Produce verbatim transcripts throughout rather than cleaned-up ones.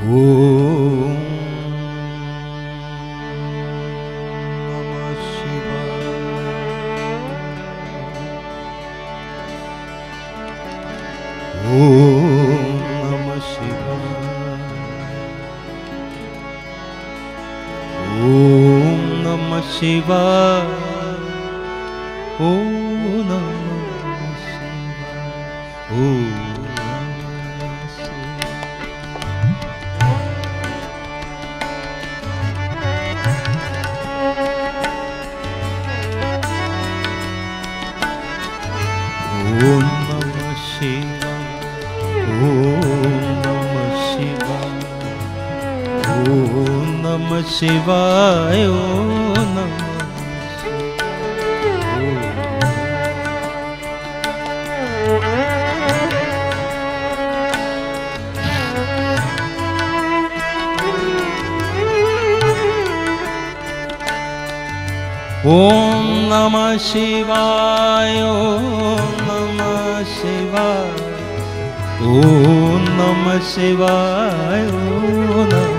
ഓം നമഃ ശിവായ. ഓം നമഃ ശിവായ. ഓം നമഃ ശിവായ. ഓം ശിവായ. ഓം നമഃ ശിവായ. ഓം നമഃ ശിവായ. ഓം നമഃ ശിവായ. ഓം നമഃ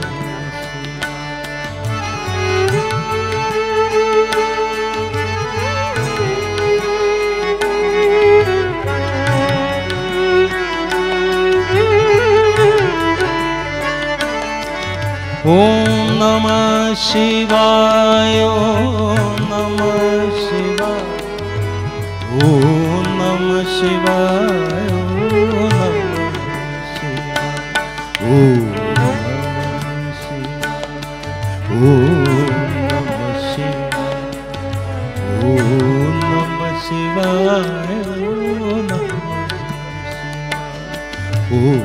ഓം നമഃ ശിവായ. ഓം നമഃ ശിവായ. ഓം നമഃ ശിവായ. ഓം നമഃ ശിവായ. ഓം നമഃ ശിവായ. ഓം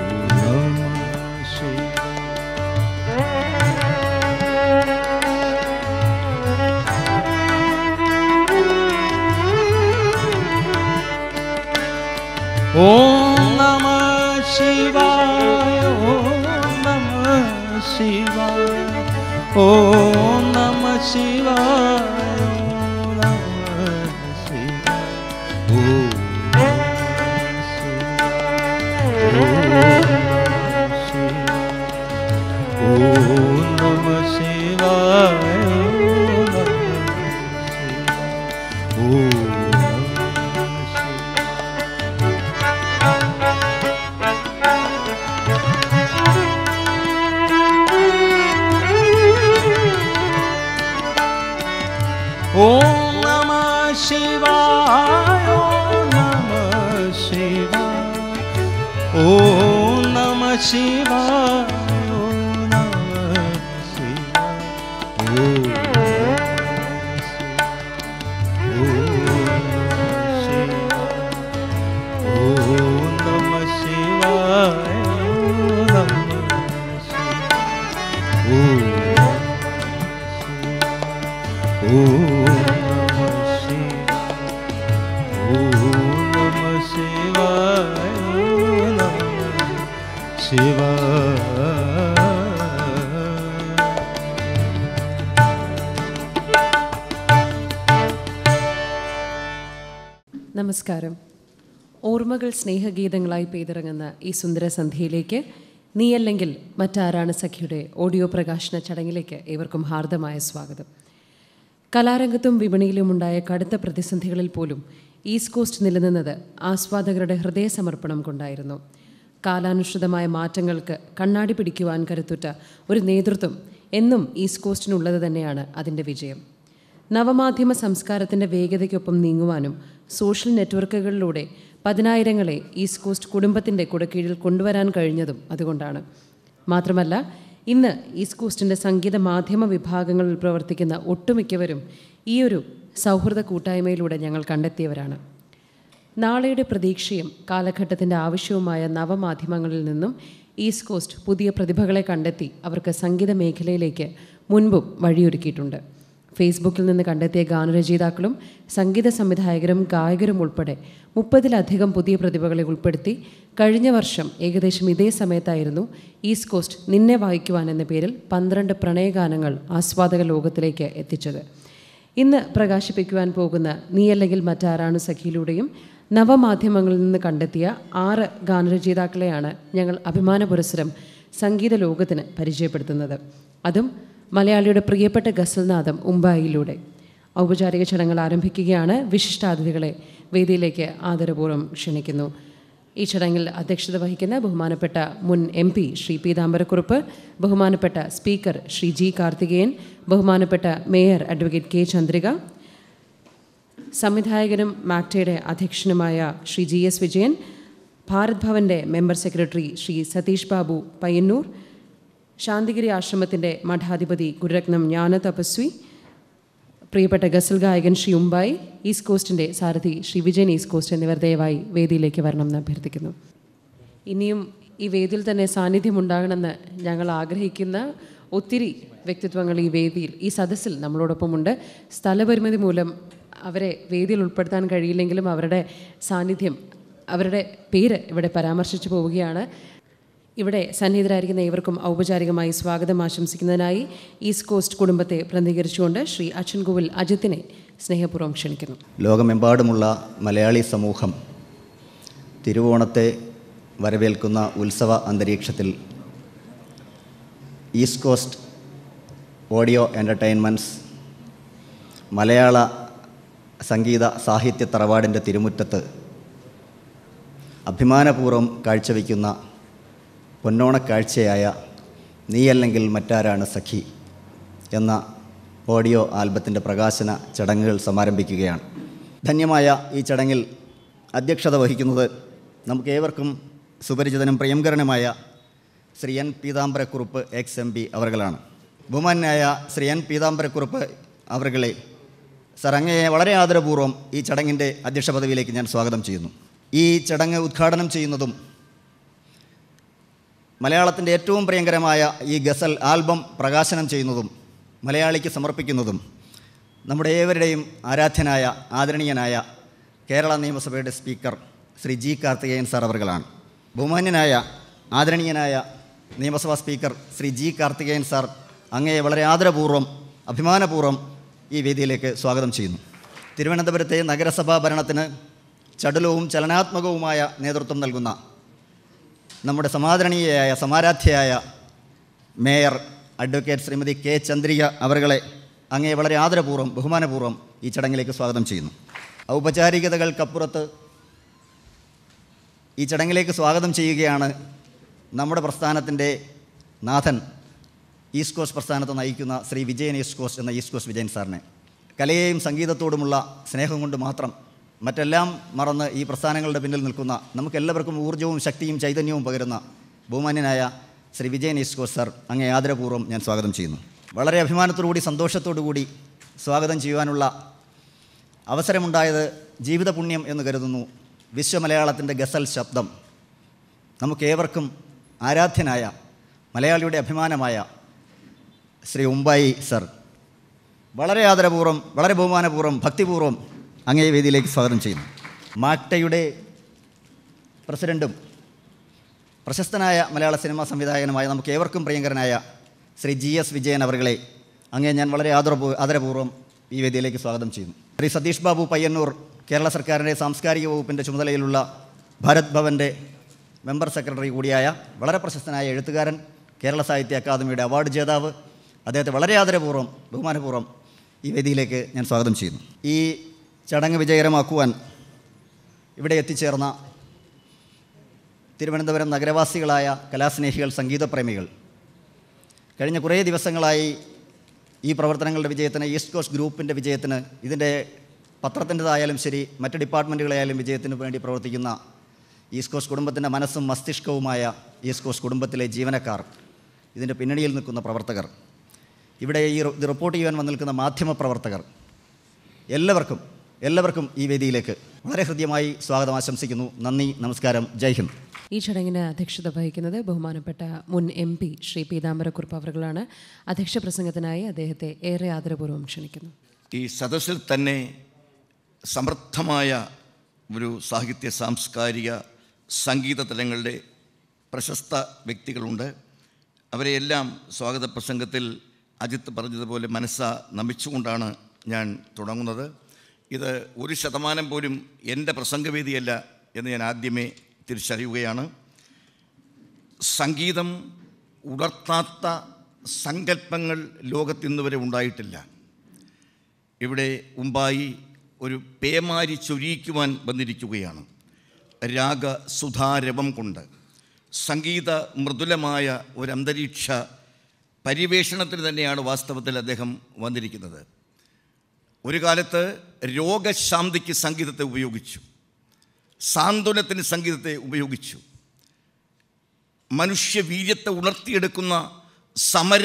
ഓം നമഃ ശിവായ. ഓം നമഃ ശിവായ. ഓം നമഃ ശിവായ. ഓം നമഃ ശിവായ. ഓം നമഃ ശിവായ. ഓം നമഃ ശിവായ. നമസ്കാരം. ഓർമ്മകൾ സ്നേഹഗീതങ്ങളായി പെയ്തിറങ്ങുന്ന ഈ സുന്ദര സന്ധ്യയിലേക്ക് നീയല്ലെങ്കിൽ മറ്റാരാണ് സഖിയുടെ ഓഡിയോ പ്രകാശന ചടങ്ങിലേക്ക് ഏവർക്കും ഹാർദമായ സ്വാഗതം. കലാരംഗത്തും വിപണിയിലുമുണ്ടായ കടുത്ത പ്രതിസന്ധികളിൽ പോലും ഈസ്റ്റ് കോസ്റ്റ് നിലനിന്നത് ആസ്വാദകരുടെ ഹൃദയസമർപ്പണം കൊണ്ടായിരുന്നു. കാലാനുസൃതമായ മാറ്റങ്ങൾക്ക് കണ്ണാടി പിടിക്കുവാൻ കരുത്തുറ്റ ഒരു നേതൃത്വം എന്നും ഈസ്റ്റ് കോസ്റ്റിനുള്ളത് തന്നെയാണ് അതിൻ്റെ വിജയം. നവമാധ്യമ സംസ്കാരത്തിൻ്റെ വേഗതയ്ക്കൊപ്പം നീങ്ങുവാനും സോഷ്യൽ നെറ്റ്വർക്കുകളിലൂടെ പതിനായിരങ്ങളെ ഈസ്റ്റ് കോസ്റ്റ് കുടുംബത്തിൻ്റെ കുടക്കീഴിൽ കൊണ്ടുവരാൻ കഴിഞ്ഞതും അതുകൊണ്ടാണ്. മാത്രമല്ല, ഇന്ന് ഈസ്റ്റ് കോസ്റ്റിൻ്റെ സംഗീത മാധ്യമ വിഭാഗങ്ങളിൽ പ്രവർത്തിക്കുന്ന ഒട്ടുമിക്കവരും ഈയൊരു സൗഹൃദ കൂട്ടായ്മയിലൂടെ ഞങ്ങൾ കണ്ടെത്തിയവരാണ്. നാളെയുടെ പ്രതീക്ഷയും കാലഘട്ടത്തിൻ്റെ ആവശ്യവുമായ നവമാധ്യമങ്ങളിൽ നിന്നും ഈസ്റ്റ് കോസ്റ്റ് പുതിയ പ്രതിഭകളെ കണ്ടെത്തി അവർക്ക് സംഗീത മേഖലയിലേക്ക് മുൻപും വഴിയൊരുക്കിയിട്ടുണ്ട്. ഫേസ്ബുക്കിൽ നിന്ന് കണ്ടെത്തിയ ഗാനരചയിതാക്കളും സംഗീത സംവിധായകരും ഗായകരും ഉൾപ്പെടെ മുപ്പതിലധികം പുതിയ പ്രതിഭകളെ ഉൾപ്പെടുത്തി കഴിഞ്ഞ വർഷം ഏകദേശം ഇതേ സമയത്തായിരുന്നു ഈസ്റ്റ് കോസ്റ്റ് നിന്നെ വായിക്കുവാൻ എന്ന പേരിൽ പന്ത്രണ്ട് പ്രണയഗാനങ്ങൾ ആസ്വാദക ലോകത്തിലേക്ക് എത്തിച്ചത്. ഇന്ന് പ്രകാശിപ്പിക്കുവാൻ പോകുന്ന നീയല്ലെങ്കിൽ മറ്റാരാണ് സഖിയിലൂടെയും നവമാധ്യമങ്ങളിൽ നിന്ന് കണ്ടെത്തിയ ആറ് ഗാനരചയിതാക്കളെയാണ് ഞങ്ങൾ അഭിമാന പുരസ്സരം സംഗീത ലോകത്തിന് പരിചയപ്പെടുത്തുന്നത്, അതും മലയാളിയുടെ പ്രിയപ്പെട്ട ഗസൽനാദം ഉമ്പായിലൂടെ. ഔപചാരിക ചടങ്ങുകൾ ആരംഭിക്കുകയാണ്. വിശിഷ്ടാതിഥികളെ വേദിയിലേക്ക് ആദരപൂർവ്വം ക്ഷണിക്കുന്നു. ഈ ചടങ്ങിൽ അധ്യക്ഷത വഹിക്കുന്ന ബഹുമാനപ്പെട്ട മുൻ എം പി ശ്രീ പീതാംബരക്കുറുപ്പ്, ബഹുമാനപ്പെട്ട സ്പീക്കർ ശ്രീ ജി കാർത്തികേയൻ, ബഹുമാനപ്പെട്ട മേയർ അഡ്വക്കേറ്റ് കെ ചന്ദ്രിക, സംവിധായകനും മാക്ടയുടെ അധ്യക്ഷനുമായ ശ്രീ ജി എസ് വിജയൻ, ഭാരത് ഭവൻ്റെ മെമ്പർ സെക്രട്ടറി ശ്രീ സതീഷ് ബാബു പയ്യന്നൂർ, ശാന്തിഗിരി ആശ്രമത്തിൻ്റെ മഠാധിപതി ഗുരുരത്നം ജ്ഞാന തപസ്വി, പ്രിയപ്പെട്ട ഗസൽ ഗായകൻ ശ്രീ ഉമ്പായി, ഈസ്റ്റ് കോസ്റ്റിൻ്റെ സാരഥി ശ്രീ വിജയൻ ഈസ്റ്റ് കോസ്റ്റ് എന്നിവർ ദയവായി വേദിയിലേക്ക് വരണമെന്ന് അഭ്യർത്ഥിക്കുന്നു. ഇനിയും ഈ വേദിയിൽ തന്നെ സാന്നിധ്യം ഉണ്ടാകണമെന്ന് ഞങ്ങൾ ആഗ്രഹിക്കുന്ന ഒത്തിരി വ്യക്തിത്വങ്ങൾ ഈ വേദിയിൽ, ഈ സദസ്സിൽ നമ്മളോടൊപ്പമുണ്ട്. സ്ഥലപരിമിതി മൂലം അവരെ വേദിയിൽ ഉൾപ്പെടുത്താൻ കഴിയില്ലെങ്കിലും അവരുടെ സാന്നിധ്യം, അവരുടെ പേര് ഇവിടെ പരാമർശിച്ചു പോവുകയാണ്. ഇവിടെ സന്നിഹിതരായിരിക്കുന്ന ഏവർക്കും ഔപചാരികമായി സ്വാഗതം ആശംസിക്കുന്നതിനായി ഈസ്റ്റ് കോസ്റ്റ് കുടുംബത്തെ പ്രതിനിധീകരിച്ചുകൊണ്ട് ശ്രീ അച്ഛൻകോവിൽ അജിത്തിനെ സ്നേഹപൂർവ്വം ക്ഷണിക്കുന്നു. ലോകമെമ്പാടുമുള്ള മലയാളി സമൂഹം തിരുവോണത്തെ വരവേൽക്കുന്ന ഉത്സവ അന്തരീക്ഷത്തിൽ ഈസ്റ്റ് കോസ്റ്റ് ഓഡിയോ എൻ്റർടൈൻമെൻറ്റ്സ് മലയാള സംഗീത സാഹിത്യ തറവാടിൻ്റെ തിരുമുറ്റത്ത് അഭിമാനപൂർവ്വം കാഴ്ചവെക്കുന്ന പൊന്നോണക്കാഴ്ചയായ നീയല്ലെങ്കിൽ മറ്റാരാണ് സഖി എന്ന ഓഡിയോ ആൽബത്തിൻ്റെ പ്രകാശന ചടങ്ങുകൾ സമാരംഭിക്കുകയാണ്. ധന്യമായ ഈ ചടങ്ങിൽ അധ്യക്ഷത വഹിക്കുന്നത് നമുക്കേവർക്കും സുപരിചിതനും പ്രിയങ്കരനുമായ Shri N Peethambara Kurup ex M P അവർകളാണ്. ബഹുമാന്യനായ ശ്രീ എൻ പീതാംബരക്കുറുപ്പ് അവർകളെ സർ, അങ്ങയെ വളരെ ആദരപൂർവ്വം ഈ ചടങ്ങിൻ്റെ അധ്യക്ഷ പദവിയിലേക്ക് ഞാൻ സ്വാഗതം ചെയ്യുന്നു. ഈ ചടങ്ങ് ഉദ്ഘാടനം ചെയ്യുന്നതും മലയാളത്തിൻ്റെ ഏറ്റവും പ്രിയങ്കരമായ ഈ ഗസൽ ആൽബം പ്രകാശനം ചെയ്യുന്നതും മലയാളിക്ക് സമർപ്പിക്കുന്നതും നമ്മുടെ ഏവരുടെയും ആരാധ്യനായ ആദരണീയനായ കേരള നിയമസഭയുടെ speaker Shri G Karthikeyan sir അവർകളാണ്. ബഹുമാന്യനായ ആദരണീയനായ നിയമസഭാ speaker Shri G Karthikeyan sir, അങ്ങയെ വളരെ ആദരപൂർവ്വം അഭിമാനപൂർവ്വം ഈ വേദിയിലേക്ക് സ്വാഗതം ചെയ്യുന്നു. തിരുവനന്തപുരത്തെ നഗരസഭാ ഭരണത്തിന് ചടുലവും ചലനാത്മകവുമായ നേതൃത്വം നൽകുന്ന നമ്മുടെ സമാദരണീയയായ സമാരാധ്യയായ mayor advocate Shrimati K Chandrika അവർകളെ അങ്ങയെ വളരെ ആദരപൂർവ്വം ബഹുമാനപൂർവ്വം ഈ ചടങ്ങിലേക്ക് സ്വാഗതം ചെയ്യുന്നു. ഔപചാരികതകൾക്കപ്പുറത്ത് ഈ ചടങ്ങിലേക്ക് സ്വാഗതം ചെയ്യുകയാണ് നമ്മുടെ പ്രസ്ഥാനത്തിൻ്റെ നാഥൻ, ഈസ്റ്റ് കോസ്റ്റ് പ്രസ്ഥാനത്ത് നയിക്കുന്ന ശ്രീ വിജയൻ ഈസ്റ്റ് കോസ്റ്റ് എന്ന ഈസ്റ്റ് കോസ്റ്റ് വിജയൻ സാറിനെ. കലയെയും സംഗീതത്തോടുമുള്ള സ്നേഹം കൊണ്ട് മാത്രം മറ്റെല്ലാം മറന്ന് ഈ പ്രസ്ഥാനങ്ങളുടെ പിന്നിൽ നിൽക്കുന്ന നമുക്കെല്ലാവർക്കും ഊർജ്ജവും ശക്തിയും ചൈതന്യവും പകരുന്ന ബഹുമാന്യനായ Shri Vijayan East Coast sir, അങ്ങേ ആദരപൂർവ്വം ഞാൻ സ്വാഗതം ചെയ്യുന്നു. വളരെ അഭിമാനത്തോടുകൂടി സന്തോഷത്തോടുകൂടി സ്വാഗതം ചെയ്യുവാനുള്ള അവസരമുണ്ടായത് ജീവിത പുണ്യം എന്ന് കരുതുന്നു. വിശ്വമലയാളത്തിൻ്റെ ഗസൽ ശബ്ദം, നമുക്കേവർക്കും ആരാധ്യനായ മലയാളിയുടെ അഭിമാനമായ ശ്രീ ഉമ്പായി സർ, വളരെ ആദരപൂർവ്വം വളരെ ബഹുമാനപൂർവ്വം ഭക്തിപൂർവ്വം അങ്ങേ വേദിയിലേക്ക് സ്വാഗതം ചെയ്യുന്നു. മാക്ടയുടെ പ്രസിഡൻറ്റും പ്രശസ്തനായ മലയാള സിനിമാ സംവിധായകനുമായ നമുക്ക് ഏവർക്കും പ്രിയങ്കരനായ ശ്രീ ജി എസ് വിജയൻ അവർകളെ അങ്ങേ ഞാൻ വളരെ ആദരപൂ ആദരപൂർവ്വം ഈ വേദിയിലേക്ക് സ്വാഗതം ചെയ്യുന്നു. ശ്രീ സതീഷ് ബാബു പയ്യന്നൂർ, കേരള സർക്കാരിൻ്റെ സാംസ്കാരിക വകുപ്പിൻ്റെ ചുമതലയിലുള്ള ഭാരത് ഭവൻ്റെ മെമ്പർ സെക്രട്ടറി കൂടിയായ വളരെ പ്രശസ്തനായ എഴുത്തുകാരൻ, കേരള സാഹിത്യ അക്കാദമിയുടെ അവാർഡ് ജേതാവ്, അദ്ദേഹത്തെ വളരെ ആദരപൂർവ്വം ബഹുമാനപൂർവ്വം ഈ വേദിയിലേക്ക് ഞാൻ സ്വാഗതം ചെയ്യുന്നു. ഈ ചടങ്ങ് വിജയകരമാക്കുവാൻ ഇവിടെ എത്തിച്ചേർന്ന തിരുവനന്തപുരം നഗരവാസികളായ കലാസ്നേഹികൾ, സംഗീതപ്രേമികൾ, കഴിഞ്ഞ കുറേ ദിവസങ്ങളായി ഈ പ്രവർത്തനങ്ങളുടെ വിജയത്തിന്, ഈസ്റ്റ് കോസ്റ്റ് ഗ്രൂപ്പിൻ്റെ വിജയത്തിന്, ഇതിൻ്റെ പത്രത്തിൻ്റെതായാലും ശരി മറ്റ് ഡിപ്പാർട്ട്മെൻറ്റുകളായാലും വിജയത്തിന് വേണ്ടി പ്രവർത്തിക്കുന്ന ഈസ്റ്റ് കോസ്റ്റ് കുടുംബത്തിൻ്റെ മനസ്സും മസ്തിഷ്കവുമായ ഈസ്റ്റ് കോസ്റ്റ് കുടുംബത്തിലെ ജീവനക്കാർ, ഇതിൻ്റെ പിന്നണിയിൽ നിൽക്കുന്ന പ്രവർത്തകർ, ഇവിടെ ഈ ഇത് റിപ്പോർട്ട് ചെയ്യാൻ വന്നു നിൽക്കുന്ന മാധ്യമപ്രവർത്തകർ, എല്ലാവർക്കും എല്ലാവർക്കും ഈ വേദിയിലേക്ക് വളരെ ഹൃദ്യമായി സ്വാഗതം ആശംസിക്കുന്നു. നന്ദി, നമസ്കാരം, ജയ് ഹിന്ദ്. ഈ ചടങ്ങിന് അധ്യക്ഷത വഹിക്കുന്നത് ബഹുമാനപ്പെട്ട മുൻ എം പി ശ്രീ പീതാംബരക്കുറുപ്പ് അവർകളാണ്. അധ്യക്ഷ പ്രസംഗത്തിനായി അദ്ദേഹത്തെ ഏറെ ആദരപൂർവ്വം ക്ഷണിക്കുന്നു. ഈ സദസ്സിൽ തന്നെ സമൃദ്ധമായ ഒരു സാഹിത്യ സാംസ്കാരിക സംഗീത തലങ്ങളുടെ പ്രശസ്ത വ്യക്തികളുണ്ട്. അവരെയെല്ലാം സ്വാഗത പ്രസംഗത്തിൽ അജിത്ത് പറഞ്ഞതുപോലെ മനസ്സ നമിച്ചുകൊണ്ടാണ് ഞാൻ തുടങ്ങുന്നത്. ഇത് ഒരു ശതമാനം പോലും എൻ്റെ പ്രസംഗവേദിയല്ല എന്ന് ഞാൻ ആദ്യമേ തിരിച്ചറിയുകയാണ്. സംഗീതം ഉണർത്താത്ത സങ്കല്പങ്ങൾ ലോകത്തിന്ന് വരെ ഉണ്ടായിട്ടില്ല. ഇവിടെ ഉമ്പായി ഒരു പേമാരി ചൊരിയിക്കുവാൻ വന്നിരിക്കുകയാണ്. രാഗസുധാരവം കൊണ്ട് സംഗീത മൃദുലമായ ഒരു അന്തരീക്ഷ പരിവേഷണത്തിന് തന്നെയാണ് വാസ്തവത്തിൽ അദ്ദേഹം വന്നിരിക്കുന്നത്. ഒരു കാലത്ത് രോഗശാന്തിക്ക് സംഗീതത്തെ ഉപയോഗിച്ചു, സാന്ത്വനത്തിന് സംഗീതത്തെ ഉപയോഗിച്ചു, മനുഷ്യവീര്യത്തെ ഉണർത്തിയെടുക്കുന്ന സമര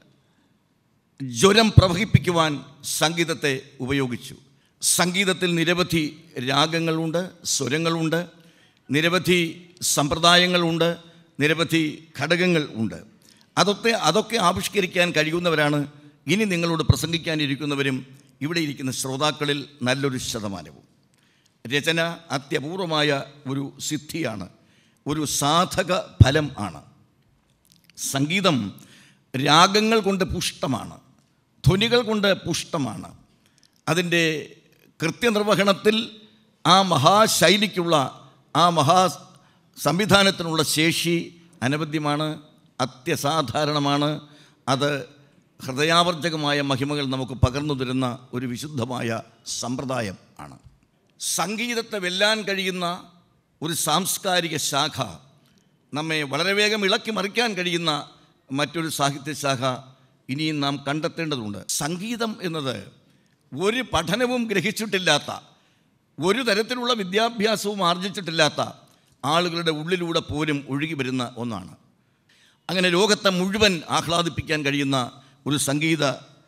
ജ്വരം പ്രവഹിപ്പിക്കുവാൻ സംഗീതത്തെ ഉപയോഗിച്ചു. സംഗീതത്തിൽ നിരവധി രാഗങ്ങളുണ്ട്, സ്വരങ്ങളുണ്ട്, നിരവധി സമ്പ്രദായങ്ങളുണ്ട്, നിരവധി ഘടകങ്ങൾ ഉണ്ട്. അതൊക്കെ അതൊക്കെ ആവിഷ്കരിക്കാൻ കഴിയുന്നവരാണ് ഇനി നിങ്ങളോട് പ്രസംഗിക്കാനിരിക്കുന്നവരും ഇവിടെ ഇരിക്കുന്ന ശ്രോതാക്കളിൽ നല്ലൊരു ശതമാനവും. രചന അത്യപൂർവമായ ഒരു സിദ്ധിയാണ്, ഒരു സാധക ഫലം ആണ്. സംഗീതം രാഗങ്ങൾ കൊണ്ട് പുഷ്ടമാണ്, ധ്വനികൾ കൊണ്ട് പുഷ്ടമാണ്. അതിൻ്റെ കൃത്യനിർവഹണത്തിൽ ആ മഹാശൈലിക്കുള്ള, ആ മഹാ സംവിധാനത്തിനുള്ള ശേഷി അനവധ്യമാണ്, അത്യസാധാരണമാണ്. അത് ഹൃദയാവർജകമായ മഹിമകൾ നമുക്ക് പകർന്നു തരുന്ന ഒരു വിശുദ്ധമായ സമ്പ്രദായം ആണ്. സംഗീതത്തെ വെല്ലാൻ കഴിയുന്ന ഒരു സാംസ്കാരിക ശാഖ, നമ്മെ വളരെ വേഗം ഇളക്കി മറിക്കാൻ കഴിയുന്ന മറ്റൊരു സാഹിത്യശാഖ ഇനിയും നാം കണ്ടെത്തേണ്ടതുണ്ട്. സംഗീതം എന്നത് ഒരു പഠനവും ഗ്രഹിച്ചിട്ടില്ലാത്ത, ഒരു തരത്തിലുള്ള വിദ്യാഭ്യാസവും ആർജിച്ചിട്ടില്ലാത്ത ആളുകളുടെ ഉള്ളിലൂടെ പോലും ഒഴുകി വരുന്ന ഒന്നാണ്. അങ്ങനെ ലോകത്തെ മുഴുവൻ ആഹ്ലാദിപ്പിക്കാൻ കഴിയുന്ന ഒരു സംഗീത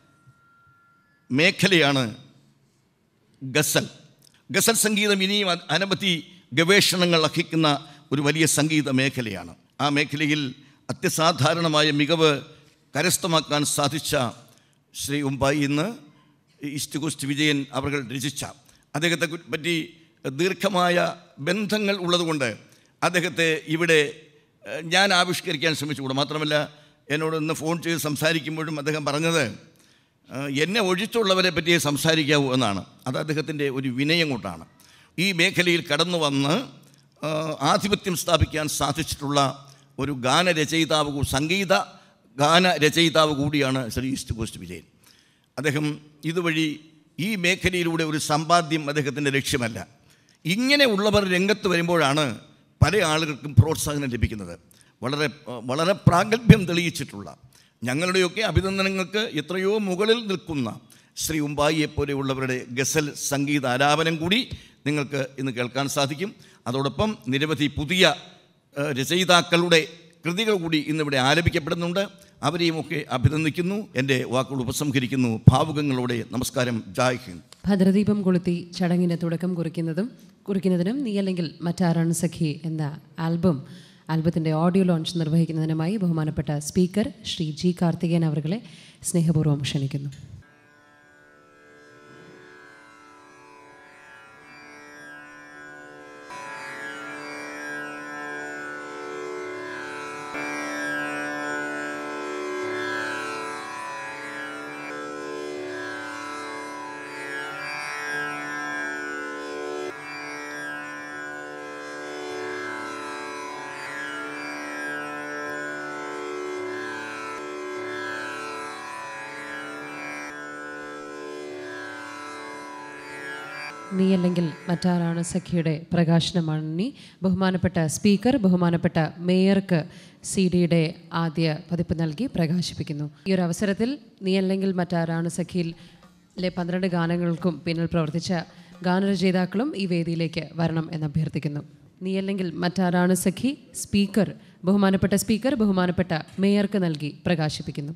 മേഖലയാണ് ഗസൽ. ഗസൽ സംഗീതം ഇനിയും അനവധി ഗവേഷണങ്ങൾ അർഹിക്കുന്ന ഒരു വലിയ സംഗീത മേഖലയാണ്. ആ മേഖലയിൽ അത്യസാധാരണമായ മികവ് കരസ്ഥമാക്കാൻ സാധിച്ച ശ്രീ ഉമ്പായി ഇന്ന് ഈസ്റ്റ് കോസ്റ്റ് വിജയൻ അവർ രചിച്ച, അദ്ദേഹത്തെ പറ്റി ദീർഘമായ ബന്ധങ്ങൾ ഉള്ളതുകൊണ്ട് അദ്ദേഹത്തെ ഇവിടെ ഞാൻ ആവിഷ്കരിക്കാൻ ശ്രമിച്ചുകൂടാ. മാത്രമല്ല എന്നോട് ഇന്ന് ഫോൺ ചെയ്ത് സംസാരിക്കുമ്പോഴും അദ്ദേഹം പറഞ്ഞത് എന്നെ ഒഴിച്ചുള്ളവരെ പറ്റിയേ സംസാരിക്കാവൂ എന്നാണ്. അത് അദ്ദേഹത്തിൻ്റെ ഒരു വിനയം കൊണ്ടാണ്. ഈ മേഖലയിൽ കടന്നു വന്ന് ആധിപത്യം സ്ഥാപിക്കാൻ സാധിച്ചിട്ടുള്ള ഒരു ഗാനരചയിതാവ്, സംഗീത ഗാനരചയിതാവ് കൂടിയാണ് ശ്രീ ഈസ്റ്റ് കോസ്റ്റ് വിജയൻ. അദ്ദേഹം ഇതുവഴി ഈ മേഖലയിലൂടെ ഒരു സമ്പാദ്യം അദ്ദേഹത്തിൻ്റെ ലക്ഷ്യമല്ല. ഇങ്ങനെ ഉള്ളവർ രംഗത്ത് വരുമ്പോഴാണ് പല ആളുകൾക്കും പ്രോത്സാഹനം ലഭിക്കുന്നത്. വളരെ വളരെ പ്രാഗൽഭ്യം തെളിയിച്ചിട്ടുള്ള, ഞങ്ങളുടെയൊക്കെ അഭിനന്ദനങ്ങൾക്ക് എത്രയോ മുകളിൽ നിൽക്കുന്ന ശ്രീ ഉമ്പായിയെ പോലെയുള്ളവരുടെ ഗസൽ സംഗീത ആലാപനം കൂടി നിങ്ങൾക്ക് ഇന്ന് കേൾക്കാൻ സാധിക്കും. അതോടൊപ്പം നിരവധി പുതിയ രചയിതാക്കളുടെ കൃതികൾ കൂടി ഇന്നിവിടെ ആലപിക്കപ്പെടുന്നുണ്ട്. അവരെയുമൊക്കെ അഭിനന്ദിക്കുന്നു. എൻ്റെ വാക്കുകൾ ഉപസംഹരിക്കുന്നു. ഭാവുകങ്ങളോടെ നമസ്കാരം. ജയ് ഹിന്ദ്. ഭദ്രദീപം കൊളുത്തി ചടങ്ങിന് തുടക്കം കുറിക്കുന്നതും കുറിക്കുന്നതിനും നീ അല്ലെങ്കിൽ മറ്റാരാണ് സഖി എന്ന ആൽബം ആൽബത്തിൻ്റെ ഓഡിയോ ലോഞ്ച് നിർവഹിക്കുന്നതിനുമായി ബഹുമാനപ്പെട്ട സ്പീക്കർ ശ്രീ ജി കാർത്തികേയൻ അവരെ സ്നേഹപൂർവ്വം ക്ഷണിക്കുന്നു. നീ അല്ലെങ്കിൽ മറ്റാരാണ് സഖിയുടെ പ്രകാശനമാണ് ഇനി. ബഹുമാനപ്പെട്ട സ്പീക്കർ ബഹുമാനപ്പെട്ട മേയർക്ക് സി ഡിയുടെ ആദ്യ പതിപ്പ് നൽകി പ്രകാശിപ്പിക്കുന്നു. ഈ ഒരു അവസരത്തിൽ നീ അല്ലെങ്കിൽ മറ്റാരാണ് സഖിയിലെ പന്ത്രണ്ട് ഗാനങ്ങൾക്കും പിന്നിൽ പ്രവർത്തിച്ച ഗാനരചയിതാക്കളും ഈ വേദിയിലേക്ക് വരണം എന്ന് അഭ്യർത്ഥിക്കുന്നു. നീ അല്ലെങ്കിൽ മറ്റാരാണ് സഖി സ്പീക്കർ ബഹുമാനപ്പെട്ട സ്പീക്കർ ബഹുമാനപ്പെട്ട മേയർക്ക് നൽകി പ്രകാശിപ്പിക്കുന്നു.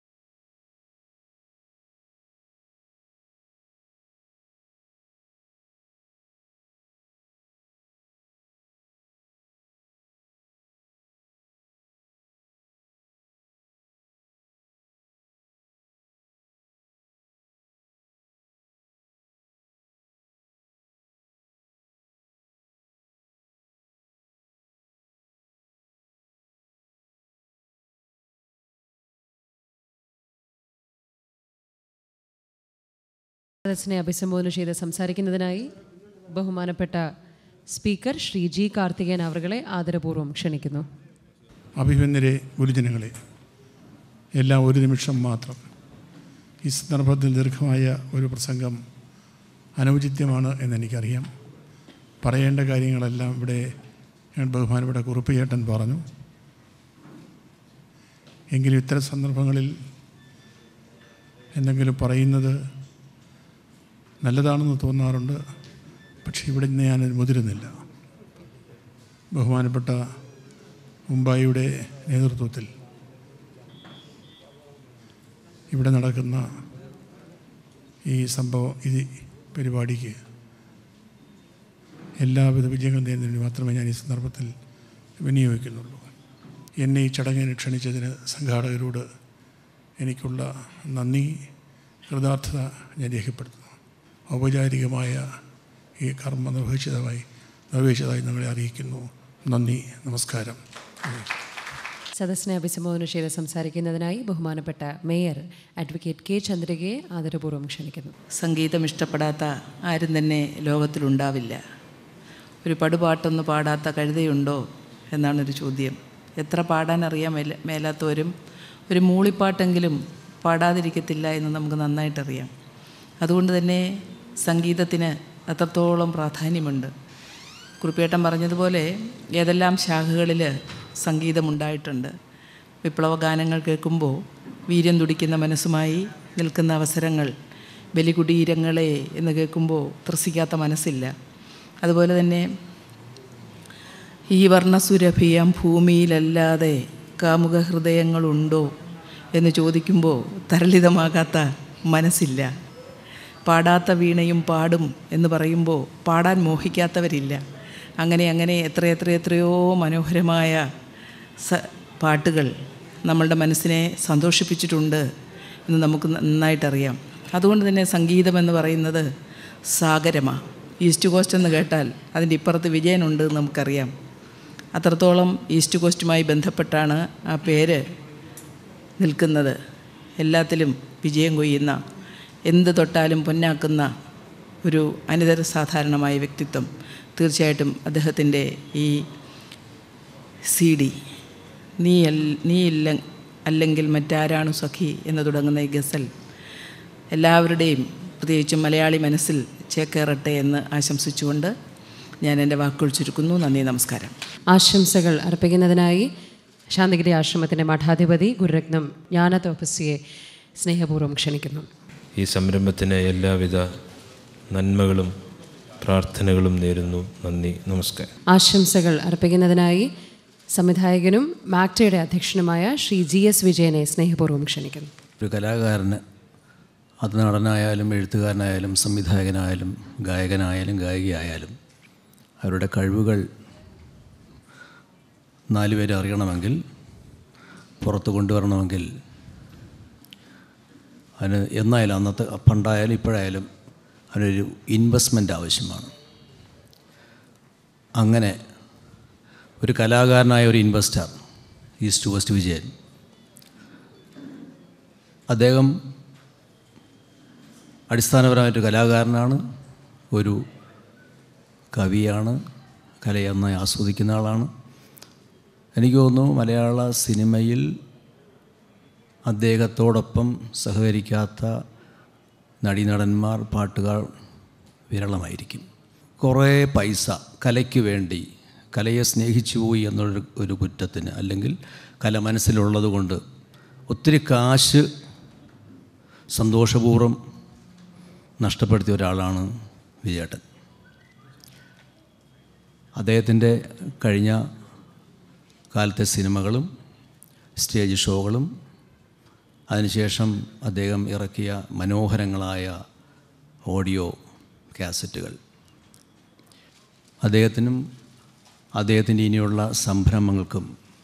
സദസ്സിനെ അഭിസംബോധന ചെയ്ത് സംസാരിക്കുന്നതിനായി ബഹുമാനപ്പെട്ട സ്പീക്കർ ശ്രീ ജി കാർത്തികേയൻ അവരെ ആദരപൂർവ്വം ക്ഷണിക്കുന്നു. അഭിമന്യരെ, ഗുരുജനങ്ങളെ, എല്ലാം ഒരു നിമിഷം മാത്രം. ഈ സന്ദർഭത്തിൽ ദീർഘമായ ഒരു പ്രസംഗം അനൗചിത്യമാണ് എന്നെനിക്കറിയാം. പറയേണ്ട കാര്യങ്ങളെല്ലാം ഇവിടെ ബഹുമാനപ്പെട്ട കുറുപ്പ് ചേട്ടൻ പറഞ്ഞു. എങ്കിലും ഇത്തരം സന്ദർഭങ്ങളിൽ എന്തെങ്കിലും പറയുന്നത് നല്ലതാണെന്ന് തോന്നാറുണ്ട്. പക്ഷേ ഇവിടെ നിന്ന് ഞാനത് മുതിരുന്നില്ല. ബഹുമാനപ്പെട്ട മുംബൈയുടെ നേതൃത്വത്തിൽ ഇവിടെ നടക്കുന്ന ഈ സംഭവം ഈ പരിപാടിക്ക് എല്ലാവിധ വിജയങ്ങളും നേടുന്നതിന് മാത്രമേ ഞാൻ ഈ സന്ദർഭത്തിൽ വിനിയോഗിക്കുന്നുള്ളൂ. എന്നെ ഈ ചടങ്ങിന് ക്ഷണിച്ചതിന് സംഘാടകരോട് എനിക്കുള്ള നന്ദി, കൃതാർത്ഥത ഞാൻ രേഖപ്പെടുത്തുന്നു. ഔപചാരികമായ ഈ കർമ്മ നിർവഹിച്ചതായി നിർവഹിച്ചതായി നിങ്ങളെ അറിയിക്കുന്നു. നന്ദി, നമസ്കാരം. സദസ്സിനെ അഭിസംബോധന ചെയ്ത് സംസാരിക്കുന്നതിനായി ബഹുമാനപ്പെട്ട മേയർ അഡ്വക്കേറ്റ് കെ ചന്ദ്രികയെ ആദരപൂർവ്വം ക്ഷണിക്കുന്നു. സംഗീതം ഇഷ്ടപ്പെടാത്ത ആരും തന്നെ ലോകത്തിലുണ്ടാവില്ല. ഒരു പടുപാട്ടൊന്ന് പാടാത്ത കഴുതയുണ്ടോ എന്നാണൊരു ചോദ്യം. എത്ര പാടാനറിയാൻ മേല മേലാത്തവരും ഒരു മൂളിപ്പാട്ടെങ്കിലും പാടാതിരിക്കത്തില്ല എന്ന് നമുക്ക് നന്നായിട്ടറിയാം. അതുകൊണ്ട് തന്നെ സംഗീതത്തിന് അത്രത്തോളം പ്രാധാന്യമുണ്ട്. കുറുപ്പേട്ടൻ പറഞ്ഞതുപോലെ ഏതെല്ലാം ശാഖകളിൽ സംഗീതമുണ്ടായിട്ടുണ്ട്. വിപ്ലവ ഗാനങ്ങൾ കേൾക്കുമ്പോൾ വീര്യം തുടിക്കുന്ന മനസ്സുമായി നിൽക്കുന്ന അവസരങ്ങൾ, ബലികുടീരങ്ങളെ എന്ന് കേൾക്കുമ്പോൾ ത്രസിക്കാത്ത മനസ്സില്ല. അതുപോലെ തന്നെ ഈ വർണ്ണസുരഭിയം ഭൂമിയിലല്ലാതെ കാമുക ഹൃദയങ്ങളുണ്ടോ എന്ന് ചോദിക്കുമ്പോൾ തരളിതമാകാത്ത മനസ്സില്ല. പാടാത്ത വീണയും പാടും എന്ന് പറയുമ്പോൾ പാടാൻ മോഹിക്കാത്തവരില്ല. അങ്ങനെ അങ്ങനെ എത്ര എത്ര എത്രയോ മനോഹരമായ സ പാട്ടുകൾ നമ്മളുടെ മനസ്സിനെ സന്തോഷിപ്പിച്ചിട്ടുണ്ട് എന്ന് നമുക്ക് നന്നായിട്ടറിയാം. അതുകൊണ്ട് തന്നെ സംഗീതമെന്ന് പറയുന്നത് സാഗരമാണ്. ഈസ്റ്റ് കോസ്റ്റ് എന്ന് കേട്ടാൽ അതിൻ്റെ ഇപ്പുറത്ത് വിജയനുണ്ട് എന്ന് നമുക്കറിയാം. അത്രത്തോളം ഈസ്റ്റ് കോസ്റ്റുമായി ബന്ധപ്പെട്ടാണ് ആ പേര് നിൽക്കുന്നത്. എല്ലാത്തിലും വിജയം കൊയ്യുന്ന, എന്ത് തൊട്ടാലും പൊന്നാക്കുന്ന ഒരു അനിതര സാധാരണമായ വ്യക്തിത്വം. തീർച്ചയായിട്ടും അദ്ദേഹത്തിൻ്റെ ഈ സി ഡി നീ അൽ നീ ഇല്ല അല്ലെങ്കിൽ മറ്റാരാണു സഖി എന്ന് തുടങ്ങുന്ന ഈ ഗസൽ എല്ലാവരുടെയും പ്രത്യേകിച്ചും മലയാളി മനസ്സിൽ ചേക്കേറട്ടെ എന്ന് ആശംസിച്ചുകൊണ്ട് ഞാൻ എൻ്റെ വാക്കുകൾ ചുരുക്കുന്നു. നന്ദി, നമസ്കാരം. ആശംസകൾ അർപ്പിക്കുന്നതിനായി ശാന്തിഗിരി ആശ്രമത്തിൻ്റെ മഠാധിപതി ഗുരുരത്നം ജ്ഞാനതപസ്വിയെ സ്നേഹപൂർവ്വം ക്ഷണിക്കുന്നു. ഈ സംരംഭത്തിന് എല്ലാവിധ നന്മകളും പ്രാർത്ഥനകളും നേരുന്നു. നന്ദി, നമസ്കാരം. ആശംസകൾ അർപ്പിക്കുന്നതിനായി സംവിധായകനും മാക്ടയുടെ അധ്യക്ഷനുമായ ശ്രീ ജി എസ് വിജയനെ സ്നേഹപൂർവ്വം ക്ഷണിക്കുന്നു. ഒരു കലാകാരന്, അത് നടനായാലും എഴുത്തുകാരനായാലും സംവിധായകനായാലും ഗായകനായാലും ഗായികയായാലും അവരുടെ കഴിവുകൾ നാലുപേരെ അറിയണമെങ്കിൽ, പുറത്ത് കൊണ്ടുവരണമെങ്കിൽ അതിന് എന്നായാലും അന്നത്തെ പണ്ടായാലും ഇപ്പോഴായാലും അതിനൊരു ഇൻവെസ്റ്റ്മെൻ്റ് ആവശ്യമാണ്. അങ്ങനെ ഒരു കലാകാരനായ ഒരു ഇൻവെസ്റ്റർ ഈസ്റ്റ് വെസ്റ്റ് വിജയൻ, അദ്ദേഹം അടിസ്ഥാനപരമായിട്ട് കലാകാരനാണ്, ഒരു കവിയാണ്, കലയെ നന്നായി ആസ്വദിക്കുന്ന ആളാണ്. എനിക്ക് തോന്നുന്നു മലയാള സിനിമയിൽ അദ്ദേഹത്തോടൊപ്പം സഹകരിക്കാത്ത നടീനടന്മാർ, പാട്ടുകാർ വിരളമായിരിക്കും. കുറേ പൈസ കലയ്ക്ക് വേണ്ടി, കലയെ സ്നേഹിച്ചു പോയി എന്നൊരു ഒരു കുറ്റത്തിന്, അല്ലെങ്കിൽ കല മനസ്സിലുള്ളത് കൊണ്ട് ഒത്തിരി കാശ് സന്തോഷപൂർവ്വം നഷ്ടപ്പെടുത്തിയ ഒരാളാണ് വിജയേട്ടൻ. അദ്ദേഹത്തിൻ്റെ കഴിഞ്ഞ കാലത്തെ സിനിമകളും സ്റ്റേജ് ഷോകളും അതിനുശേഷം അദ്ദേഹം ഇറക്കിയ മനോഹരങ്ങളായ ഓഡിയോ കാസറ്റുകൾ, അദ്ദേഹത്തിനും അദ്ദേഹത്തിൻ്റെ ഇനിയുള്ള സംരംഭങ്ങൾക്കും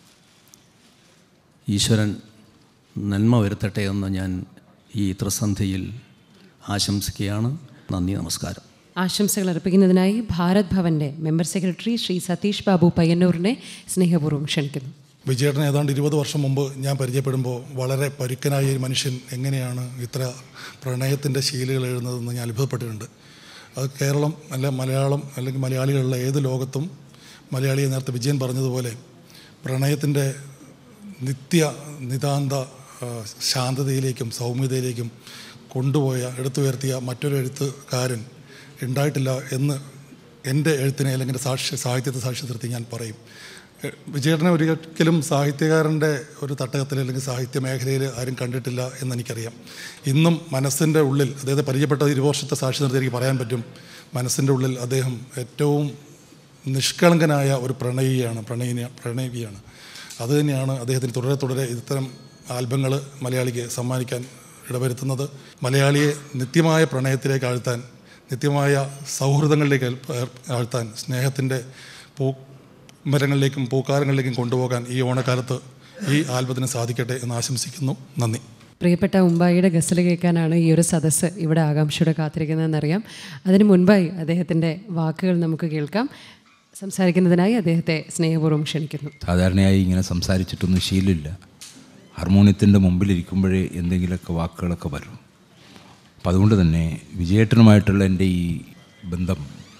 ഈശ്വരൻ നന്മ വരുത്തട്ടെ എന്ന് ഞാൻ ഈ ത്രിസന്ധിയിൽ ആശംസിക്കുകയാണ്. നന്ദി, നമസ്കാരം. ആശംസകൾ അർപ്പിക്കുന്നതിനായി ഭാരത് ഭവൻ്റെ മെമ്പർ സെക്രട്ടറി ശ്രീ സതീഷ് ബാബു പയ്യന്നൂരിനെ സ്നേഹപൂർവ്വം ക്ഷണിക്കുന്നു. വിജയേട്ടനെ ഏതാണ്ട് ഇരുപത് വർഷം മുമ്പ് ഞാൻ പരിചയപ്പെടുമ്പോൾ വളരെ പരുക്കനായ ഒരു മനുഷ്യൻ എങ്ങനെയാണ് ഇത്ര പ്രണയത്തിൻ്റെ ശീലുകൾ എഴുതുന്നതെന്ന് ഞാൻ അത്ഭുതപ്പെട്ടിട്ടുണ്ട്. അത് കേരളം അല്ല മലയാളം അല്ലെങ്കിൽ മലയാളികളുള്ള ഏത് ലോകത്തും മലയാളിയെ നേരത്തെ വിജയൻ പറഞ്ഞതുപോലെ പ്രണയത്തിൻ്റെ നിത്യ നിതാന്ത ശാന്തതയിലേക്കും സൗമ്യതയിലേക്കും കൊണ്ടുപോയ എടുത്തുയർത്തിയ മറ്റൊരു എഴുത്തുകാരൻ ഉണ്ടായിട്ടില്ല എന്ന് എൻ്റെ എഴുത്തിനെ അല്ലെങ്കിൽ സാക്ഷ്യ സാഹിത്യത്തെ സാക്ഷ്യം നിർത്തി ഞാൻ പറയും. വിജയേട്ടനെ ഒരിക്കലും സാഹിത്യകാരൻ്റെ ഒരു തട്ടകത്തിൽ അല്ലെങ്കിൽ സാഹിത്യ മേഖലയിൽ ആരും കണ്ടിട്ടില്ല എന്നെനിക്കറിയാം. ഇന്നും മനസ്സിൻ്റെ ഉള്ളിൽ അദ്ദേഹത്തെ പരിചയപ്പെട്ട ഇരുപത് വർഷത്തെ സാക്ഷി നിർത്തി എനിക്ക് പറയാൻ പറ്റും. മനസ്സിൻ്റെ ഉള്ളിൽ അദ്ദേഹം ഏറ്റവും നിഷ്കളങ്കനായ ഒരു പ്രണയിയാണ് പ്രണയിനി പ്രണയിയാണ് അത് തന്നെയാണ് അദ്ദേഹത്തിന് തുടരെ തുടരെ ഇത്തരം ആൽബങ്ങൾ മലയാളിക്ക് സമ്മാനിക്കാൻ ഇടവരുത്തുന്നത്. മലയാളിയെ നിത്യമായ പ്രണയത്തിലേക്ക് ആഴ്ത്താൻ, നിത്യമായ സൗഹൃദങ്ങളിലേക്ക് ആഴ്ത്താൻ, സ്നേഹത്തിൻ്റെ പൂ മരങ്ങളിലേക്കും പൂക്കാലങ്ങളിലേക്കും കൊണ്ടുപോകാൻ ഈ ഓണക്കാലത്ത് ഈ ആൽബത്തിന് സാധിക്കട്ടെ എന്ന് ആശംസിക്കുന്നു. നന്ദി. പ്രിയപ്പെട്ട ഉമ്പായിയുടെ ഗസൽ കേൾക്കാനാണ് ഈ ഒരു സദസ്സ് ഇവിടെ ആകാംക്ഷയോടെ കാത്തിരിക്കുന്നതെന്നറിയാം. അതിന് മുൻപായി അദ്ദേഹത്തിൻ്റെ വാക്കുകൾ നമുക്ക് കേൾക്കാം. സംസാരിക്കുന്നതിനായി അദ്ദേഹത്തെ സ്നേഹപൂർവ്വം ക്ഷണിക്കുന്നു. സാധാരണയായി ഇങ്ങനെ സംസാരിച്ചിട്ടൊന്നും ശീലമില്ല. ഹാർമോണിയത്തിൻ്റെ മുമ്പിലിരിക്കുമ്പോഴേ എന്തെങ്കിലുമൊക്കെ വാക്കുകളൊക്കെ വരും. അപ്പം അതുകൊണ്ട് തന്നെ വിജയേട്ടനുമായിട്ടുള്ള എൻ്റെ ഈ ബന്ധം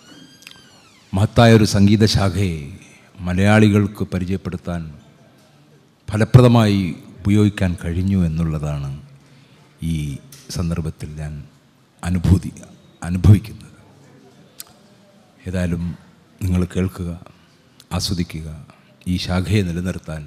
മഹത്തായൊരു സംഗീതശാഖയെ മലയാളികൾക്ക് പരിചയപ്പെടുത്താൻ ഫലപ്രദമായി ഉപയോഗിക്കാൻ കഴിഞ്ഞു എന്നുള്ളതാണ് ഈ സന്ദർഭത്തിൽ ഞാൻ അനുഭൂതി അനുഭവിക്കുന്നത്. ഏതായാലും നിങ്ങൾ കേൾക്കുക, ആസ്വദിക്കുക. ഈ ശാഖയെ നിലനിർത്താൻ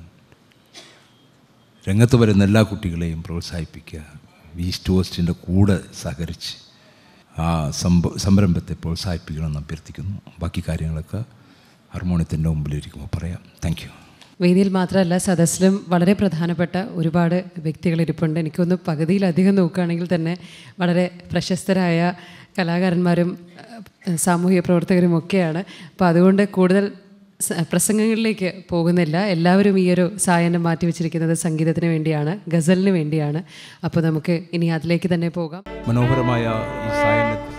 രംഗത്ത് വരുന്ന എല്ലാ കുട്ടികളെയും പ്രോത്സാഹിപ്പിക്കുക. ഈസ്റ്റ് വെസ്റ്റിൻ്റെ കൂടെ സഹകരിച്ച് ആ സംഭ സംരംഭത്തെ പ്രോത്സാഹിപ്പിക്കണമെന്ന് അഭ്യർത്ഥിക്കുന്നു. ബാക്കി കാര്യങ്ങളൊക്കെ ഹാർമോണിയത്തിൻ്റെ മുമ്പിലിരിക്കുമ്പോൾ പറയാം. Thank you. വേദിയിൽ മാത്രമല്ല സദസ്സിലും വളരെ പ്രധാനപ്പെട്ട ഒരുപാട് വ്യക്തികളിരിപ്പുണ്ട്. എനിക്കൊന്ന് പകുതിയിലധികം നോക്കുകയാണെങ്കിൽ തന്നെ വളരെ പ്രശസ്തരായ കലാകാരന്മാരും സാമൂഹിക പ്രവർത്തകരും ഒക്കെയാണ്. അപ്പോൾ അതുകൊണ്ട് കൂടുതൽ പ്രസംഗങ്ങളിലേക്ക് പോകുന്നില്ല. എല്ലാവരും ഈ ഒരു സായാഹ്നം മാറ്റിവെച്ചിരിക്കുന്നത് സംഗീതത്തിന് വേണ്ടിയാണ്, ഗസലിന് വേണ്ടിയാണ്. അപ്പോൾ നമുക്ക് ഇനി അതിലേക്ക് തന്നെ പോകാം. മനോഹരമായ ഈ സായാഹ്നത്തിൽ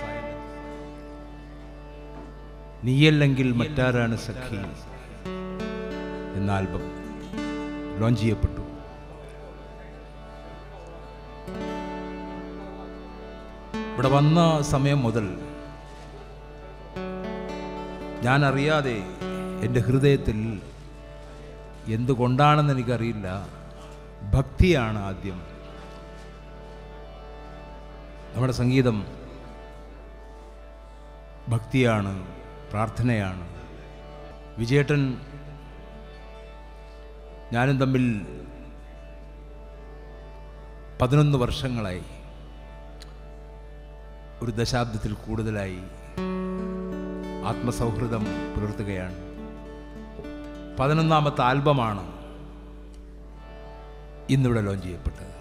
നീയല്ലെങ്കിൽ മറ്റാരാണ് സഖി എന്ന ആൽബം ലോഞ്ച് ചെയ്യപ്പെട്ടു. ഇവിടെ വന്ന സമയം മുതൽ ഞാൻ അറിയാതെ എൻ്റെ ഹൃദയത്തിൽ എന്തുകൊണ്ടാണെന്ന് എനിക്കറിയില്ല, ഭക്തിയാണ് ആദ്യം. നമ്മുടെ സംഗീതം ഭക്തിയാണ്, പ്രാർത്ഥനയാണ്. വിജയേട്ടൻ ഞാനും തമ്മിൽ പതിനൊന്ന് വർഷങ്ങളായി, ഒരു ദശാബ്ദത്തിൽ കൂടുതലായി ആത്മസൗഹൃദം പുലർത്തുകയാണ്. പതിനൊന്നാമത്തെ ആൽബമാണ് ഇന്നിവിടെ ലോഞ്ച് ചെയ്യപ്പെട്ടത്.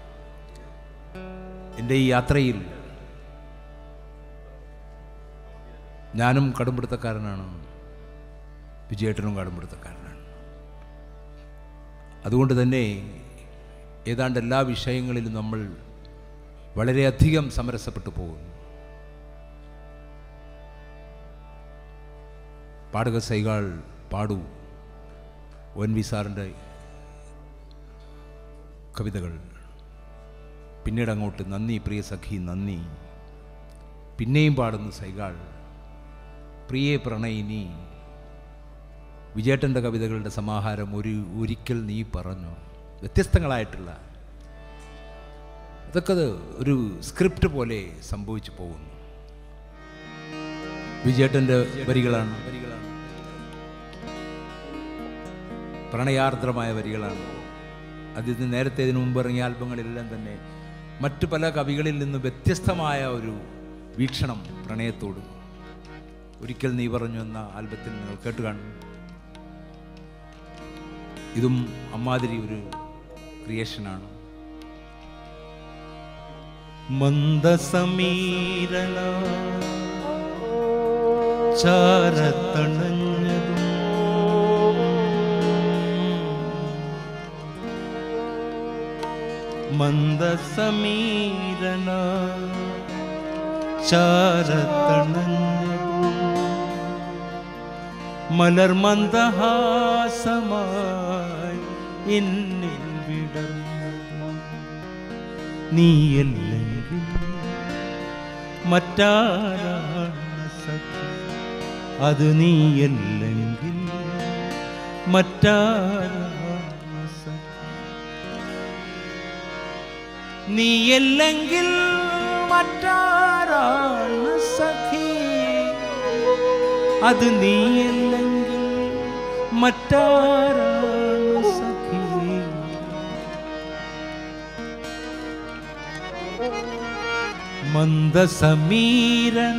എൻ്റെ ഈ യാത്രയിൽ ഞാനും കടുംപിടുത്തക്കാരനാണ്, വിജയേട്ടനും കടുംപിടുത്തക്കാരനാണ്. അതുകൊണ്ട് തന്നെ ഏതാണ്ട് എല്ലാ വിഷയങ്ങളിലും നമ്മൾ വളരെയധികം സമരസപ്പെട്ടു പോകുന്നു. പാടുക സൈകാൾ പാടൂ, ഒ എൻ വി സാറിൻ്റെ കവിതകൾ. പിന്നീട് അങ്ങോട്ട് നന്ദി പ്രിയ സഖി നന്ദി, പിന്നെയും പാടുന്നു സൈകാൾ, പ്രിയേ പ്രണയിനി. വിജയേട്ടൻ്റെ കവിതകളുടെ സമാഹാരം ഒരു ഒരിക്കൽ നീ പറഞ്ഞു. വ്യത്യസ്തങ്ങളായിട്ടുള്ള അതൊക്കെ ഒരു സ്ക്രിപ്റ്റ് പോലെ സംഭവിച്ചു പോകുന്നു. വിജയേട്ടൻ്റെ വരികളാണ്, പ്രണയാർദ്രമായ വരികളാണ്. അതിന് നേരത്തെ ഇതിനു മുമ്പ് ഇറങ്ങിയ ആൽബങ്ങളിലെല്ലാം തന്നെ മറ്റു പല കവികളിൽ നിന്ന് വ്യത്യസ്തമായ ഒരു വീക്ഷണം പ്രണയത്തോട്. ഒരിക്കൽ നീ പറഞ്ഞു എന്ന ആൽബത്തിൽ നിങ്ങൾ കേട്ട് കാണും. ഇതും അമ്മാതിരി ഒരു ക്രിയേഷനാണ്. മന്ദസമീരന ചാരത്തണഞ്ഞതും മന്ദസമീരന ചാരത്തണഞ്ഞതും മലർമന്ദഹാസമായി എന്നിൽ വിടർന്നതും നീയല്ലെങ്കിൽ മറ്റാരാണ് സഖി, അത് നീയല്ലെങ്കിൽ മറ്റാരാണ് സഖി. നീയല്ലെങ്കിൽ മറ്റാരാണ് സഖി, അത് നീയല്ലെങ്കിൽ മറ്റാരാണ് സഖി. മന്ദസമീരന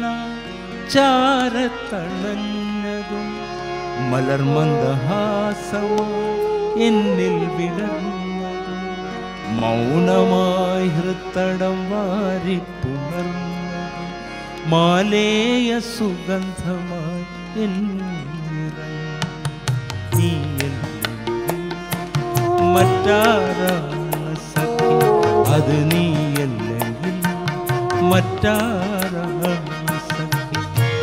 ചാരത്തണഞ്ഞതും മലർമന്ദഹാസമായി എന്നിൽ വിടർന്നതും മൗനമായി ഹൃത്തടം വാരിപ്പുണർന്നതും മാലേയ സുഗന്ധമായി എന്നിറങ്ങി. നീയല്ലെങ്കിൽ മറ്റാരാണ് സഖി, അത് നീയല്ലെങ്കിൽ മറ്റാരാണ് സഖി.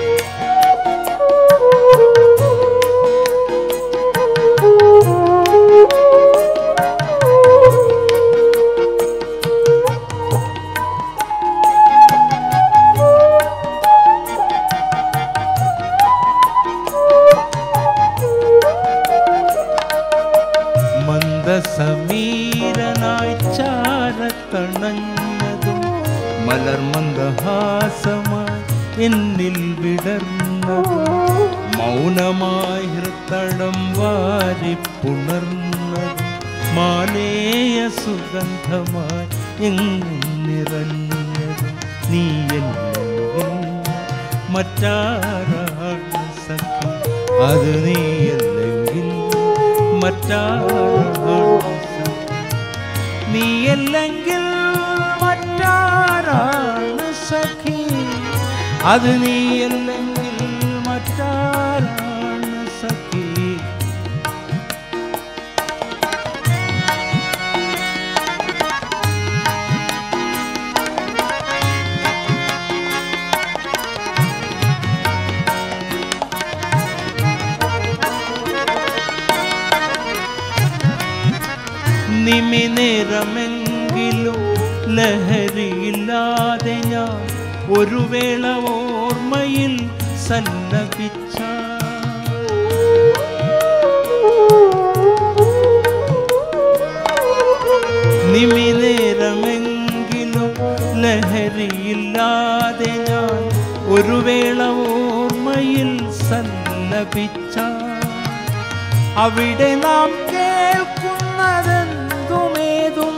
മന്ദസമീരനായി ചാരത്തണഞ്ഞതും മലർമന്ദഹാസമായി എന്നിൽ വിടർന്നതും മൗനമായി ഹൃത്തടം വാരിപ്പുണർന്നതും മാലേയ സുഗന്ധമായി എങ്ങും നിറഞ്ഞതും നീയല്ലെങ്കിൽ മറ്റാരാണ് സഖി, അത് നീയല്ലെങ്കിൽ മറ്റാരാണ് സഖി. നീയല്ലെങ്കിൽ മറ്റാരാണ് സഖി, അത് നീയല്ലെങ്കിൽ മറ്റാരാണ് സഖി. നിമിനേരമെങ്കിലും ലഹരിയില്ലാതെ ഞാൻ ഒരു വേള ഓർമ്മയിൽ സല്ലപിച്ച നിമിനേരമെങ്കിലും ലഹരിയില്ലാതെ ഞാൻ ഒരു വേള ഓർമ്മയിൽ സല്ലപിച്ച അവിടെ നാം കേൾക്കുന്നതെന്തുമേതും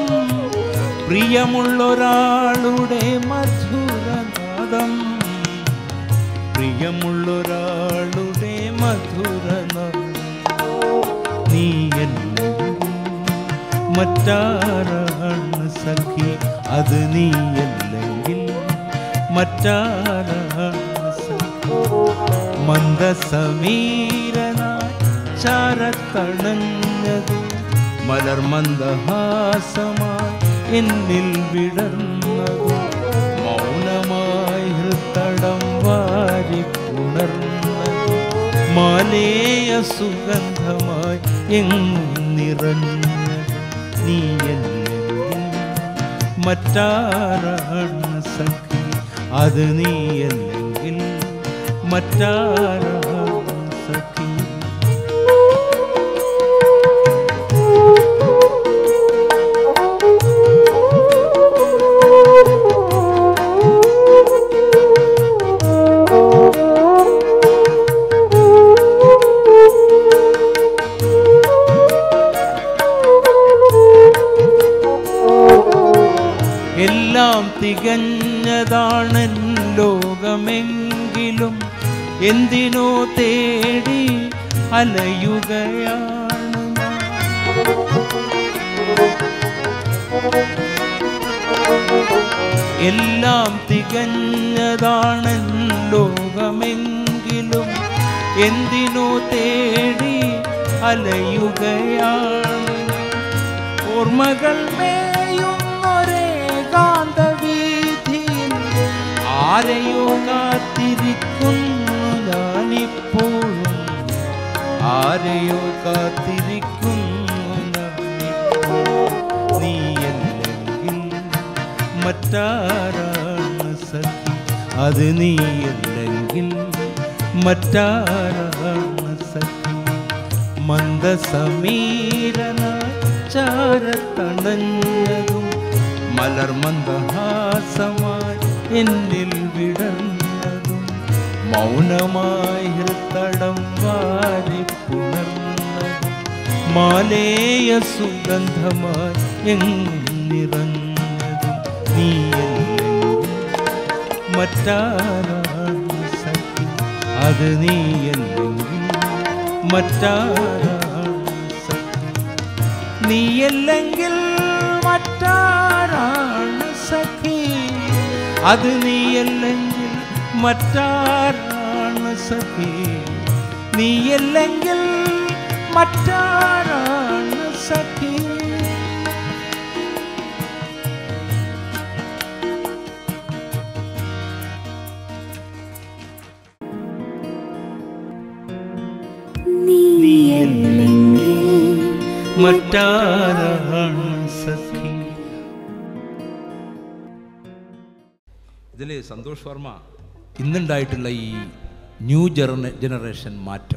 പ്രിയമുള്ളൊരാളുടെ മധുരനാദം, പ്രിയമുള്ളൊരാളുടെ മധുരനാദം. നീയല്ലെങ്കിൽ മറ്റാരാണ് സഖി, അത് നീയല്ലെങ്കിൽ മറ്റാരാണ് സഖി. മന്ദസമീരനായി ചാരത്തണഞ്ഞതും മലർമന്ദഹാസമായി എന്നിൽ വിടർന്നതും മൗനമായി ഹൃത്തടം വാരിപ്പുണർന്നതും മാലേയ സുഗന്ധമായി എങ്ങും നിറഞ്ഞതും നീയല്ലെങ്കിൽ മറ്റാരാണ് സഖി, അത് നീയല്ലെങ്കിൽ മറ്റാരാണ് സഖി. എല്ലാം തികഞ്ഞതാണെൻ ലോകമെങ്കിലും എന്തിനോ തേടി അലയുകയാണ് ഞാൻ. എല്ലാം തികഞ്ഞതാണെൻ ലോകമെങ്കിലും എന്തിനോ തേടി അലയുകയാണ് ഞാൻ. ഓർമ്മകൾ കാന്തവീഥിയിൽ ആരെയോ കാത്തിരിക്കുന്നു ഞാനിപ്പോഴും, ആരെയോ കാത്തിരിക്കുന്നു ഞാനിപ്പോഴും. നീയല്ലെങ്കിൽ മറ്റാരാണ് സഖി, അത് നീയല്ലെങ്കിൽ മറ്റാരാണ് സഖി. മന്ദസമീരനായി ചാരത്തണഞ്ഞതും മലർമന്ദഹാസമായി എന്നിൽ വിടർന്നതും മൗനമായി ഹൃത്തടം വാരിപ്പുണർന്നതും മാലേയ സുഗന്ധമായി എങ്ങും നിറഞ്ഞതും നീയല്ലെങ്കിൽ മറ്റാരാണ് സഖി, അത് നീയല്ലെങ്കിൽ മറ്റാരാണ് സഖി, നീയല്ലെങ്കിൽ മറ്റാരാണ് സഖി, അത് നീയല്ലെങ്കിൽ മറ്റാരാണ് സഖി, നീയല്ലെങ്കിൽ മറ്റാരാണ് സഖി. നീയല്ലെങ്കിൽ മറ്റാരാണ് സഖി. ഇതിൽ സന്തോഷ് വർമ്മ ഇന്നുണ്ടായിട്ടുള്ള ഈ ന്യൂ ജനറ ജനറേഷൻ മാറ്റം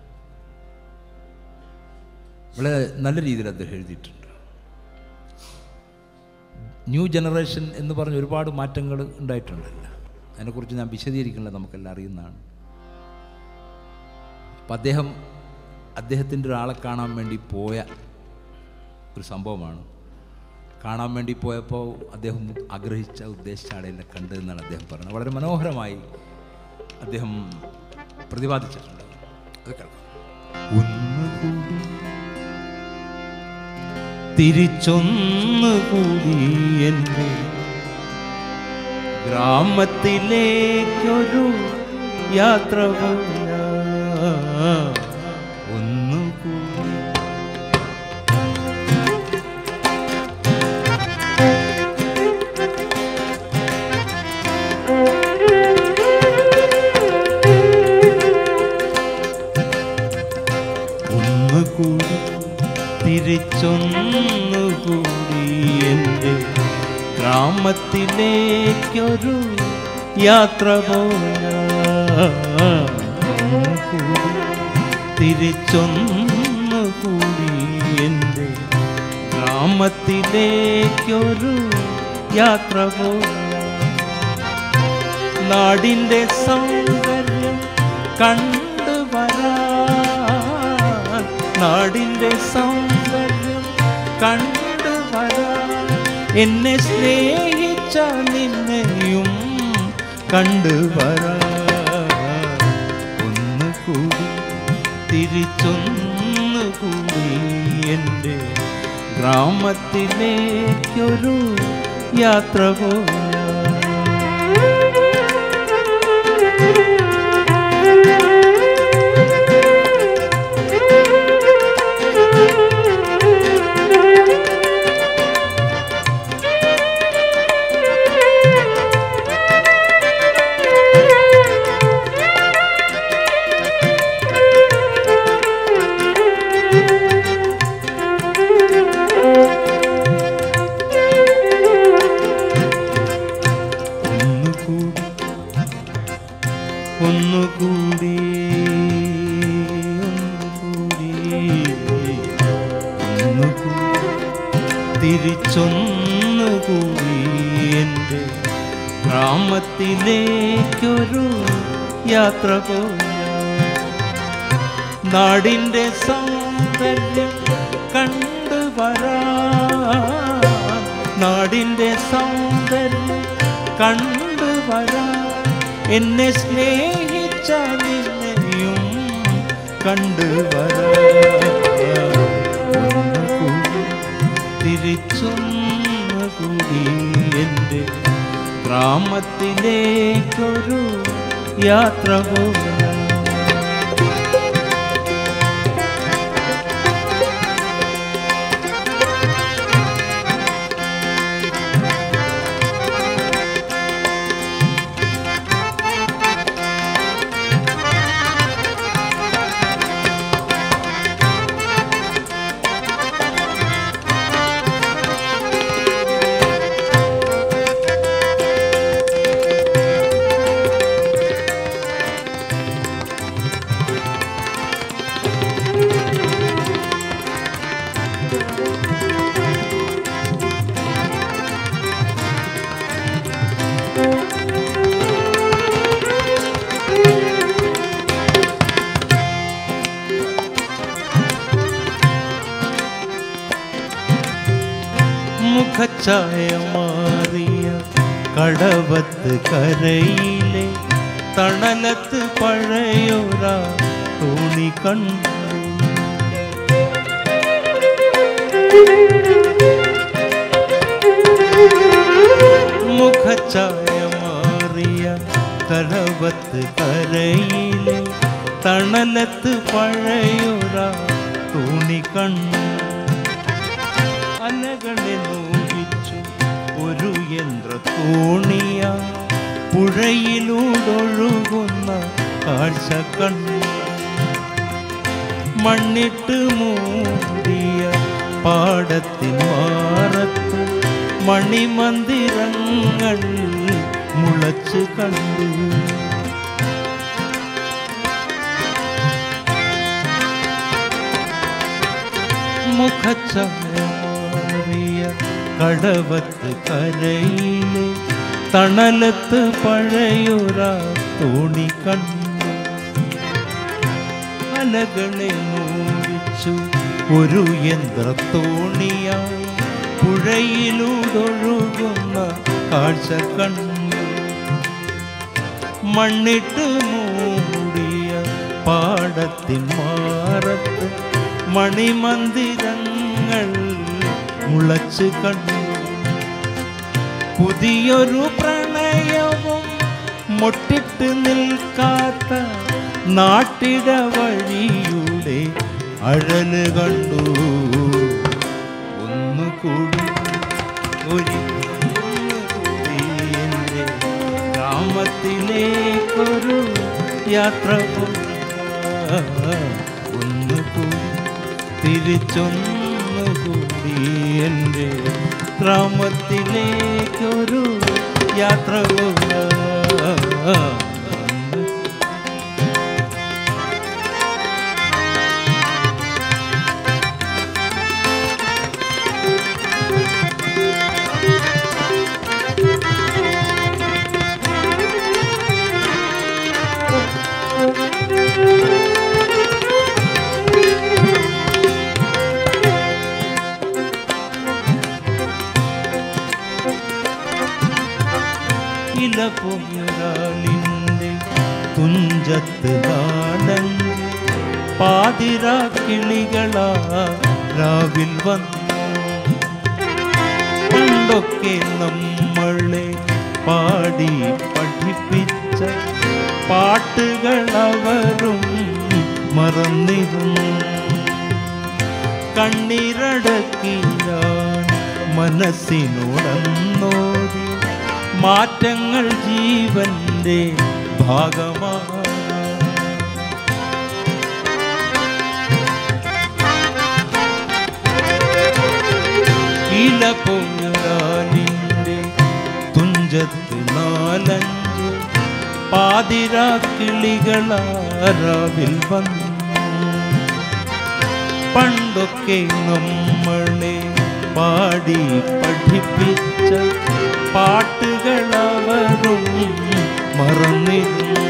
വളരെ നല്ല രീതിയിൽ അദ്ദേഹം എഴുതിയിട്ടുണ്ട്. ന്യൂ ജനറേഷൻ എന്ന് പറഞ്ഞ് ഒരുപാട് മാറ്റങ്ങൾ ഉണ്ടായിട്ടുണ്ടല്ല, അതിനെക്കുറിച്ച് ഞാൻ വിശദീകരിക്കുന്നത് നമുക്കെല്ലാം അറിയുന്നതാണ്. അപ്പം അദ്ദേഹം അദ്ദേഹത്തിൻ്റെ ഒരാളെ കാണാൻ വേണ്ടി പോയ ഒരു സംഭവമാണ്. കാണാൻ വേണ്ടി പോയപ്പോൾ അദ്ദേഹം ആഗ്രഹിച്ച ഉദ്ദേശിച്ച ആളെ കണ്ടതെന്നാണ് അദ്ദേഹം പറയുന്നത്. വളരെ മനോഹരമായി അദ്ദേഹം പ്രതിപാദിച്ചിട്ടുണ്ട്. അത് കേൾക്കാം. തിരിച്ചൊന്നുകൂടി എൻ്റെ ഗ്രാമത്തിലേക്കൊരു യാത്ര ഒന്നുകൂടി ഒന്നുകൂടി തിരിച്ചൊന്നുകൂടി എൻ്റെ ഗ്രാമത്തിലേക്കൊരു യാത്ര പോയാ, തിരിച്ചൊന്നുകൂടി എൻ്റെ ഗ്രാമത്തിലേക്കൊരു യാത്ര പോയാ, നാടിൻ്റെ സൗന്ദര്യം കണ്ടുവരാൻ, നാടിൻ്റെ സൗന്ദര്യം കണ്ടുവരാൻ, എന്നെ സ്നേഹിച്ച നിന്നെയും കണ്ടുവരാൻ, ഒന്നുകൂടി തിരിച്ചൊന്നുകൂടി എൻ്റെ ഗ്രാമത്തിലേക്കൊരു യാത്ര പോയാ. ഒന്നുകൂടി ഒന്നുകൂടി ഒന്നുകൂടി തിരിച്ചൊന്നുകൂടി എൻ്റെ ഗ്രാമത്തിലേക്കൊരു യാത്ര പോയാ, നാടിൻ്റെ സൗന്ദര്യം കണ്ടുവരാൻ, നാടിൻ്റെ സൗന്ദര്യം കണ്ടുവരാൻ, എന്നെ സ്നേഹിച്ച നിന്നെയും കണ്ടുവരാൻ, തിരിച്ചൊന്നുകൂടി എൻ്റെ ഗ്രാമത്തിലേക്കൊരു യാത്ര പോകാൻ. മുഖഛായ മാറിയ കടവത്ത് കരയിലെ തണലത്ത് പഴയൊരാ തോണി കണ്ടു. മുഖഛായ മാറിയ കടവത്ത് കരയിലെ തണലത്ത് പഴയൊരാ തോണി കണ്ടു. അലകളെ നോവിച്ചു ഒരു യന്ത്ര തോണിയ പുഴയിലൂടൊഴുകുന്ന കാഴ്ച കണ്ടു. മണ്ണിട്ട് മൂടിയ പാടത്തിൻ മാറത്ത് മണിമന്ദിരങ്ങൾ മുളച്ച് കണ്ടു. മുഖഛായ കടവത്ത് കരയിലെ തണലത്ത് പഴയൊരാ തോണി കണ്ടു. അലകളെ നോവിച്ചു ഒരു യന്ത്രത്തോണിയായി പുഴയിലൂടൊഴുകുന്ന കാഴ്ച കണ്ടു. മണ്ണിട്ട് മൂടിയ പാടത്തിൻ മാറത്ത് മണിമന്ദിരങ്ങൾ മുളച്ച് കണ്ടു. പുതിയൊരു പ്രണയവും മൊട്ടിട്ട് നിൽക്കാത്ത നാട്ടിട വഴിയുടെ അഴല് കണ്ടു. ഒന്നുകൂടി ഒരിക്കൽ എൻ്റെ ഗ്രാമത്തിലേക്കൊരു യാത്ര ഒന്നുകൂടി തിരിച്ചൊന്നുകൂടി എൻ്റെ ഗ്രാമത്തിലേക്കൊരു യാത്ര ഇലപൊരാലിൻ്റെ തുഞ്ചത്ത് നാലഞ്ച് പാതിരാ കിളികളാ രാവിൽ വന്നു. പണ്ടൊക്കെ നമ്മളെ പാടി പഠിപ്പിച്ച പാട്ടുകളവരും മറന്നിരുന്നു. കണ്ണീരടക്കി ഞാൻ മനസ്സിനോടന്നോടി മാറ്റങ്ങൾ ജീവന്റെ ഭാഗമാണ്. ഇലപൊരാലിൻ്റെ തുഞ്ചത്ത് നാലഞ്ച് പാതിരാ കിളികളാരാവിൽ വന്നു. പണ്ടൊക്കെ നമ്മളെ പാടി പഠിപ്പിച്ച പാട്ടുകളവരും മറന്നിരുന്നു.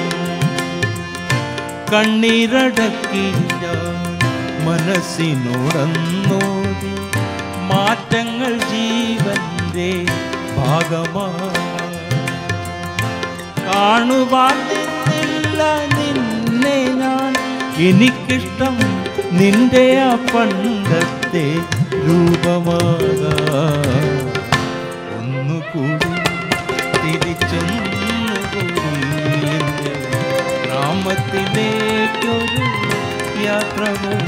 കണ്ണീരടക്കി ഞാൻ മനസ്സിനോടന്നോടി മാറ്റങ്ങൾ ജീവന്റെ ഭാഗമാണ്. കാണുവാൻ നിന്നില്ല നിന്നെ ഞാൻ, എനിക്കിഷ്ടം നിന്റെ ആ പണ്ടത്തെ രൂപമാകാം. ഒന്നുകൂടി തിരിച്ചൊന്നുകൂടി എൻ്റെ ഗ്രാമത്തിലേക്കൊരു യാത്ര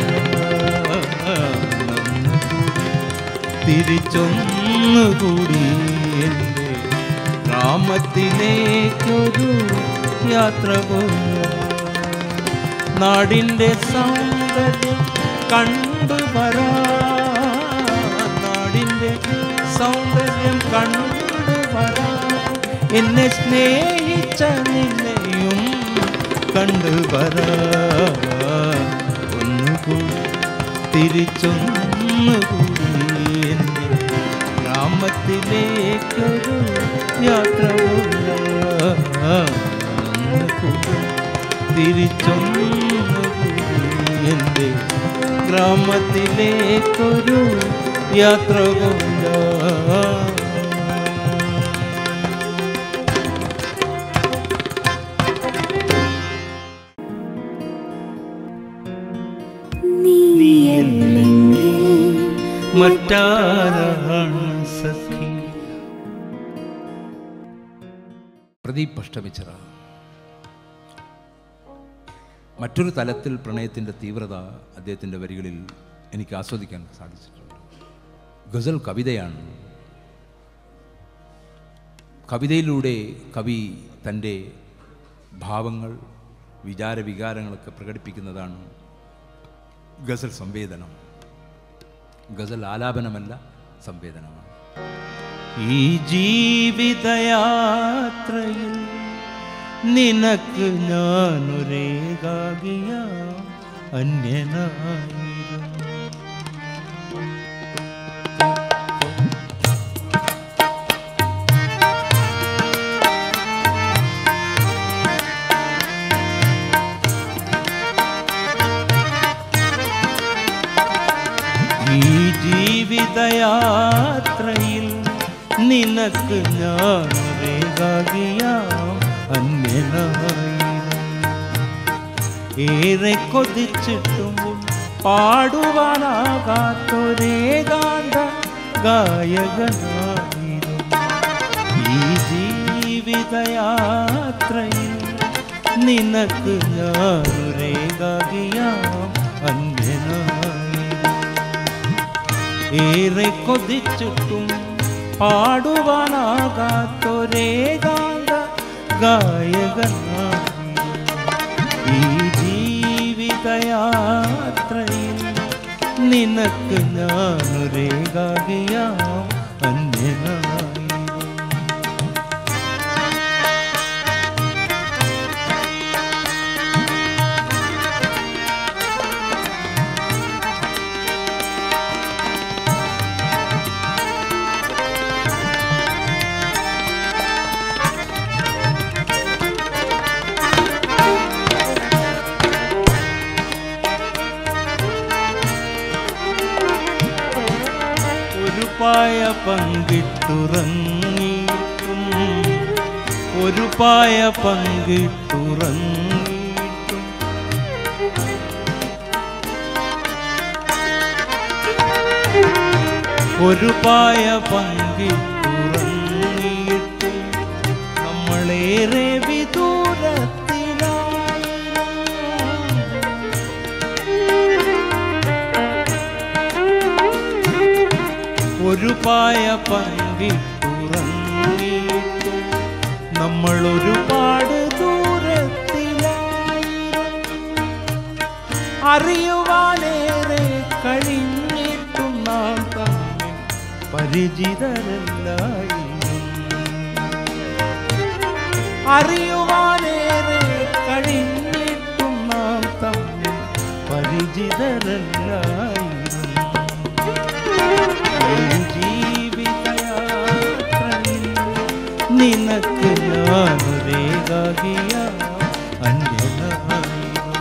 തിരിച്ചൊന്നുകൂടി എൻ്റെ ഗ്രാമത്തിലേക്കൊരു യാത്ര നാടിൻ്റെ സൗന്ദര്യം കണ്ടുവരാ നാടിൻ്റെ സൗന്ദര്യം കണ്ടുവരാ എന്നെ സ്നേഹിച്ച നിന്നെയും കണ്ടുവരാ ഒന്നുകൂടി തിരിച്ചൊന്നുകൂടി എൻ്റെ ഗ്രാമത്തിലേക്കൊരു യാത്ര ഒന്നുകൂടി തിരിച്ചൊന്നുകൂടി എൻ്റെ ഗ്രാമത്തിലേക്കൊരു യാത്ര കൊണ്ട മറ്റാരാണ് സഖി. പ്രദീപ് അഷ്ടമിച്ചിറ. മറ്റൊരു തലത്തിൽ പ്രണയത്തിൻ്റെ തീവ്രത അദ്ദേഹത്തിൻ്റെ വരികളിൽ എനിക്ക് ആസ്വദിക്കാൻ സാധിച്ചിട്ടുണ്ട്. ഗസൽ കവിതയാണ്. കവിതയിലൂടെ കവി തൻ്റെ ഭാവങ്ങൾ, വിചാരവികാരങ്ങളൊക്കെ പ്രകടിപ്പിക്കുന്നതാണ് ഗസൽ സംവേദനം. ഗസൽ ആലാപനമല്ല, സംവേദനമാണ്. ഈ ജീവിതയാത്രയിൽ നിനക്ക് ഞാനൊരേകാകിയ അന്യനായിരുന്നു. ഈ ജീവിതയാത്രയിൽ നിനക്ക് ഞാനൊരേകാകിയ അന്യനായിരുന്നു. ഏറെ കൊതിച്ചിട്ടും പാടുവാനാകാത്തൊരേകാന്ത ഗായകനായിരുന്നു. ഈ ജീവിതയാത്രയിൽ നിനക്ക് ഞാനൊരേകാകിയ അന്യനായിരുന്നു. ഏറെ കൊതിച്ചിട്ടും പാടുവാനാകാത്തൊരേകാന്ത ഗായകനായിരുന്നു. ഈ ജീവിതയാത്രയിൽ നിനക്ക് ഞാനൊരേകാകിയ അന്യനായിരുന്നു. പായ പങ്കിട്ടുറങ്ങിയിട്ടും ഒരു പായ പങ്കിട്ടുറങ്ങിയിട്ടും ഒരു പായ പങ്കിട്ടുറങ്ങിയിട്ടും നമ്മളേറെ വിദൂരത്തിലായിരുന്നു. ഒരു പായ പങ്കിട്ടുറങ്ങിയിട്ടും നമ്മൾ ഒരുപാട് ദൂരത്തിലായിരുന്നു. അറിയുവാനേറെ കഴിഞ്ഞിട്ടും നാം തമ്മിൽ പരിചിതരല്ലായിരുന്നു. അറിയുവാനേറെ കഴിഞ്ഞിട്ടും നാം തമ്മിൽ പരിചിതരല്ലായിരുന്നു. ജീവിതയാത്രയിൽ നിനക്ക് ഞാനൊരേകാകിയ അന്യനായിരുന്നു.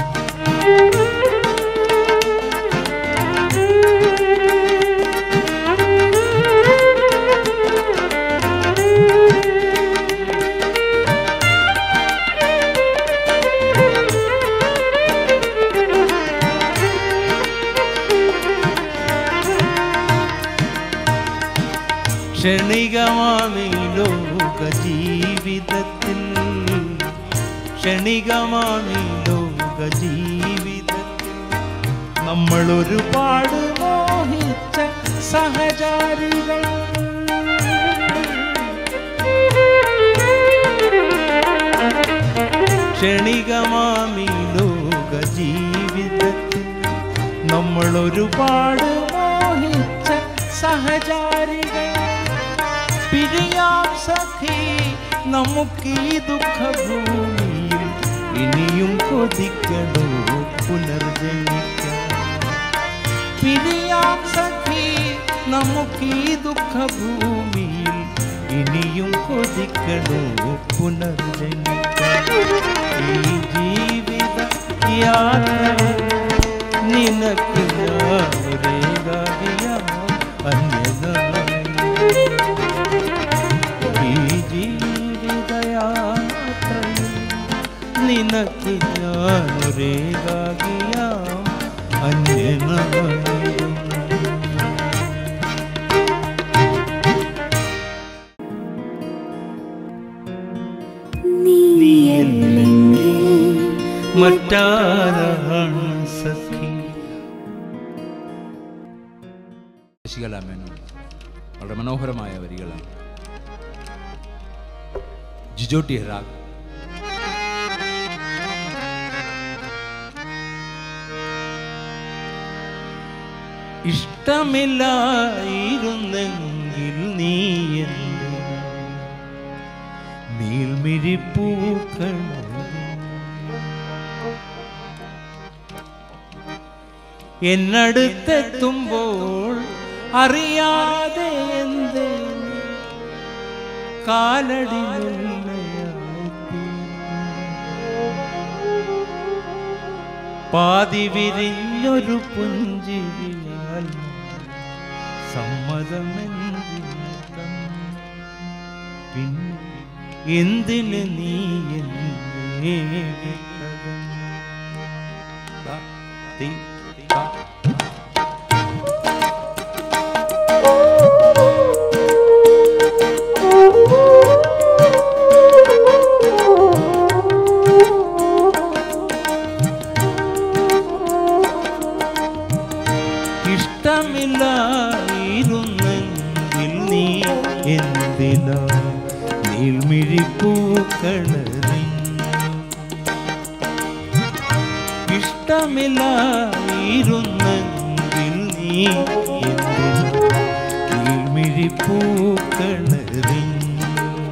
ക്ഷണികമാമീ ലോക ജീവിതത്തിൽ ക്ഷണികമാമീ ലോക ജീവിതത്തിൽ നമ്മൾ ഒരുപാട് മോഹിച്ച സഹചാരികൾ. ക്ഷണികമാമീ ലോക ജീവിതത്തിൽ നമ്മൾ ഒരുപാട് മോഹിച്ച സഹചാരികൾ. പിരിയാം സഖി നമുക്ക് ഈ ദുഃഖഭൂമിയിൽ ഇനിയും കൊതിക്കണോ പുനർജനിക്കാൻ. പിരിയാം സഖി നമുക്ക് ഈ ദുഃഖഭൂമിയിൽ ഇനിയും കൊതിക്കണോ പുനർജനിക്കാൻ. ഈ ജീവിത യാത്ര നിനക്ക് ഞാനൊരേകാകിയ നിനക്ക് ഞാനൊരേകാകിയാം അന്യനായിരുന്നു. നീയല്ലെങ്കിൽ മറ്റാരാണ് സഖി. ശശികലാമേനോൻ വളരെ മനോഹരമായ വരികളാണ്. ജിജോ ടി ഹെറാഗ് ഇഷ്ടമില്ലായിരുന്നെങ്കിൽ നീ എന്റെ നീൽമിഴിപ്പൂക്കൾ എന്നടുത്തെത്തുമ്പോൾ അറിയാതെ എന്തേ കാലടി പാതി വിരിഞ്ഞൊരു പുഞ്ചിരിയാൽ സമ്മതമെന്തിന് പിന്നെ എന്തിന് നീ എന്നെ ഇഷ്ടമില്ലായിരുന്നെങ്കിൽ നീ എന്തിനാ നീൽമിഴിപ്പൂക്കളറിഞ്ഞു. ഇഷ്ടമില്ലായിരുന്നെങ്കിൽ നീ എന്തിനാ നീൽമിഴിപ്പൂക്കളറിഞ്ഞു.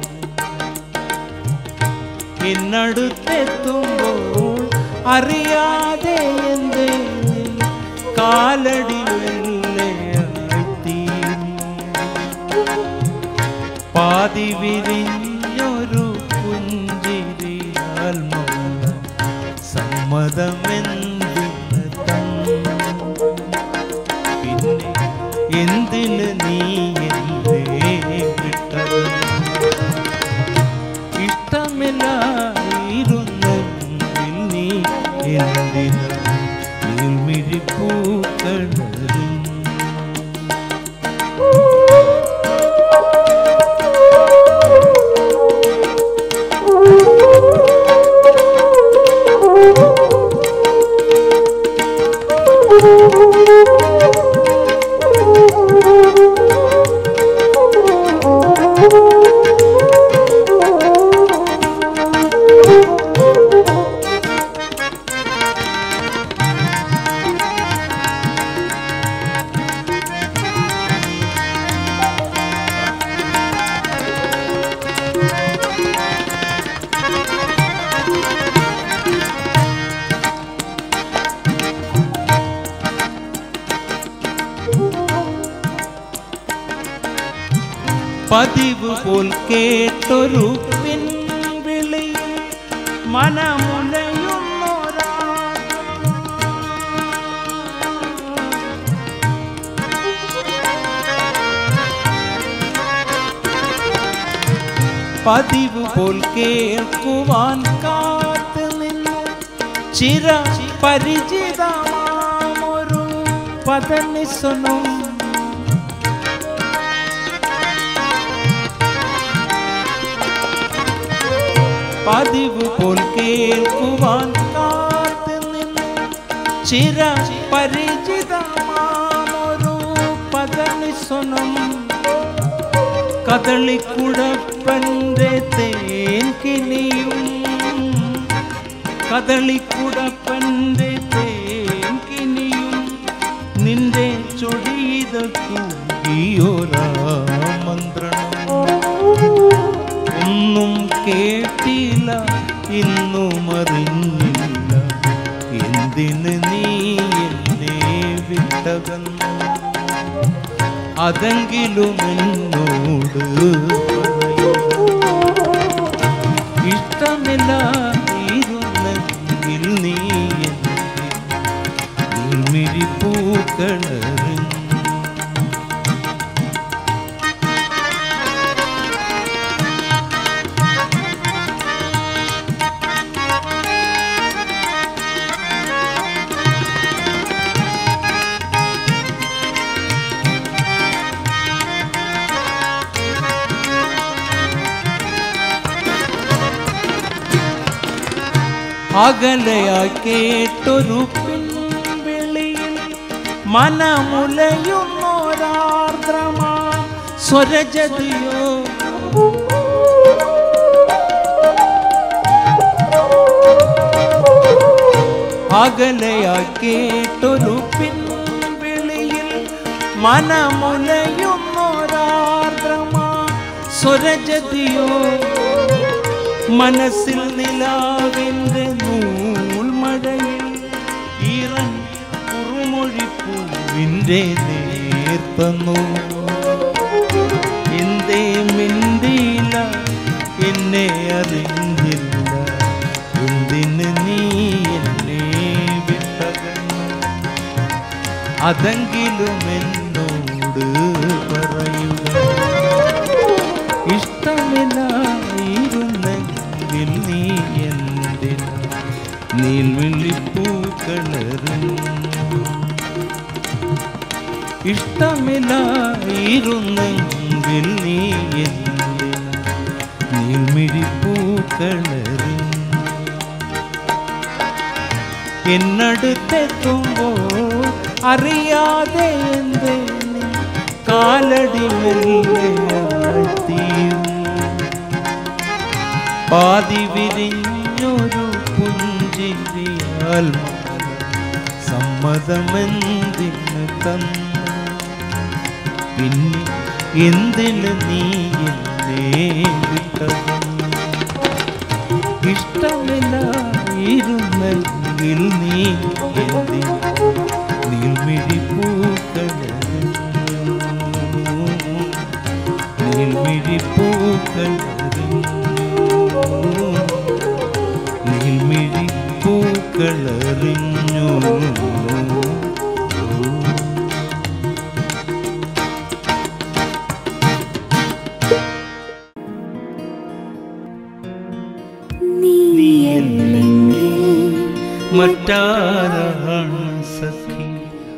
എന്നടുത്തെത്തുമ്പോൾ അറിയാതെ എന്തേ കാലടി പാതി വിരിഞ്ഞൊരു പുഞ്ചിരിയാൽ മൗനം സമ്മതമെന്തിന് പിന്നെ എന്തിന് നീ എന്നെ വിട്ടത്. ഇഷ്ടമില്ലായിരുന്നെങ്കിൽ നീ എന്തിന് നീൽമിഴിപ്പൂക്കളറിഞ്ഞു. പതിവ് പോൽ കേട്ടൊരു പിൻവിളി മനമുലയുന്നോരാ പതിവ് പോൽ കേൾക്കുവാൻ കാത്തു നിന്നു ചിര പരിചിതമാമൊരു പദനിസ്വനം. പതിവ് പോൽ കേൾക്കുവാൻ കാത്തു നിന്നു ചിര പരിചിതമാമൊരു പദനിസ്വനം. കദളിക്കുടപ്പൻ്റെ തേൻ കിനിയും കദളിക്കുടപ്പൻ്റെ തേൻ കിനിയും നിന്റെ ചൊടിയിത കൂടിയൊരാ മന്ത്രണം. ഒന്നും കേട്ടില്ല ഇന്നും അറിഞ്ഞില്ല എന്തിന് നീ എന്നെ വിട്ടകന്നു. അതെങ്കിലും എന്നോട് ഇഷ്ടമില്ലായിരുന്നെങ്കിൽ നീ എന്നെ നീൽമിഴിപ്പൂക്കളറിഞ്ഞു. അകലയായി കേട്ടൊരു പിൻവിളിയിൽ മനമുലയുന്നോരാർദ്രമാ സ്വരജതിയോ അകലയായി കേട്ടൊരു പിൻവിളിയിൽ മനമുലയുന്നോരാർദ്രമാ സ്വരജതിയോ മനസ്സിൽ നിലാവിൻ്റെ നൂൽമഴയിൽ ഈറൻ കുറുമൊഴിപ്പൂവിൻ്റെ നേർത്തന്നു എന്തേ മിണ്ടിയില്ല എന്നെ അറിഞ്ഞില്ല എന്തിന് നീ എന്നെ വിട്ടകന്നു അതെങ്കിലും എന്നോട് പറയുക ഇഷ്ടമില്ലായിരുന്നെങ്കിൽ നീ എന്തിന് നീൽവിളിപ്പൂക്കളറിഞ്ഞു ഇഷ്ടമില്ലായിരുന്നെങ്കിൽ നീ എന്തിന് നീൽമിഴിപ്പൂക്കളറിഞ്ഞു എന്നടുത്തെത്തുമ്പോൾ അറിയാതെ എന്തേ കാലടി മെല്ലയാഴ്ത്തിയും പാതി വിരിഞ്ഞൊരു പുഞ്ചിരിയാൽ സമ്മതമെന്തിന് തന്നു പിന്നെ എന്തിന് നീ എന്നെ വിട്ടകന്നു ഇഷ്ടമില്ലായിരുന്നെങ്കിൽ നീ എന്തിന് നീൽമിഴിപ്പൂക്കളറിഞ്ഞു നീൽമിഴിപ്പൂക്കളറിഞ്ഞു നീൽമിഴിപ്പൂക്കളറിഞ്ഞു മറ്റാരാണ് സഖി.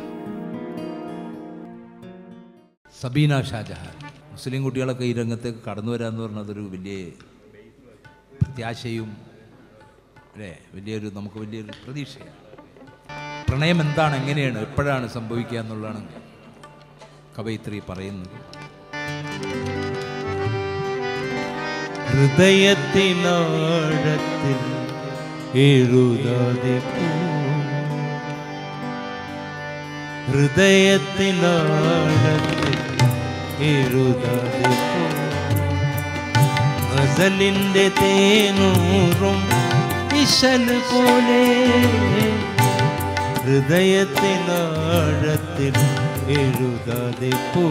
സബീന ഷാജഹാൻ. മുസ്ലിം കുട്ടികളൊക്കെ ഈ രംഗത്തേക്ക് കടന്നു വരാമെന്ന് പറഞ്ഞാൽ അതൊരു വലിയ പ്രത്യാശയും അല്ലേ, വലിയൊരു നമുക്ക് വലിയൊരു പ്രതീക്ഷയാണ്. പ്രണയം എന്താണ്, എങ്ങനെയാണ്, എപ്പോഴാണ് സംഭവിക്കുക എന്നുള്ളതാണ് കവയിത്രി പറയുന്നത്. ഹൃദയത്തിലാഴത്തിൽ എഴുതാതെ ഹൃദയത്തിലാഴത്തിൽ എഴുതാതെ ഗസലിൻ്റെ തേനൂറും ഇശൽ പോലെ ഹൃദയത്തിലാഴത്തിൽ എഴുതാതെ പോ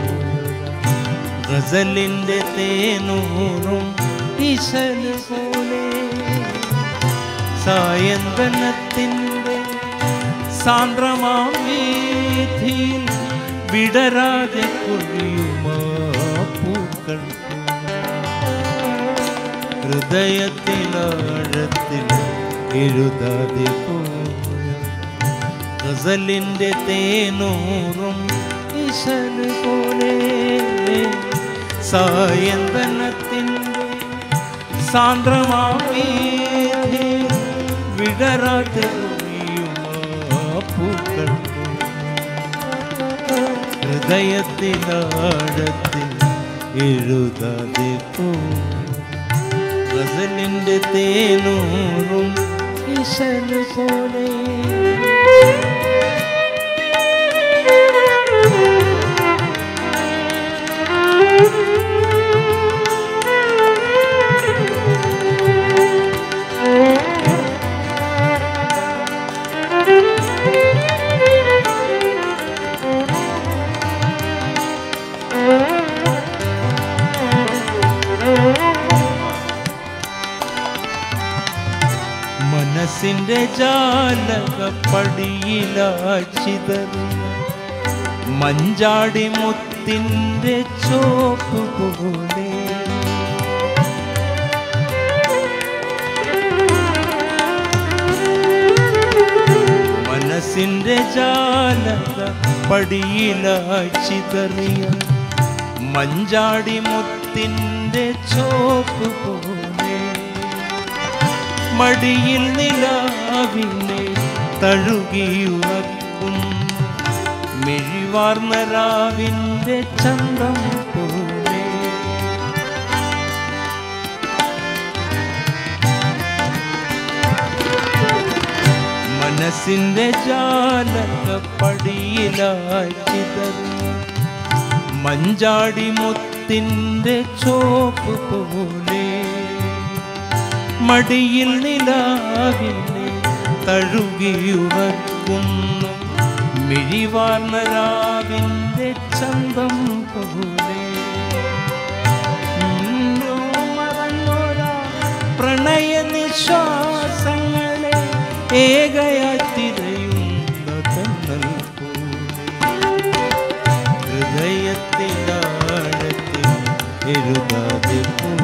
ഗസലിൻ്റെ തേനൂറും ഇശൽ പോലെ സായന്തനത്തിൻ്റെ സാന്ദ്രമാം വീഥിയിൽ വിടരാതെ കൊഴിയുമാ പൂക്കൾ ഹൃദയത്തിലാഴത്തിൽ എഴുതാതെ പോയ ഗസലിൻ്റെ തേനൂറും ഇശൽ പോലെ സായന്തനത്തിൻ്റെ സാന്ദ്രമാം വീഥിയിൽ വിടരാതെ കൊഴിയുമാ പൂക്കൾ ഹൃദയത്തിലാഴത്തിൽ എഴുതാതെ പോ ഗസലിൻ്റെ തേനൂറും ഇശൽ പോലെ മനസ്സിൻ്റെ ജാലകപ്പടിയിലാച്ചിതറി മഞ്ചാടി മുത്തിൻ്റെ ചോപ്പ് പോലെ മനസ്സിൻ്റെ ജാലകപ്പടിയിലാച്ചിതറിയ മഞ്ചാടി മുത്തിൻ്റെ ചോപ്പ് പോലെ മടിയിൽ നിലാവിനെ തഴുകിയുറക്കുന്നു മിഴിവാർന്ന രാവിൻ്റെ ചന്തം പോലെ. മനസ്സിൻ്റെ ജാലകപ്പടിയിലായി ചിതറി മഞ്ചാടി മുത്തിൻ്റെ ചോപ്പ് പോലെ. മടിയിൽ നിലാവിനെ തഴുകിയുറക്കുന്നു മിഴിവാർന്ന രാവിൻ്റെ ചന്തം പോലെ. പ്രണയ നിശ്വാസങ്ങളെ ഏകയായി തിരയുന്ന തന്നൽ പോലെ. ഹൃദയത്തിലാഴത്തിൽ എഴുതാതെ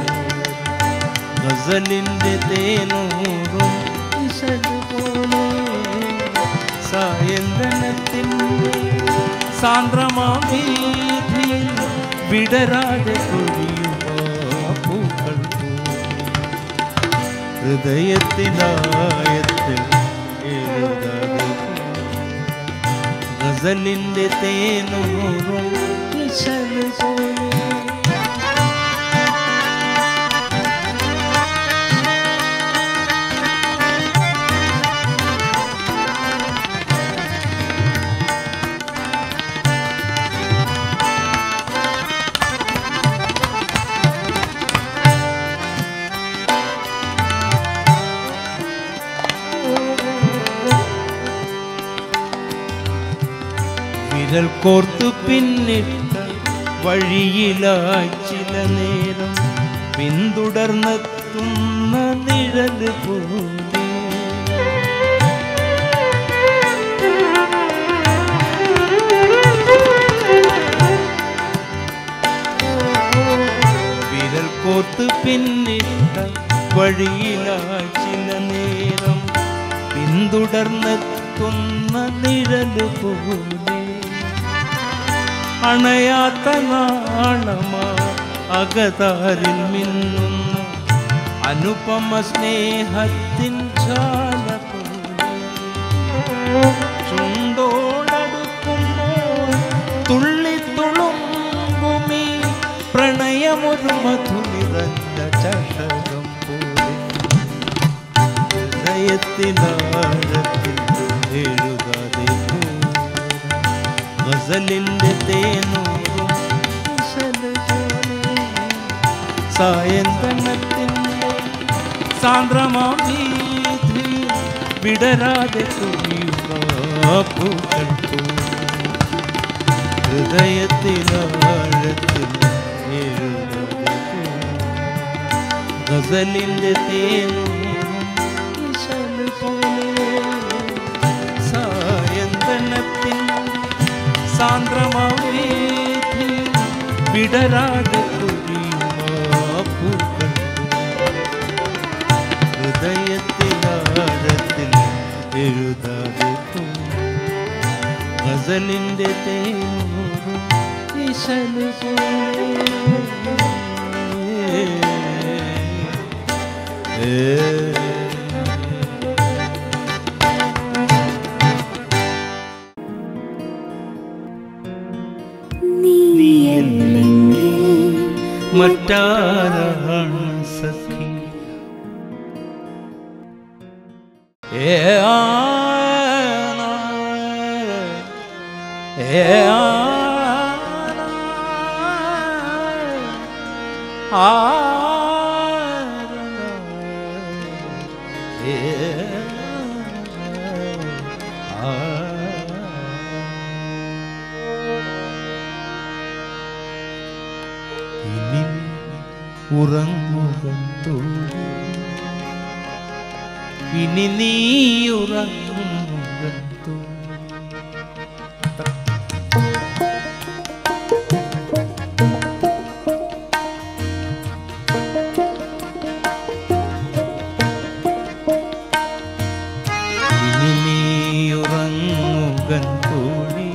ഗസലിൻ്റെ തേനൂറും പോലെ. സായന്തനത്തിൻ്റെ സാന്ദ്രമാവീഥിയിൽ വിടരാതെ പൊഴിയുക പൂക്കൾ. ഹൃദയത്തിലായത്തിൽ എഴുതാതെ ഗസലിൻ്റെ തേനൂറും പോലെ. വിരൽ കോർത്തു പിന്നിട്ട വഴിയിലായി ചില നേരം പിന്തുടർന്നെത്തുന്ന നിഴൽ പോലെ. വിരൽ കോർത്തു പിന്നിട്ട വഴിയിലായി ചില നേരം പിന്തുടർന്നെത്തുന്ന നിഴൽ പോലെ. അണയാത്ത നാളമാ അകതാരിൽ മിന്നുന്ന അനുപമ സ്നേഹത്തിൻ ജ്വാല പോലെ. ചുണ്ടോടടുക്കുമ്പോൾ തുള്ളിത്തുളുമ്പുമീ പ്രണയമൊരു മധു നിറഞ്ഞ ചഷകം പോലെ. ഹൃദയത്തിനാഴത്തിൽ എഴുതാതെ ഗസലിൻ്റെ തേനൂറും സായന്തനത്തിൻ്റെ സാന്ദ്രമാവീഥിയിൽ വിടരാതെ തുണിയുക പൂക്കൾ. ഹൃദയത്തിലാഴത്തിൽ എഴുതാതെ ഗസലിൻ്റെ തേനൂറും പോലെ. സായന്തനത്തിൻ സാന്ദ്രമാവീഥി വിടരാതെ പൂക്കൾ. ഹൃദയത്തിലാഴത്തിൽ എഴുതാതെ ഗസലിൻ്റെ തേനൂറും ഇശല് പോലെ. മറ്റാരാണ് സഖി ഏ ആ ഏ ആ ഉറങ്ങുക തോഴി, ഇനി നീ ഉറങ്ങുക തോഴി. ഇനി നീ ഉറങ്ങുക തോഴി,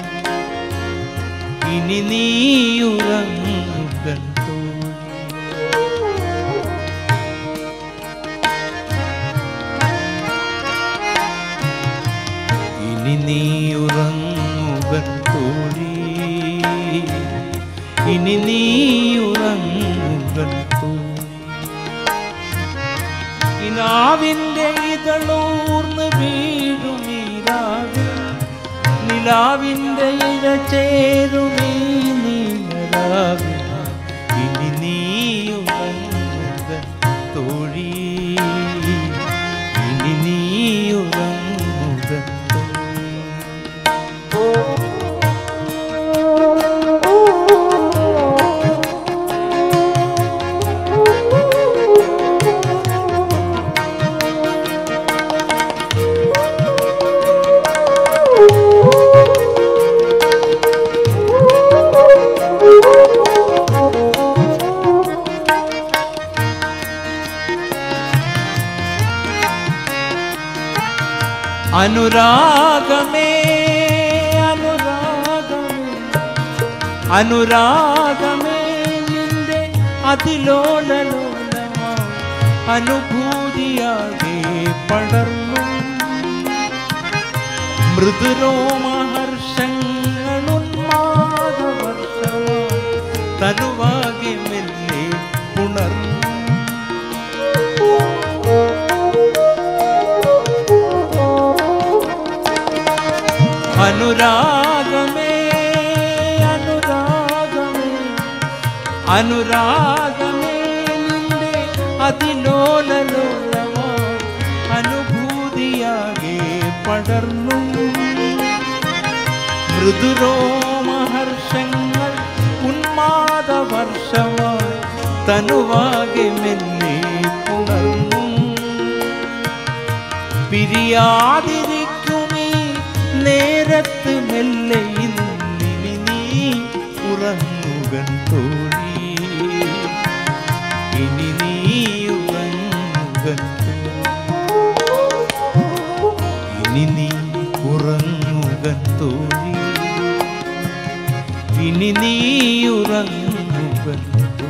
ഇനി നീ ഉറങ്ങുക തോഴി. ഇനി നീ ഉറങ്ങുക തോഴി, ഇനി നീ ഉറങ്ങുക തോഴി. കിനാവിൻ്റെ ഇതളൂർന്ന് വീഴുമീരാവിൽ, നിലാവിൻ്റെ ഇഴ ചേരുമീ നീലരാവിൽ. ഇനി നീ ഉറങ്ങുക തോഴി, ഇനി നീ ഉറങ്ങുക തോഴി. അനുരാഗമേ അനുരാഗമേ അനുരാഗമേ നിന്റെ അതിലോലലോലമാ അനുഭൂതിയാകെ പടർന്നു. മൃദുരോമഹർഷങ്ങളുന്മാദവർഷമാ തനുവാകെ മെല്ലെ ഉണർന്നു. അനുരാഗമേ അനുരാഗമേ അനുരാഗമേ നിന്റെ അതിലോലലോലമാ അനുഭൂതിയാകെ പടർന്നു. മൃദുരോമഹർഷങ്ങൾ ഉന്മാദവർഷമായി തനുവാകെ മെല്ലെ പുണർന്നു. പിരിയാതിരിക്കുമീ നേരത്ത് മെല്ലെ ഇന്നിനി നീ ഉറങ്ങുക തോഴി, ഇനി നീ ഉറങ്ങുക തോഴി, ഇനി നീ ഉറങ്ങുക തോഴി, ഇനി നീ ഉറങ്ങുക തോഴി.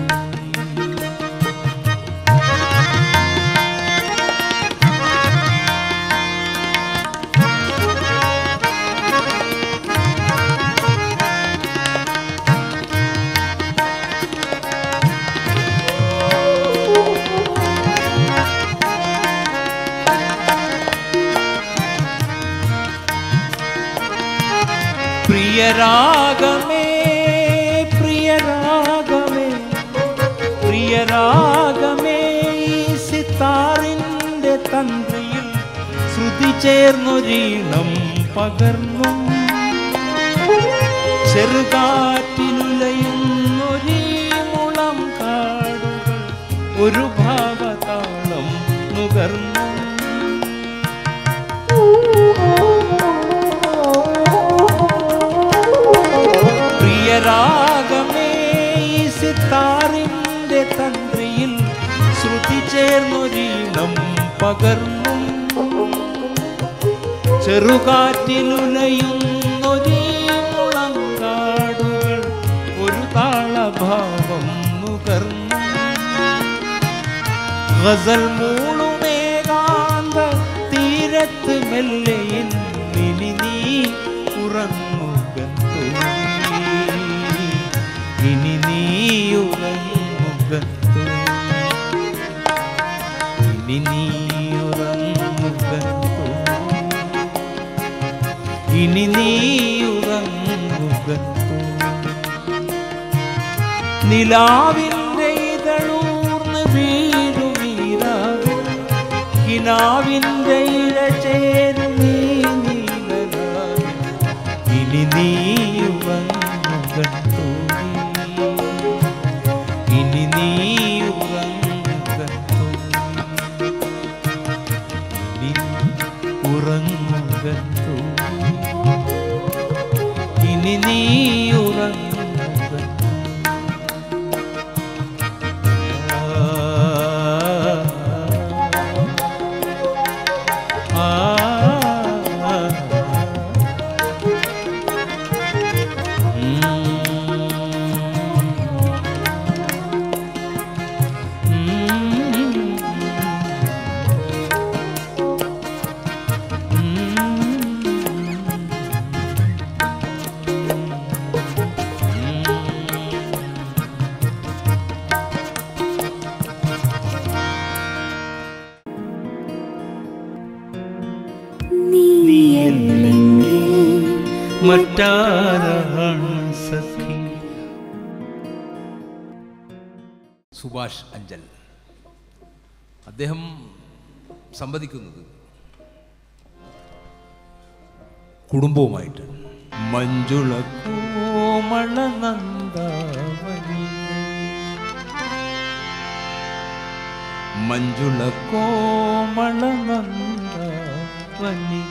പ്രിയരാഗമേ പ്രിയരാഗമേ പ്രിയരാഗമേ ഈ സിത്താറിൻ്റെ തന്ത്രിയിൽ ശ്രുതി ചേർന്നൊരീണം പകർന്നു. ചെറുകാറ്റിലുലയുന്നൊരീ മുളം കാടുകൾ ഒരു ഭാവതാളം നുകർന്നു. പ്രിയരാഗമേ ഈ സിത്താറിൻ്റെ തന്ത്രിയിൽ ശ്രുതി ചേർന്നൊരീണം പകർന്നു. ചെറുകാറ്റിലുലയുന്നൊരീ മുളങ്കാടുകൾ ഒരു താളഭാവം നുകർന്നു. ഗസൽ മൂളുമേകാന്ത തീരത്ത് മെല്ലെ ഇന്നിനി നീ ഉറങ്ങുക തോഴി, ഇനി നീ ഉറങ്ങുക തോഴി, ഇനി നീ ഉറങ്ങുക തോഴി, ഇനി നീ ഉറങ്ങുക തോഴി. നിലാവിൻ്റെ ഇതളൂർന്ന് വീഴുമീരാവിൽ, കിനാവിൻ്റെ ഇഴ ചേരുമീ നീലരാവിൽ. ഇനി നീ ഉറങ്ങുക തോഴി, ഇനി നീ ഉറങ്ങുക തോഴി, ഇനി ഉറങ്ങുക തോഴി, ഇനി നീ ഉറങ്ങുക. ആ മറ്റാരാണ് സഖി. സുഭാഷ് അഞ്ചൽ അദ്ദേഹം സംവദിക്കുന്നത് കുടുംബവുമായിട്ട്. മഞ്ജുള കോമള നന്ദാവനി, മഞ്ജുള കോമള നന്ദാവനി,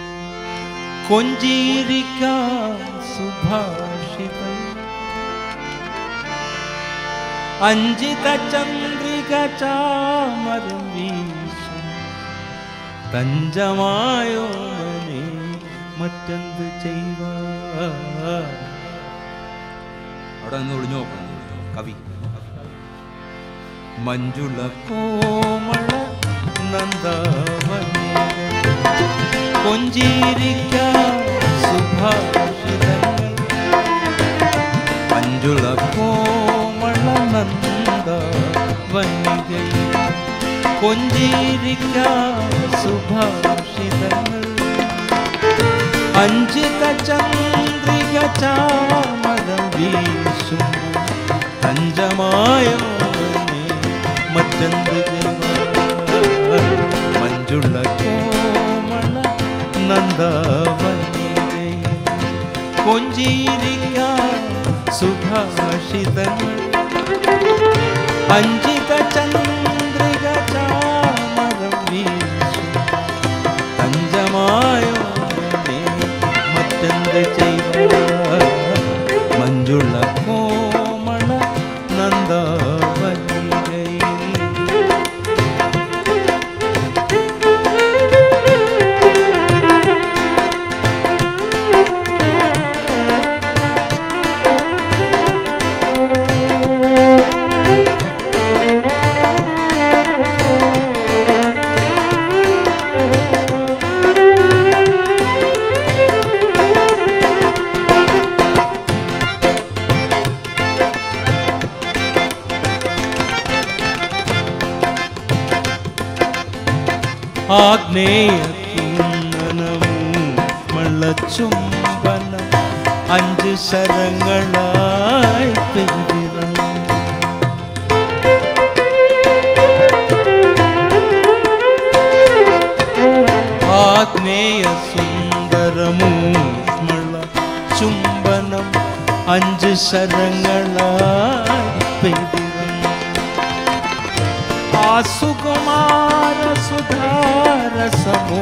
കൊഞ്ചീരിക്കാൻ സുഭാഷിതം, അഞ്ചിത ചന്ദ്രിക ചാമരം വീശും തഞ്ചമായോ മറ്റെന്ത് ചെയ്യുക. അവിടെ നിന്ന് ഒളിഞ്ഞു നോക്കണം കവി. മഞ്ജുള കോമള നന്ദാവനി, കൊഞ്ചീരിക്കാൻ സുഭാഷിതങ്ങൾ, മഞ്ജുള കോമള നന്ദാവനികയിൽ കൊഞ്ചീരിക്കാൻ സുഭാഷിതങ്ങൾ, അഞ്ചിത ചന്ദ്രിക ചാമരം വീശും തഞ്ചമായോ മറ്റെന്ത് മഞ്ജുള കോമള നന്ദാവനികയിൽ കൊഞ്ചീരിക്കാൻ സുഭാഷിതങ്ങൾ, അഞ്ചിത ചന്ദ്രിക ചാമരം വീശും തഞ്ചമായോ മറ്റെന്ത് ചെയ്ത മഞ്ജുള കോമള നന്ദാവനികയിൽ. ആഗ്നേയത്തിന്നനവും മള്ളച്ചുംബനം അഞ്ച് ശരങ്ങളായി പെയ്തിറങ്ങി, ആഗ്നേയ സുന്ദരമൂഷ്മള ചുംബനം അഞ്ച് ശരങ്ങളായി പെയ്തിറങ്ങി, ആസുകുമാര സുധാരസമോ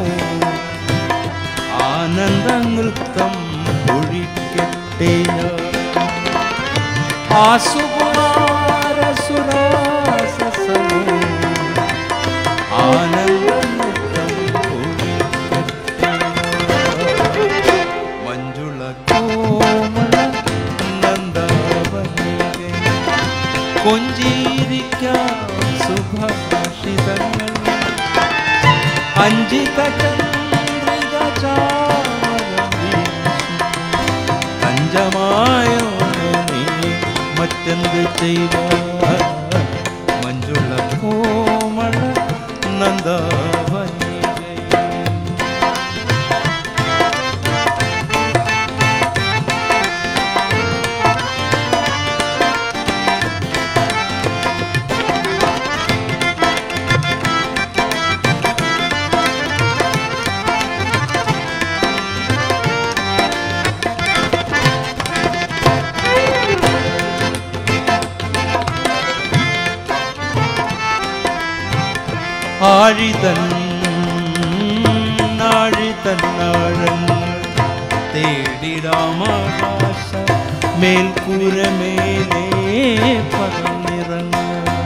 ആനന്ദ നൃത്തം ഒഴിക്കട്ടെ, ആസുകുമാര സുരാസമോ ആനന്ദ നൃത്തം ഒഴിക്കട്ടെ, മഞ്ജുള കോമള നന്ദാവനികയിൽ കൊഞ്ചീരിക്കാൻ സുഭാഷിതങ്ങൾ, അഞ്ചിത ചന്ദ്രിക ചാമരം വീശും തഞ്ചമായോ മറ്റെന്ത് ചെയ്ത മഞ്ജുള കോമള നന്ദാവനികയിൽ. ആഴിതൻ നാഴിതൻ ആഴങ്ങൾ തേടിടാമാകാശ മേൽക്കൂര മേലേ പറന്നിറങ്ങ,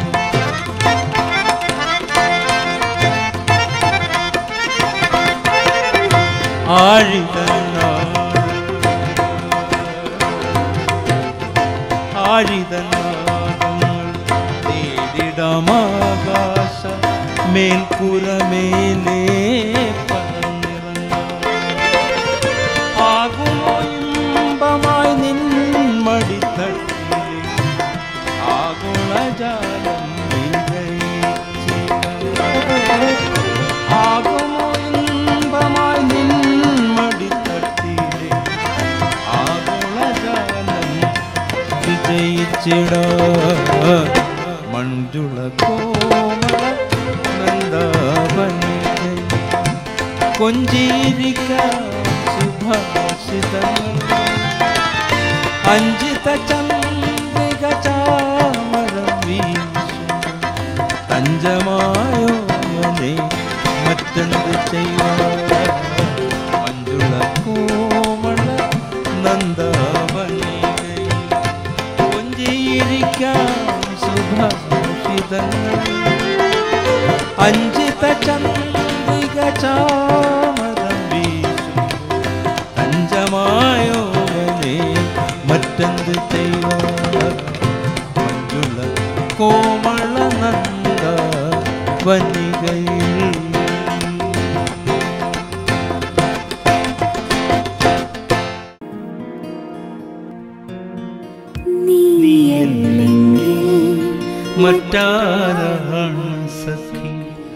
ആഴിതൻ ആഴിതൻ തേടിടാമാകാശ മേൽക്കൂര മേലേ പറന്നിറങ്ങ, ആകുമോ ഇമ്പമായി നിൻമടിത്തട്ടിലെ ആകുളജാലം ആകുമോ ഇമ്പമായി നിൻമടിത്തട്ടിലെ രസിച്ചിടാ മഞ്ജുള കോമള നന്ദാവനികൈ കൊഞ്ചിരിക്കാം സുഭാഷിതങ്ങൾ അഞ്ചിത ചന്ദ്രിക ചാമരം വീശും തഞ്ചമായോ മനെ മറ്റെന്ത് ചെയ്യുവാൻ മഞ്ജുള കോമള നന്ദാവനികൈ കൊഞ്ചിരിക്കാം സുഭാഷിതങ്ങൾ അഞ്ചിത ചന്ദ്രിക ചാമരം വീശും തഞ്ചമായോ മനെ മറ്റെന്ത് ചെയ്യുവാൻ മഞ്ജുള കോമള നന്ദാവനികയിൽ മറ്റാരാണ് സഖി.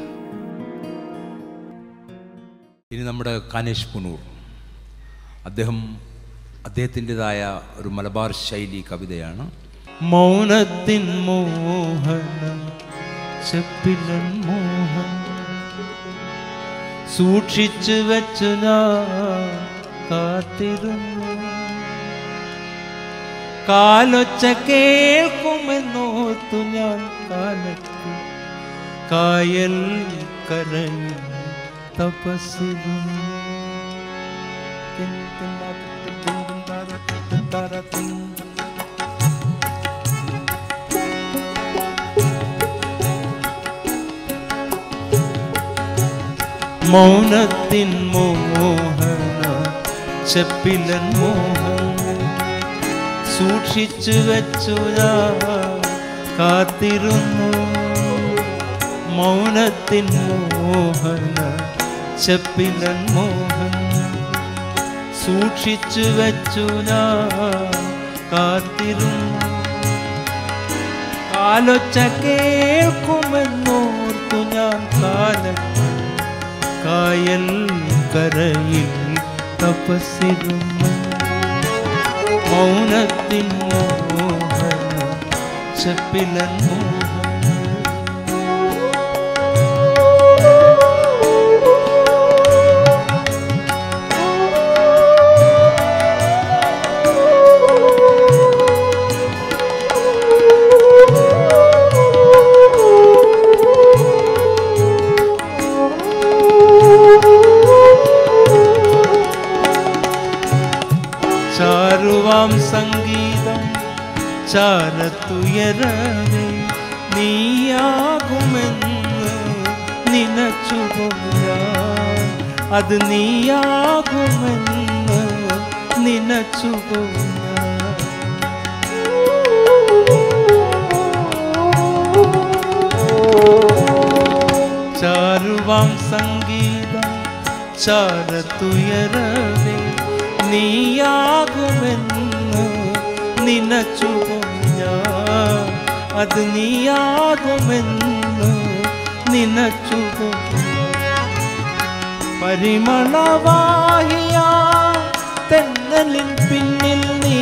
ഇനി നമ്മുടെ കാനേഷ് പുനൂർ, അദ്ദേഹം അദ്ദേഹത്തിൻ്റെതായ ഒരു മലബാർ ശൈലി കവിതയാണ്. മൗനത്തിൻ മോഹന ചെപ്പിലൻ മോഹം സൂക്ഷിച്ചു വെച്ചു ഞാൻ കാത്തിരുന്നു കാലൊച്ച കേൾക്കുമെന്നോർത്തു ഞാൻ കാലത്ത് കായൽ കരയിൽ തപസ്സിരുന്നു. മൗനത്തിൻ മോഹന ചെപ്പിലൻ മോഹൻ സൂക്ഷിച്ചു വെച്ചു ഞാൻ കാത്തിരുന്നു മൗനത്തിൻ മോഹന ചെപ്പിലൻ മോഹൻ സൂക്ഷിച്ചു വെച്ചു ഞാൻ കാത്തിരുന്നു കാലൊച്ച കേൾക്കുമെന്നോർത്തു ഞാൻ കാലത്ത് കായൽ കരയിൽ തപസ്സിരുന്നു മൗനത്തിൻ മോഹന ചെപ്പിലൻ മോഹൻ ചാരുവാം സംഗീതം ചാരത്തുയരവേ നീയാകുമെന്ന് നിനച്ചുപോയാൻ അത് നീയാകുമെന്ന് നിനച്ചുപോയാൻ ചാരുവാം സംഗീതം ചാരത്തുയരവേ നീയാകുമെന്ന് നിനച്ചുപോ ഞാൻ അത് നീയാകുമെന്ന് നിനച്ചുപോ പരിമളവാഹിയാ തെന്നലിൻ പിന്നിൽ നീ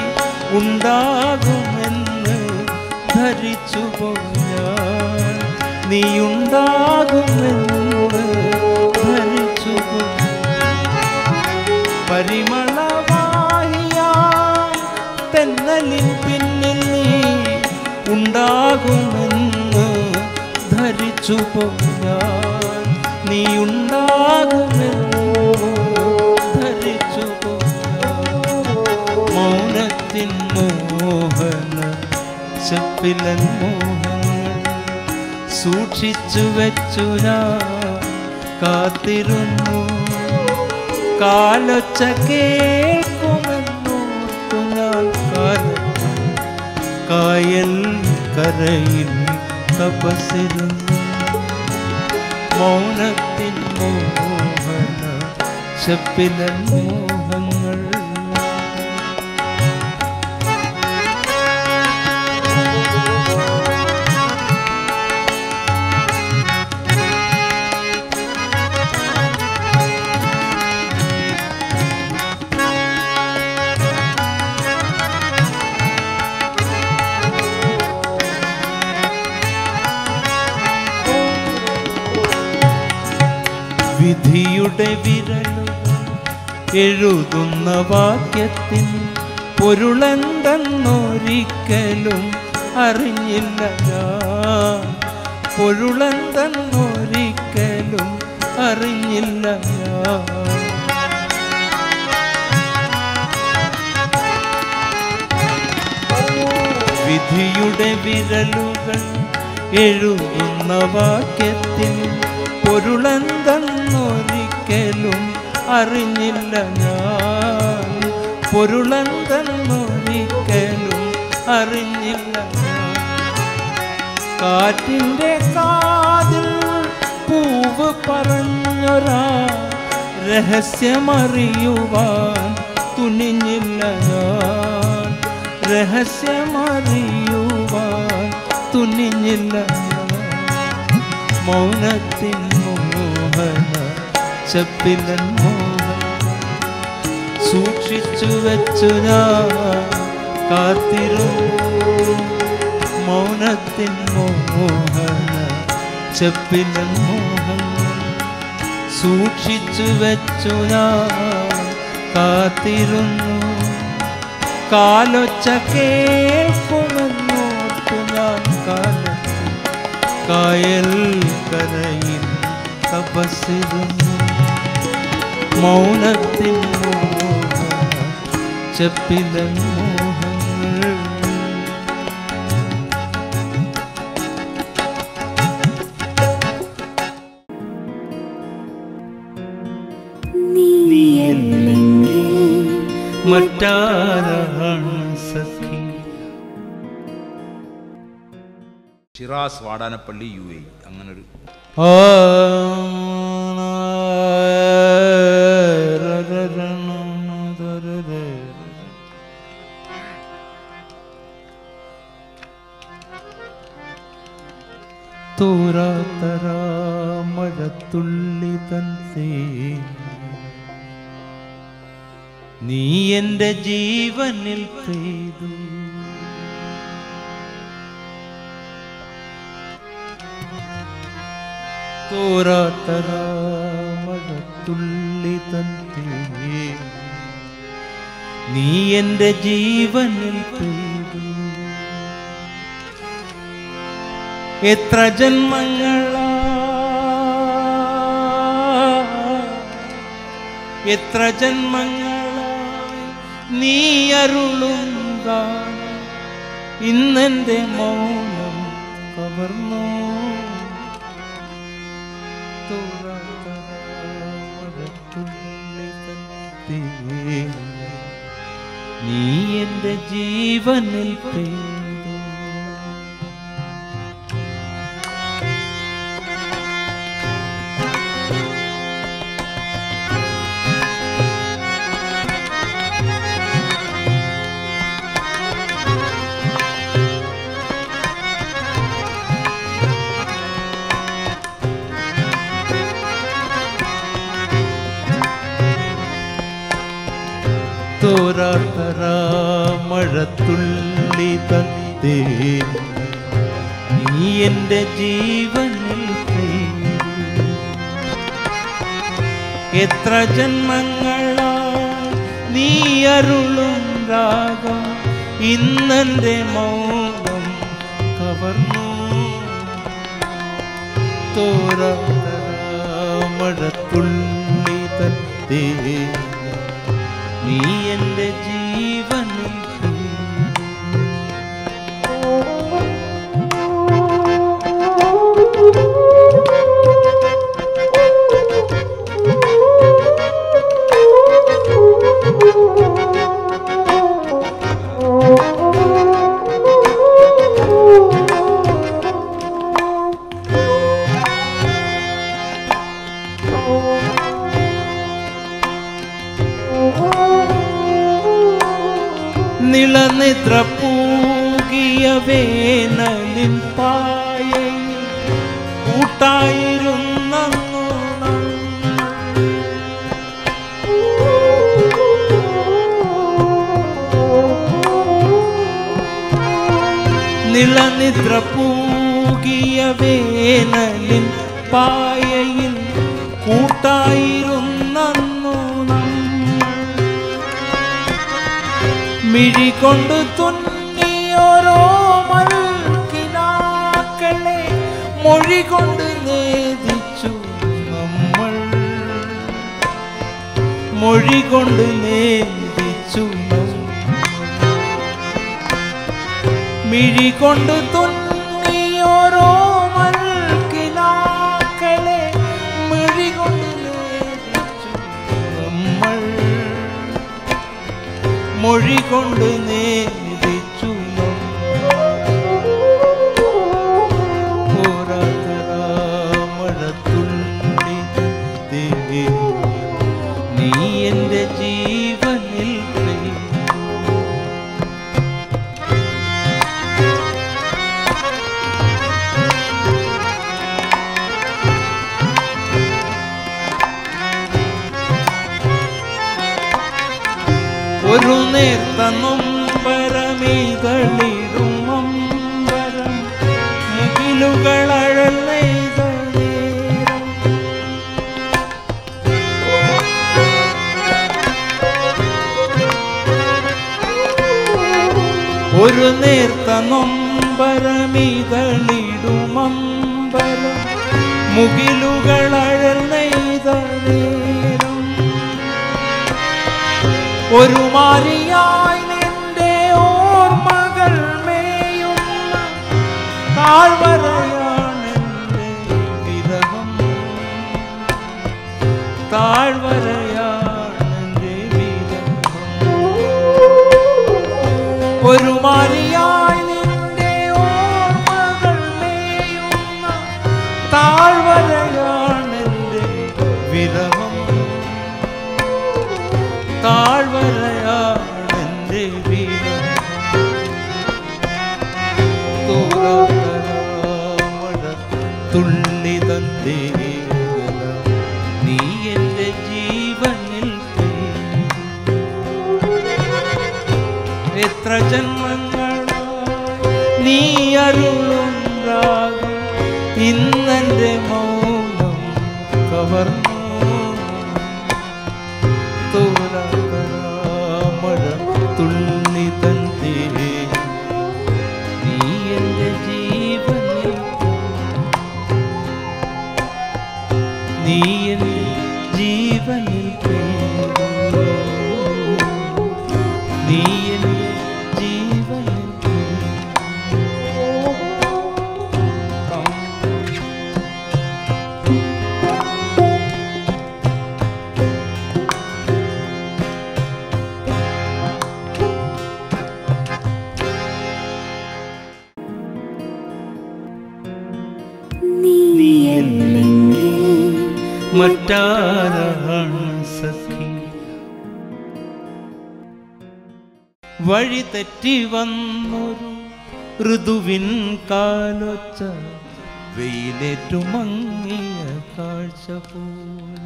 ഉണ്ടാകുമെന്ന് ധരിച്ചുപോ ഞാൻ നീയുണ്ടാകുമെന്ന് ധരിച്ചുപോ പരിമളവാഹിയാ തെന്നലിൻ പിന്നിൽ നീ ഉണ്ടാകുമെന്ന് ധരിച്ചുപോ ഞാൻ നീയുണ്ടാകുമെന്ന് ധരിച്ചുപോ മൗനത്തിൻ മോഹന ചെപ്പിലൻ മോഹങ്ങൾ സൂക്ഷിച്ചു വെച്ചു ഞാൻ കാത്തിരുന്നു കാലൊച്ച കേൾക്കുമെന്നോർത്തു ഞാൻ കാലത്ത് കായൽ കരയിൽ തപസ്സിരുന്നു മൗനത്തിൻ മോഹന ചെപ്പിലൻ മോഹങ്ങൾ വിധിയുടെ വിരലുകൾ എഴുതുന്ന വാക്യത്തിൽ പൊരുളെന്തെന്നൊരിക്കലും അറിഞ്ഞില്ല ഞാൻ. പൊരുളെന്തെന്നൊരിക്കലും അറിഞ്ഞില്ല ഞാൻ. വിധിയുടെ വിരലുകൾ എഴുതുന്ന വാക്യത്തിൽ പൊരുളെന്തെന്നൊരിക്കലും അറിഞ്ഞില്ല ഞാൻ. പൊരുളെന്തെന്നൊരിക്കലും അറിഞ്ഞില്ല ഞാൻ. കാറ്റിൻ്റെ കാതിൽ പൂവ് പറഞ്ഞൊരാ രഹസ്യമറിയുവാൻ തുനിഞ്ഞില്ല ഞാൻ. രഹസ്യമറിയുവാൻ തുനിഞ്ഞില്ല ഞാൻ. മൗനത്തിൻ മോഹന ചപ്പിലൻ മോഹൻ സൂക്ഷിച്ചു വെച്ചു ഞാൻ കാത്തിരുന്നു. മൗനത്തിൻ മോഹന ചപ്പിലൻ മോഹൻ സൂക്ഷിച്ചു വെച്ചു ഞാൻ കാത്തിരുന്നു. കാലൊച്ച കേൾക്കുമെന്നോർത്തു ഞാൻ കാലത്തിൽ കായൽ കരയിൽ തപസ്സിരുന്നു. മൗനത്തിൻ മോഹന ചപ്പിലൻ മോഹങ്ങൾ. മറ്റാരാണ് സഖി. ഷിറാസ് വാടാനപ്പള്ളി യു എ അങ്ങനൊരു തോരാത്തര മഴത്തുള്ളി തൻ നീ എൻ്റെ ജീവനിൽ പെയ്തു. തോരാത്തര മഴത്തുള്ളി തൻ നീ എൻ്റെ ജീവനിൽ പെയ്തു. എത്ര ജന്മങ്ങളാ എത്ര ജന്മങ്ങളായി നീ അരുളുക ഇന്നെൻ്റെ മൗനം കവർന്നു. നീ എൻ്റെ ജീവനിൽ പെയ്തു. തോരാത്തര മഴത്തുള്ളി തന്നേ നീ എൻ്റെ ജീവനിൽ പെയ്തു. എത്ര ജന്മങ്ങളായി നീ അരുളും രാഗം ഇന്നെൻ്റെ മൗനം കവർന്നു. തോരാത്തര മഴത്തുള്ളി തന്നേ നീ എൻ്റെ ജീവനിൽ നിളനിദ്ര പൂകിയ വേനലിൻ പായയിൽ കൂട്ടായിരുന്നങ്ങു നിളനിദ്ര പൂകിയ വേനലിൻ പായയിൽ കൂട്ടായിരുന്നു മിഴി കൊണ്ട് തുന്നിയോരോ മൽക്കിനാക്കളെ മൊഴി കൊണ്ട് നേദിച്ചു നമ്മൾ, മൊഴി കൊണ്ട് നേദിച്ചു മിഴി കൊണ്ട് തുന്നിയോരോ മൽക്കിനാക്കളെ മിഴി കൊണ്ട് നേദിച്ചു നമ്മൾ, മൊഴി കൊണ്ട് നേദിച്ചു മഴത്തുള്ളി നീ എൻ്റെ ജീവനിൽ ഒരു നേർത്ത നൊമ്പരമീതളിടും അമ്പരം മുകിലുകളഴൽ നെയ്ത നേരം, ഒരു നേർത്ത നൊമ്പരമീതളിടും അമ്പരം മുകിലുകളഴൽ നെയ്ത നേരം, ഒരു മാരിയായി നിന്റെ ഓർമ്മകൾ മേയുന്ന താഴ്വരയാണെൻ്റെ വിരഹം, താഴ്വരയാണെൻ്റെ വിരഹം, ഒരു മാരിയായി നിന്റെ ഓർമ്മകൾ മേയുന്ന താഴ്വരയാണെൻ്റെ വിരഹം, താഴ്വരയാണെൻ്റെ വിരഹം. തോരാമഴ തുള്ളിതന്തേ നീ എൻ്റെ ജീവനിൽ എത്ര ജന്മങ്ങളായി നീ അരുളും രാഗം ഇന്നെൻ്റെ മൗനം കവർന്നു. തോരാമഴ തുള്ളിതന്തേ നീ എൻ്റെ ജീവനിൽ, നീ എൻ്റെ ജീവനിൽ, നീ എൻ്റെ ജീവനിൽ. മറ്റാരാണ് സഖി വഴി തെറ്റി വന്നൊരു ഋതുവിൻ കാലൊച്ച വെയിലേറ്റു മങ്ങിയ കാഴ്ച പോലെ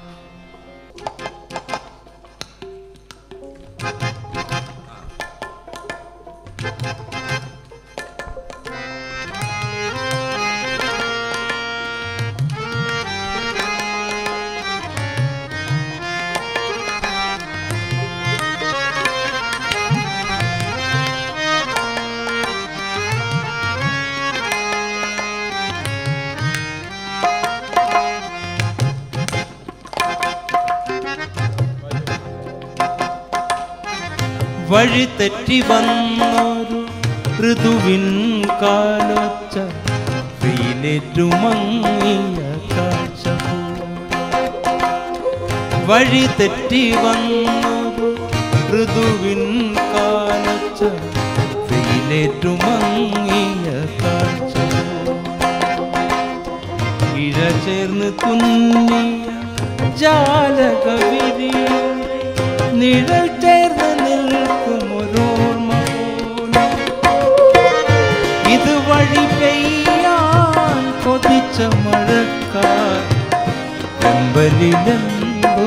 വഴി തെറ്റി വന്നൊരു ഋതുവിൻ കാലൊച്ച വെയിലേറ്റു മങ്ങിയ കാഴ്ച പോലെ വഴി തെറ്റി വന്നൊരു ഋതുവിൻ കാലൊച്ച വെയിലേറ്റു മങ്ങിയ കാഴ്ച ഇഴ ചേർന്ന് തുന്നിയ ജാലകവിരിയ നിഴൽ ചേർന്ന് നിൽക്കും ഒരോർമ്മ പോലെ ഇത് വഴി പെയ്യാൻ കൊതിച്ച മഴക്കാർ വെമ്പലിലെന്തോ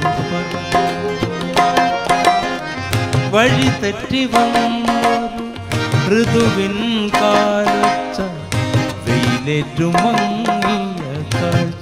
വഴി തെറ്റി വന്നൊരു ഋതുവിൻ കാലൊച്ച വെയിലേറ്റു മങ്ങിയ കാഴ്ച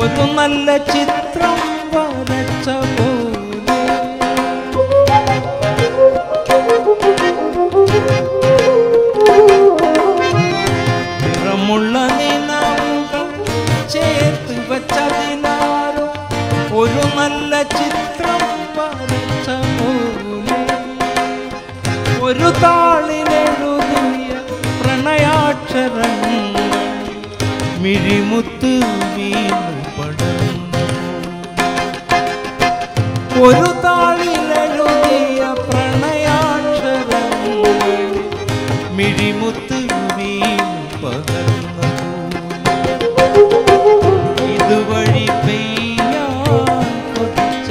ഒരു നല്ല ചിത്രം വരച്ച പോലെ നിറമുള്ള നിലവുകൾ ചേർത്ത് വച്ചതിനാരോ ഒരു നല്ല ചിത്രം വരച്ച പോലെ ഒരു താളിലെഴുതിയ പ്രണയാക്ഷരങ്ങൾ മിഴിമുത്ത് വീണു പടർന്നു. ഒരു താളിലെഴുതിയ പ്രണയാക്ഷരങ്ങൾ മിഴിമുത്ത് വീണു പകർന്നു. ഇതുവഴി പെയ്യാൻ കൊതിച്ച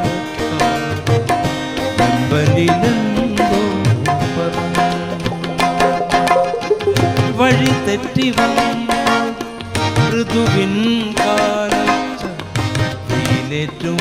മഴക്കാലമ്പലിലെന്തോ പറഞ്ഞു. വഴി തെറ്റി വന്നു ഋതുവിൻ കാലച്ച വെയിലേറ്റും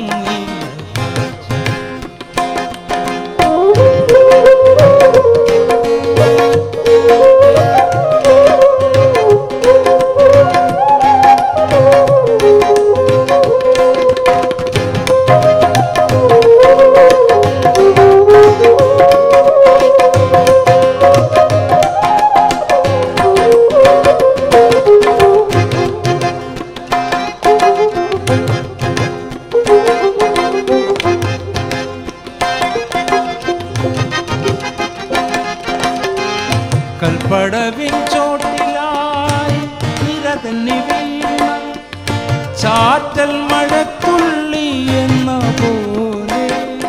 കൽപ്പടവിൻ ചോട്ടിലായി നിരതന്നി വീണ ചാറ്റൽ മഴത്തുള്ളി എന്ന പോലെ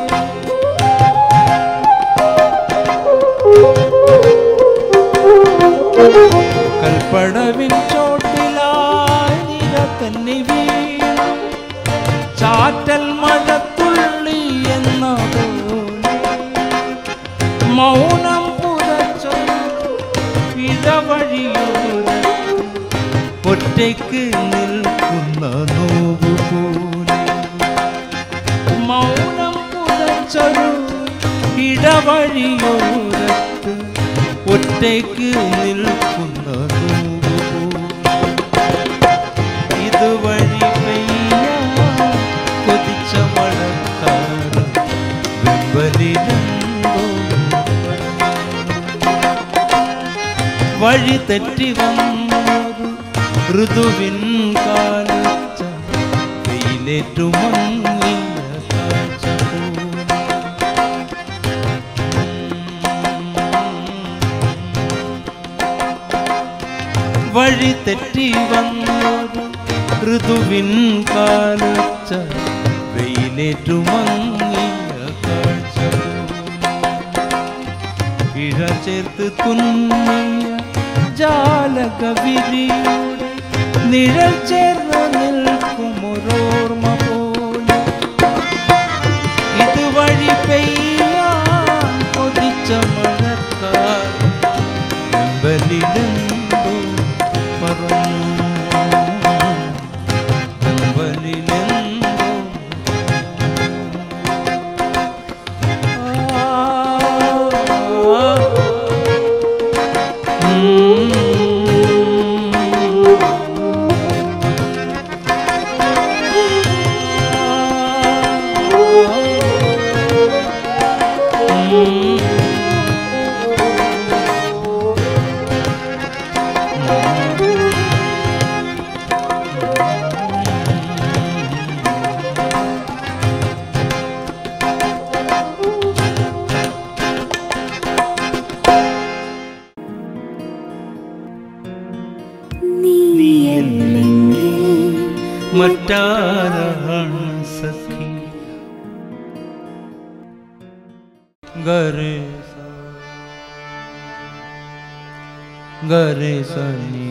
കൽപ്പടവിൻ ചോട്ടിലായി നിരതന്നി വീണ ചാറ്റൽ മഴത്തുള്ളി എന്ന പോലെ മൗനം ഒറ്റയ്ക്ക് നിൽക്കുന്ന നോവ് പോലെ മൗനം പുതച്ചൊരു ഇടവഴിയോരത്ത് ഒറ്റയ്ക്ക് നിൽക്കുന്ന നോവ് പോലെ ഇതുവഴി പെയ്യാൻ കൊതിച്ച മഴക്കാലം വെമ്പലിലെന്തോ വഴി തെറ്റി വന്നൊരു ഋതുവിൻ കാലച്ച വെയിലേറ്റു മങ്ങിയ കാഴ്ച വഴി തെറ്റി വന്നൊരു ഋതുവിൻ കാലച്ച വെയിലേറ്റു മങ്ങിയ കാഴ്ച ഇഴ ചേർത്ത് തുന്നിയ ജാലകവിരിയുടെ നിഴൽ ചേർന്ന് നിൽക്കുമൊരോർമ്മ പോലെ ഇതുവഴി പെയ്യാൻ കൊതിച്ച മഴക്കാലം വെമ്പലിലെന്തോ പറഞ്ഞു. വെമ്പലിലെന്തോ മറ്റാരാണ് സഖി ഗരെ ഗരെ സനി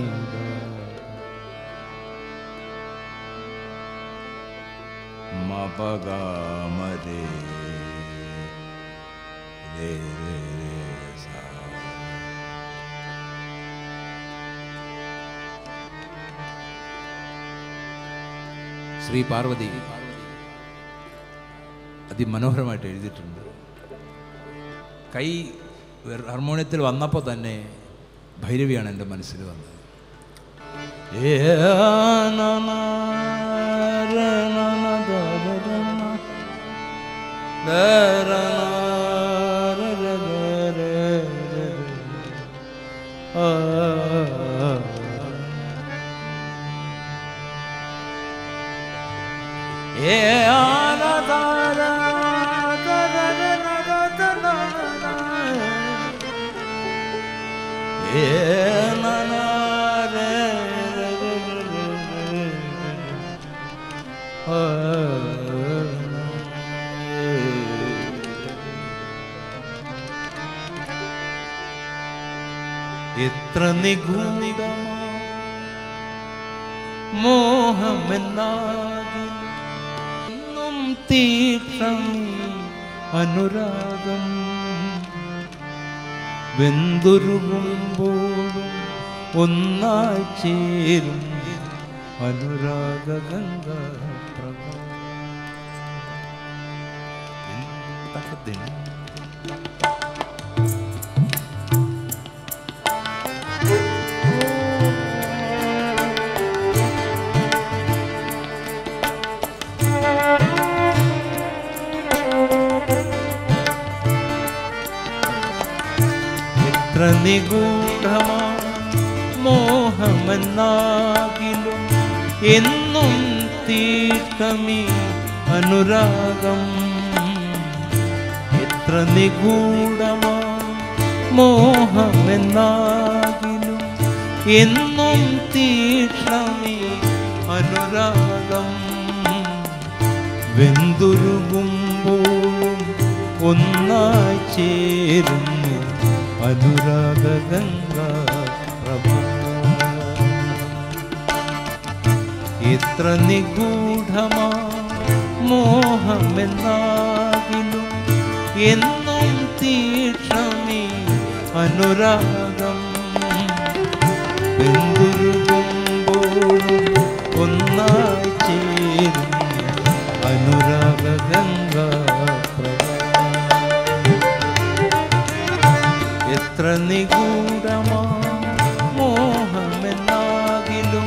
മപഗ മരെ രേ രേ സാ. ശ്രീ പാർവതി അതിമനോഹരമായിട്ട് എഴുതിയിട്ടുണ്ട്. കൈ ഹാർമോണിയത്തിൽ വന്നപ്പോൾ തന്നെ ഭൈരവിയാണ് എൻ്റെ മനസ്സിൽ വന്നത്. ഏ എത്ര നിഗൂഢമാ മോഹമെന്നാകും തീക്ഷം അനുരാഗം വെന്തുരുകുമ്പോഴും ഒന്നായി ചേരും അനുരാഗ ഗംഗ എത്ര നിഗൂഢമാ മോഹമെന്നാകിലും എന്നും തീർക്കമീ അനുരാഗം എത്ര നിഗൂഢമാ മോഹമെന്നാകിലും എന്നും തീർക്കമീ അനുരാഗം വെന്തുരുകുമ്പോഴും ഒന്നായി ചേരുന്നു അനുരാഗ ഗംഗ പ്രഭ എത്ര നിഗൂഢമാ മോഹമെന്നാകിലും എന്നും തീക്ഷമീ അനുരാഗം വെന്തുരുകുമ്പോഴും ഒന്നായി ചേരുന്നു അനുരാഗ ഗംഗ പ്രഭ എത്ര നിഗൂഢമാ മോഹമെന്നാകിലും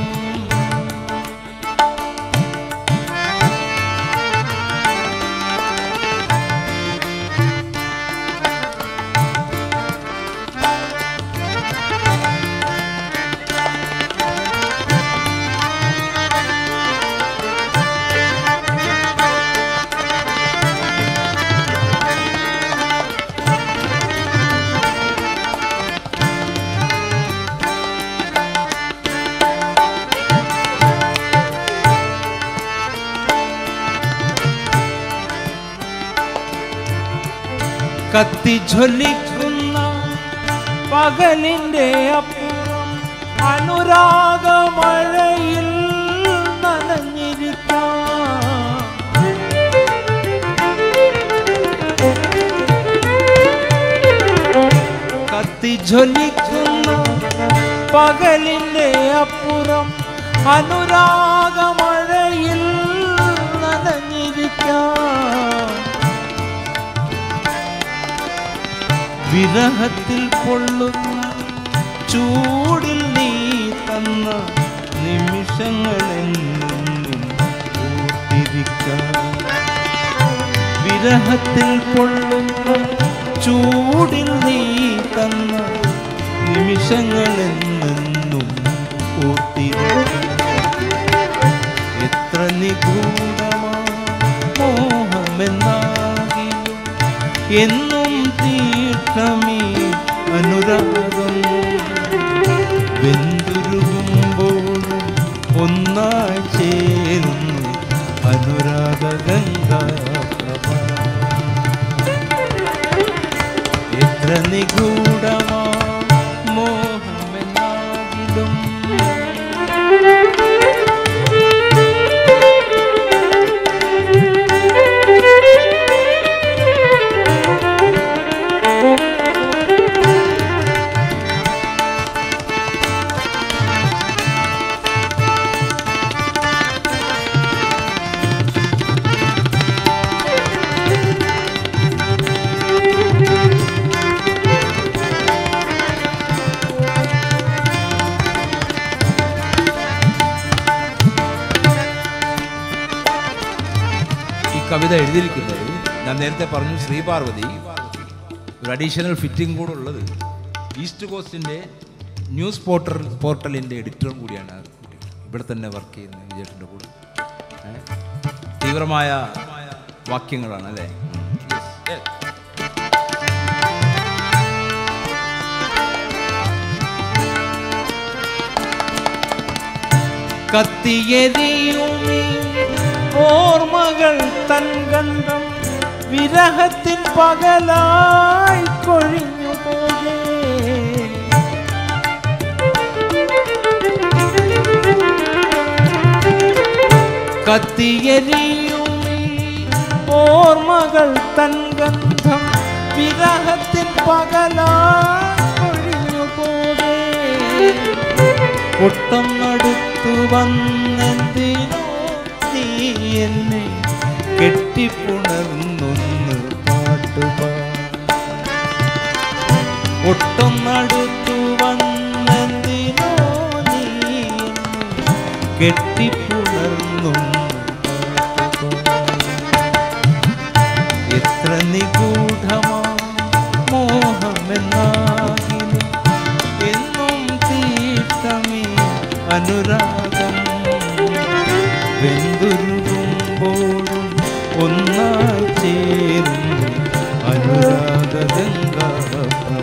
കത്തിജ്വലിക്കുന്ന പകലിൻ്റെ അപ്പുറം അനുരാഗമഴയിൽ നനഞ്ഞിരിക്കാം കത്തിജ്വലിക്കുന്ന പകലിൻ്റെ അപ്പുറം അനുരാഗമഴയിൽ നനഞ്ഞിരിക്കാം വിരഹത്തിൽ പൊള്ളുന്ന ചൂടിൽ നീ തന്ന നിമിഷങ്ങളെന്നും ഓർത്തിരിക്കാം വിരഹത്തിൽ പൊള്ളുന്ന ചൂടിൽ നീ തന്ന നിമിഷങ്ങളെന്നും ഓർത്തിരിക്കാം എത്ര നിഗൂഢമാ മോഹമെന്നാകിലും എന്നും തീർത്ഥമീ അനുരാഗം വെന്തുരുകുമ്പോഴും ഒന്നായി ചേരുന്നു അനുരാഗ ഗംഗ പ്രഭ എത്ര നിഗൂഢമാ മോഹമെന്നാകിലും കവിത എഴുതിയിരിക്കുന്നത് ഞാൻ നേരത്തെ പറഞ്ഞു ശ്രീപാർവതി ഒരു അഡീഷണൽ ഫിറ്റിംഗ് കൂടെ ഉള്ളത് ഈസ്റ്റ് കോസ്റ്റിൻ്റെ ന്യൂസ് പോർട്ടൽ പോർട്ടലിൻ്റെ എഡിറ്ററും കൂടിയാണ്. ഇവിടെ തന്നെ വർക്ക് ചെയ്യുന്നത് വിജയേട്ടൻ്റെ കൂടെ. തീവ്രമായ വാക്യങ്ങളാണ് അല്ലേ? കത്തിയെരിയുമീ ഓർമ്മകൾ തൻ ഗന്ധം വിരഹത്തിൻ പകലായി കൊഴിഞ്ഞു പോകേ. കത്തിയെരിയുമീ ഓർമ്മകൾ തൻ ഗന്ധം വിരഹത്തിൻ പകലായി കൊഴിഞ്ഞു പോകേ. ഒട്ടം അടുത്തു വന്നെന്തിനോ നീ എന്നെ കെട്ടിപ്പുണർന്നൊന്ന് പാട്ടുപാ. ഒട്ടം അടുത്തു വന്നെന്തിനോ നീ എന്നെ കെട്ടിപ്പുണർന്നൊന്ന് പാട്ടുപാ. എത്ര നിഗൂഢമാ മോഹമെന്നാകിലും എന്നും തീർത്ഥമേ അനുരാഗം. വെന്തുരുകുമ്പോഴും ഒന്നായി ചേരും അനുരാഗഗംഗാപ്രഭ.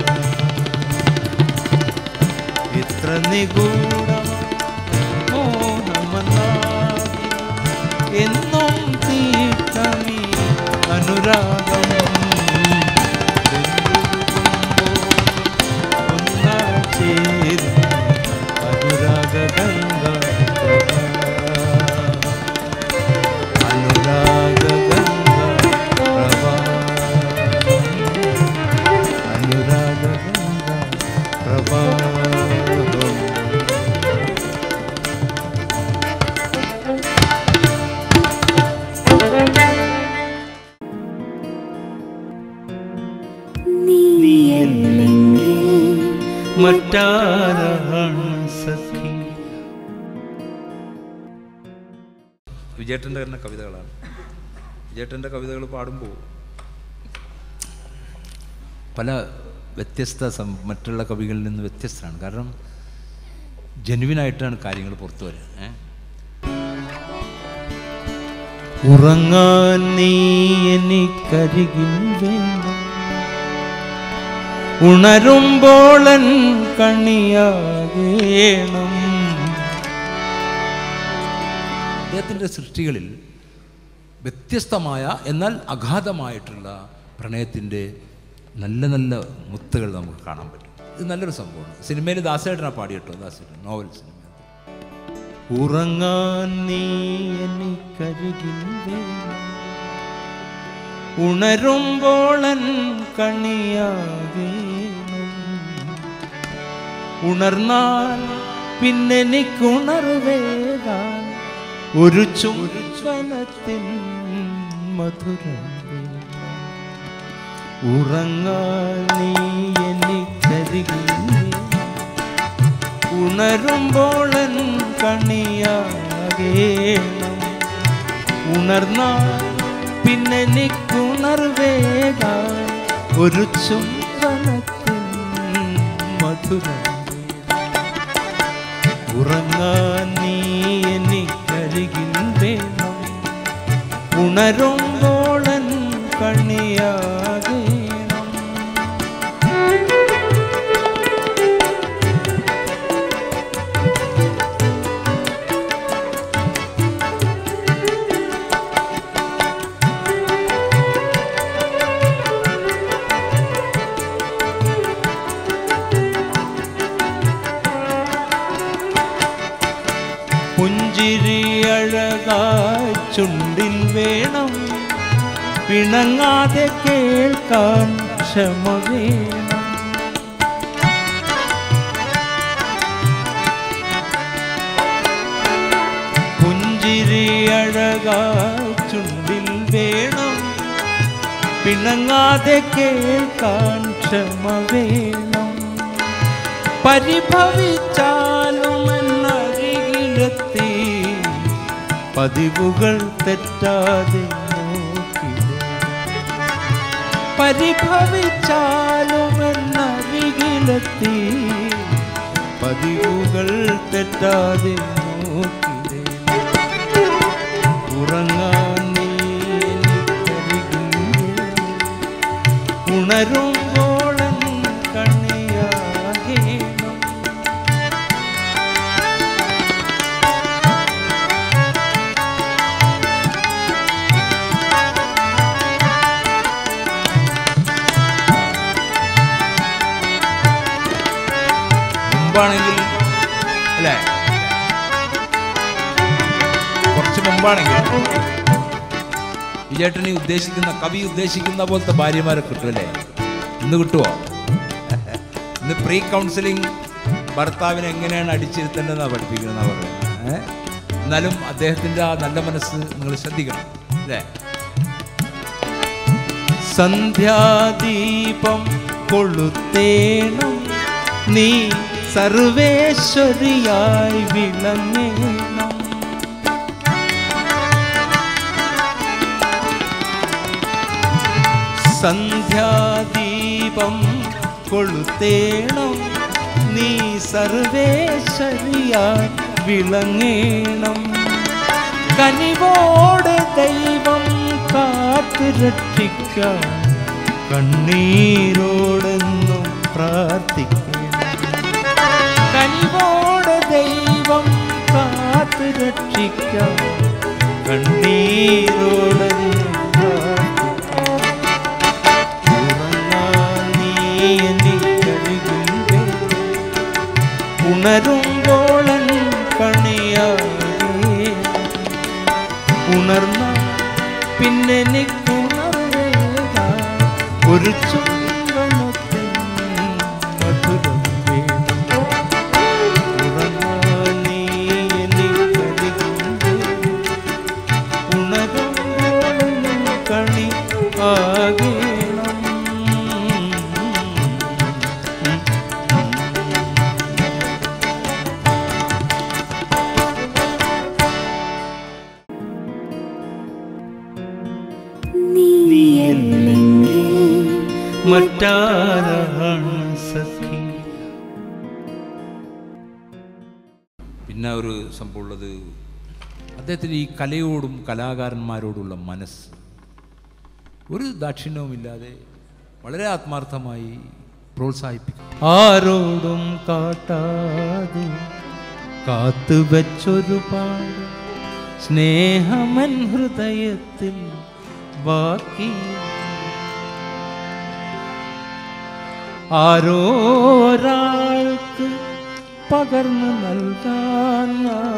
എത്ര നിഗൂഢം മോഹമെന്നാകിലും എന്നും തീർത്ഥമേ അനുരാഗം. വെന്തുരുകുമ്പോഴും ഒന്നായി ചേരും അനുരാഗഗംഗാ പ്രഭ. അനുരാഗഗംഗാ പ്രഭ. അനുരാഗഗംഗാ പ്രഭ. നീയല്ലെങ്കിൽ മറ്റാരാണ് സഖി. വിജയേട്ടൻ്റെ തന്നെ കവിതകളാണ്. വിജയേട്ടൻ്റെ കവിതകൾ പാടുമ്പോൾ പല വ്യത്യസ്ത സം മറ്റുള്ള കവികളിൽ നിന്ന് വ്യത്യസ്തമാണ്. കാരണം ജെനുവിനായിട്ടാണ് കാര്യങ്ങൾ പുറത്തു വരിക. ഉറങ്ങാൻ നീ എനിക്കരികിൽ വേണം, ഉണരുമ്പോളൻ കണിയാകേണം. അദ്ദേഹത്തിൻ്റെ സൃഷ്ടികളിൽ വ്യത്യസ്തമായ എന്നാൽ അഗാധമായിട്ടുള്ള പ്രണയത്തിൻ്റെ നല്ല നല്ല മുത്തുകൾ നമുക്ക് കാണാൻ പറ്റും. ഇത് നല്ലൊരു സംഭവമാണ്. സിനിമയിൽ ദാസേട്ടനാണ് പാടിയിട്ടോ, ദാസേട്ടൻ നോവൽ സിനിമ. ഉറങ്ങാൻ നീ എനിക്കരികിൽ വേണം, ഉണരുമ്പോളൻ കണിയാകേണം. ഉണർന്നാൽ പിന്നെനിക്കുണർവേകാൻ ഒരു ചുംബനത്തിൻ മധുരം. ഉറങ്ങാൻ നീ എനിക്കരികിൽ ഉണരുമ്പോളൻ കണിയാകേണം. ഉണർന്നാൽ പിന്നെനിക്കുണർവേകാൻ ഒരു ചുംബനത്തിൻ മധുരം. ഉറങ്ങാൻ നീ എനിക്കരികിൽ വേണം, ഉണരുമ്പോളൻ കണിയാകേണം. പുഞ്ചിരി അഴകായി ചുണ്ടിൽ വേണം, പിണങ്ങാതെ കേൾക്കാൻ ക്ഷമ വേണം. പുഞ്ചിരി അഴകായി ചുണ്ടിൽ വേണം, പിണങ്ങാതെ കേൾക്കാൻ ക്ഷമ വേണം. പരിഭവിച്ചാലും എന്നരികിലെത്തി പതിവുകൾ തെറ്റാതെ നോക്കി വേണം. പരിഭവിച്ചാലുമെന്നരികിലെത്തി പതിവുകൾ തെറ്റാതെ നോക്കിടേ ഉറങ്ങാൻ നീ എനിക്കരികില്ലേ ഉണരുമ്പോളൻ കണ്ണിയാകേണം മുമ്പാണെങ്കിൽ അല്ലേ, കുറച്ച് മുമ്പാണെങ്കിൽ വിജയേട്ടനെ ഉദ്ദേശിക്കുന്ന കവി ഉദ്ദേശിക്കുന്ന പോലത്തെ ഭാര്യമാരെ കിട്ടുമല്ലേ? ഇന്ന് കിട്ടുമോ? ഇന്ന് പ്രീ കൗൺസിലിംഗ് ഭർത്താവിനെ എങ്ങനെയാണ് അടിച്ചിരുത്തേണ്ടതെന്നാണ് പഠിപ്പിക്കുന്നതെന്നാണ് പറയുന്നത്. ഏഹ് എന്നാലും അദ്ദേഹത്തിൻ്റെ ആ നല്ല മനസ്സ് നിങ്ങൾ ശ്രദ്ധിക്കണം അല്ലേ? സന്ധ്യാദീപം കൊളുത്തേണം നീ സർവേശ്വരിയായി വിളങ്ങേണം സന്ധ്യാദീപം കൊളുത്തേണം നീ സർവേശ്വരിയായി വിളങ്ങേണം കനിവോടെ ദൈവം കാത്തു രക്ഷിക്കാൻ കണ്ണീരോടെന്നും പ്രാർത്ഥിക്കണം കനിവോടെ ദൈവം കാത്തു രക്ഷിക്കാൻ കണ്ണീരോടെന്നും പ്രാർത്ഥിക്കണം ഉറങ്ങാൻ നീ എനിക്കരികില്ലേ ഉണരുമ്പോളൻ കണിയാകേ ഉണർന്ന പിന്നെ എനിക്കുണർവേകാൻ ഒരു ചുംബനത്തിൻ മധുരം വേണം ഉറങ്ങാൻ നീ എനിക്കരികില്ലേ ഉണരുമ്പോളൻ കണി ആകേണം മറ്റാരാണ് സഖി. പിന്നെ ഒരു സംഭവമുള്ളത് അദ്ദേഹത്തിന് ഈ കലയോടും കലാകാരന്മാരോടുള്ള മനസ്സ് ഒരു ദാക്ഷിണ്യവുമില്ലാതെ വളരെ ആത്മാർത്ഥമായി പ്രോത്സാഹിപ്പിക്കും. ആരോടും കാട്ടാതെ കാത്തുവച്ചൊരുപാട് സ്നേഹമൻ ഹൃദയത്തിൽ ബാക്കി ആരോരാൾക്ക് പകർന്നു നൽകാൻ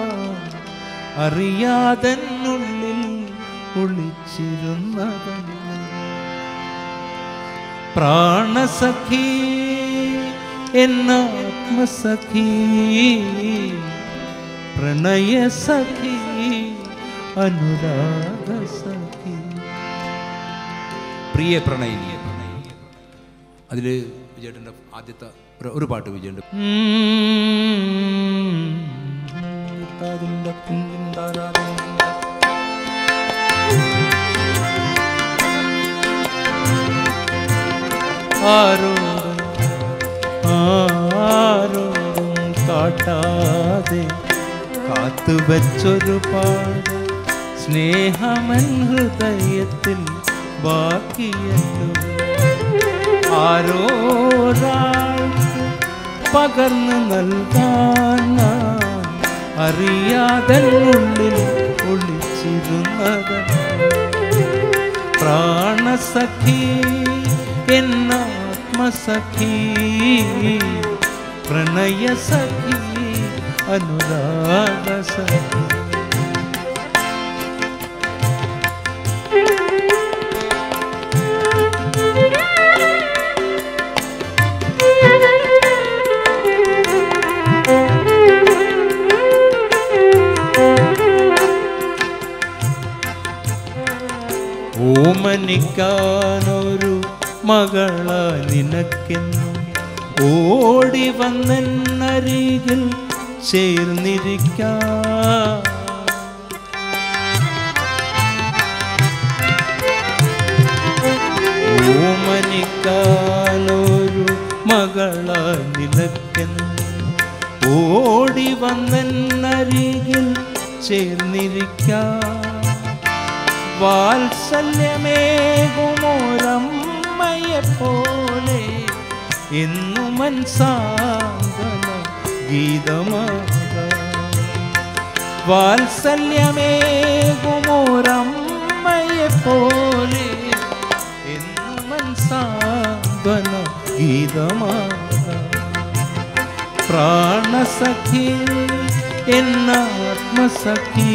അറിയാതെന്നുള്ളിൽ ഒളിച്ചിരുന്നതല്ല പ്രാണസഖി എന്നാത്മസഖി പ്രണയസഖി അനുരാഗസഖി. പ്രിയ പ്രണയിനി അതിൽ വിജയേട്ടൻ്റെ ആദ്യത്തെ ഒരു- ഒരു പാട്ട് വിജയുണ്ട്. ആരോടും ആരോടും കാട്ടാതെ കാത്തുവച്ചൊരുപാട് സ്നേഹമൻ ഹൃദയത്തിൽ ബാക്കിയല്ലോ ആരോരാൾക്ക് പകർന്നു നൽകാൻ അറിയാതെ ഉള്ളിൽ ഒളിച്ചിരുന്നത് പ്രാണസഖി എന്നാത്മസഖി പ്രണയസഖി അനുരാഗസഖി. ഓമനിക്കാനൊരു മകള നിനക്കെന്നും ഓടി വന്നരികിൽ ചേർന്നിരിക്കാം ഓമ മാനിക്കാനൊരു മകളായി നിനക്കെന്ന് ഓടി വന്നരികിൽ ചേർന്നിരിക്കാം. വാത്സല്യമേകുമോരമ്മയെപ്പോലെ എന്നുമൻ സാന്ത്വന ഗീതമാകാം. വാത്സല്യമേകുമോരമ്മയെപ്പോലെ എന്നുമൻ സാന്ത്വന ഗീതമാകാം. പ്രാണസഖി എന്നാത്മസഖി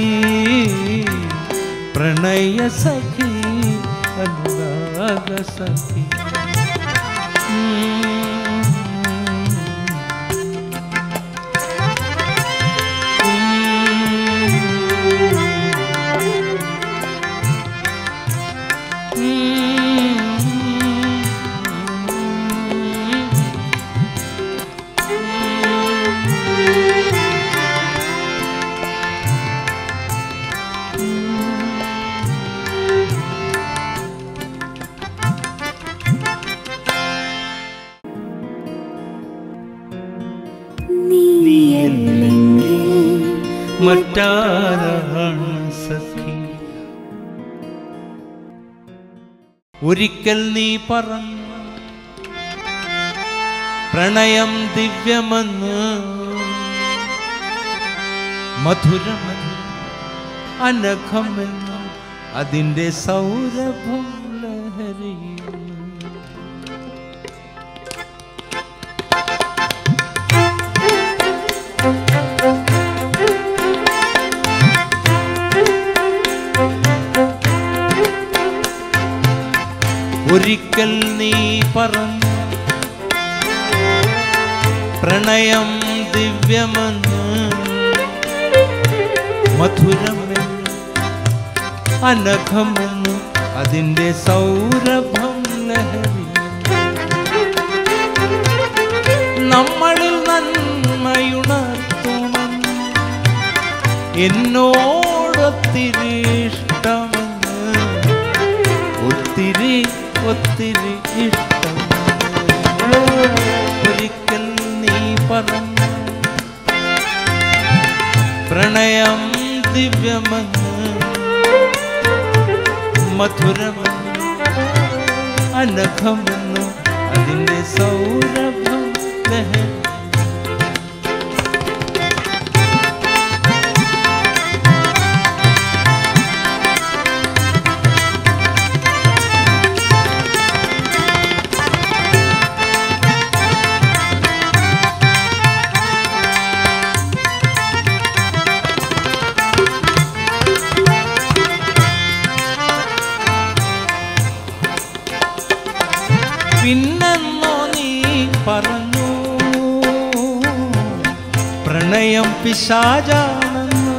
പ്രണയസഖി അനുരാഗസഖി. മറ്റാരാണ് സഖി? ഒരിക്കൽ നീ പറഞ്ഞു പ്രണയം ദിവ്യമെന്ന്, മധുരമെന്ന്, അനഘമെന്ന്, അതിൻ്റെ സൗരഭം ലഹരിയും. ഒരിക്കൽ നീ പറഞ്ഞു പ്രണയം ദിവ്യമെന്ന്, മധുരമെന്ന്, അനഘമെന്ന്, അതിൻ്റെ സൗരഭം ലഹരി. നമ്മളിൽ നന്മയുണർത്തുമെന്ന് എന്നോടൊത്തിരി ഇഷ്ടമെന്ന്, ഒത്തിരി ഒത്തിരി ഇഷ്ടം. ഒരിക്കൽ നീ പറഞ്ഞു പ്രണയം ദിവ്യമെന്ന്, മധുരമെന്ന്, അനഘമെന്ന്, അതിൻ്റെ സൗരഭം ലഹരി. പിന്നെന്നോ നീ പറഞ്ഞു പ്രണയം പിശാചാണെന്ന്,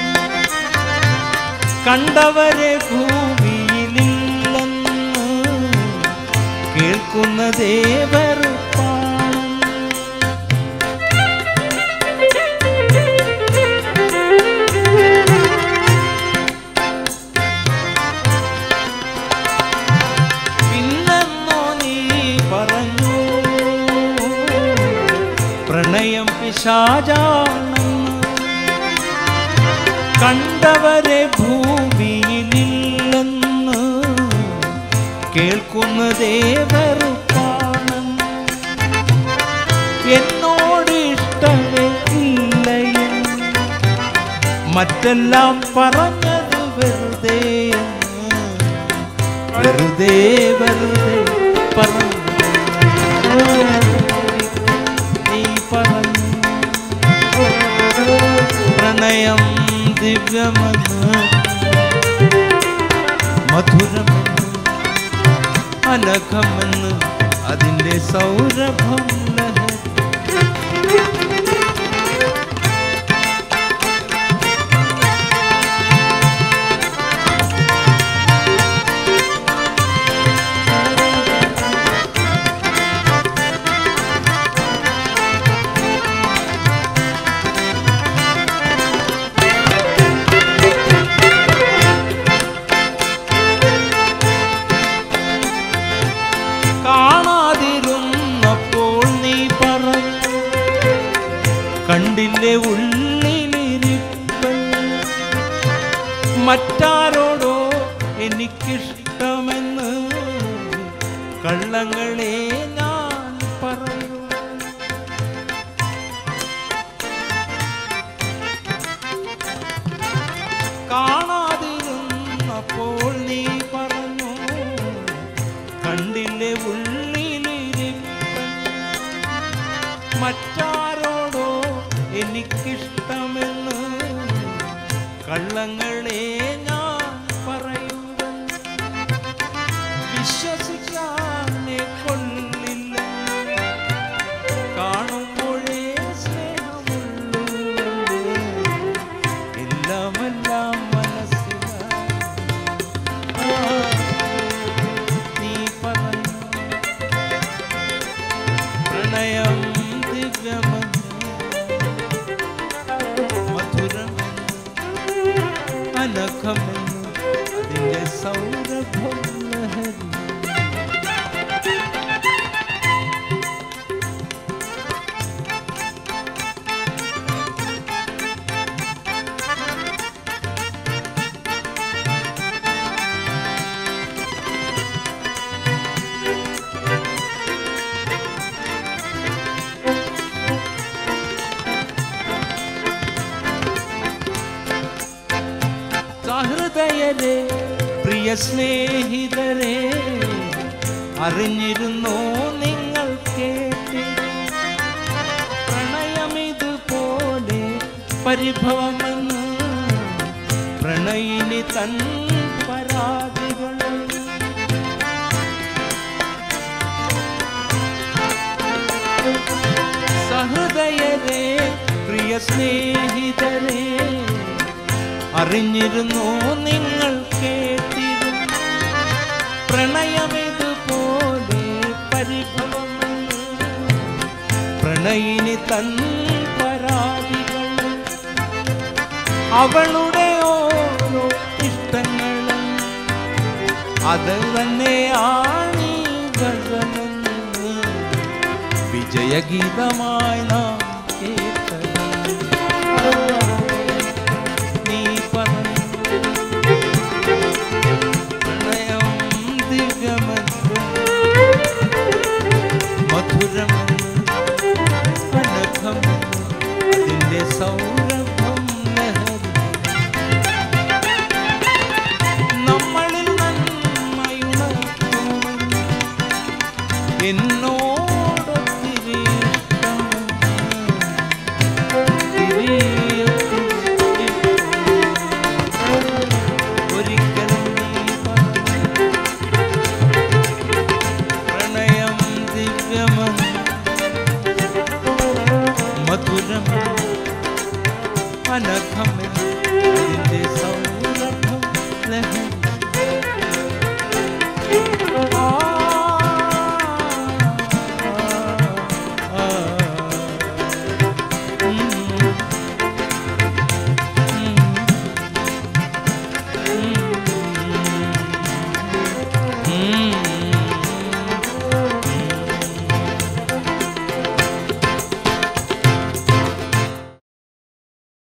കണ്ടവരെ ഭൂമിയിലില്ലെന്ന്, കേൾക്കുന്നതേ വെറുപ്പാണെന്ന്. പ്രണയം പിശാചാണെന്ന്, കണ്ടവരെ ഭൂമിയിലില്ലെന്ന്, കേൾക്കുന്നതേ വെറുപ്പാണെന്ന്. എന്നോട് ഇഷ്ടമേ ഇല്ലയെന്ന്, മറ്റെല്ലാം പറഞ്ഞത് വെറുതെ, വെറുതെ വെറുതെ പറഞ്ഞു. പ്രണയം ദിവ്യമെന്ന്, മധുരമെന്ന്, അനഘമെന്ന്, അതിൻ്റെ സൗരഭം ലഹരി. മറ്റാരോടോ എനിക്കിഷ്ടമെന്ന് കള്ളങ്ങളെ ഞാൻ പറയൂ. കാണാതിരുന്നപ്പോൾ നീ പറഞ്ഞു കണ്ടില്ലേ ഉള്ളിലിരിപ്പൻ. മറ്റാരോടോ എനിക്കിഷ്ടമെന്ന് കള്ളങ്ങളെ ഞാൻ പറയൂ. വിശ്വസിക്കാനെ കൊള്ളില്ല, കാണുമ്പോഴേ സ്നേഹമുള്ളൂ. എല്ലാമെല്ലാം മനസ്സിലായി നീ പറഞ്ഞു. പ്രണയം ദിവ്യമെന്ന് മധുരമെന്ന് അനഘമെന്ന് അതിൻ്റെ സൗരഭം ലഹരി. സഹൃദയരെ പ്രിയ സ്നേഹിതരെ, അറിഞ്ഞിരുന്നോ നിങ്ങൾ കേട്ട് പ്രണയമിതുപോലെ പരിഭവമെന്ന് പ്രണയിനി തൻ പരാതികൾ. സഹൃദയരെ പ്രിയ സ്നേഹിതരെ, അറിഞ്ഞിരുന്നോ നിങ്ങൾ കേട്ടിരുന്നു പ്രണയമിതുപോലെ പരിഭവമെന്ന് പ്രണയിനി തൻ പരാതികൾ. അവളുടെ ഓരോ ഇഷ്ടങ്ങളും അത് തന്നെയാണ് ഗഗനെന്ന് വിജയഗീതമായി നാം കേട്ടത്. നീ പറഞ്ഞു പ്രണയം ദിവ്യമെന്ന് മധുരമെന്ന് അനഘമെന്ന് അതിൻ്റെ സൗരഭം ലഹരി. നമ്മളിൽ നന്മയുണർത്തുമെന്ന് എന്നോടൊത്തിരി ഒരിക്കലും നീ പ്രണയം ദിവ്യമെന്ന് മധുരമെന്ന് അനഘമെന്ന് അതിൻ്റെ സൗരഭം ലഹരി.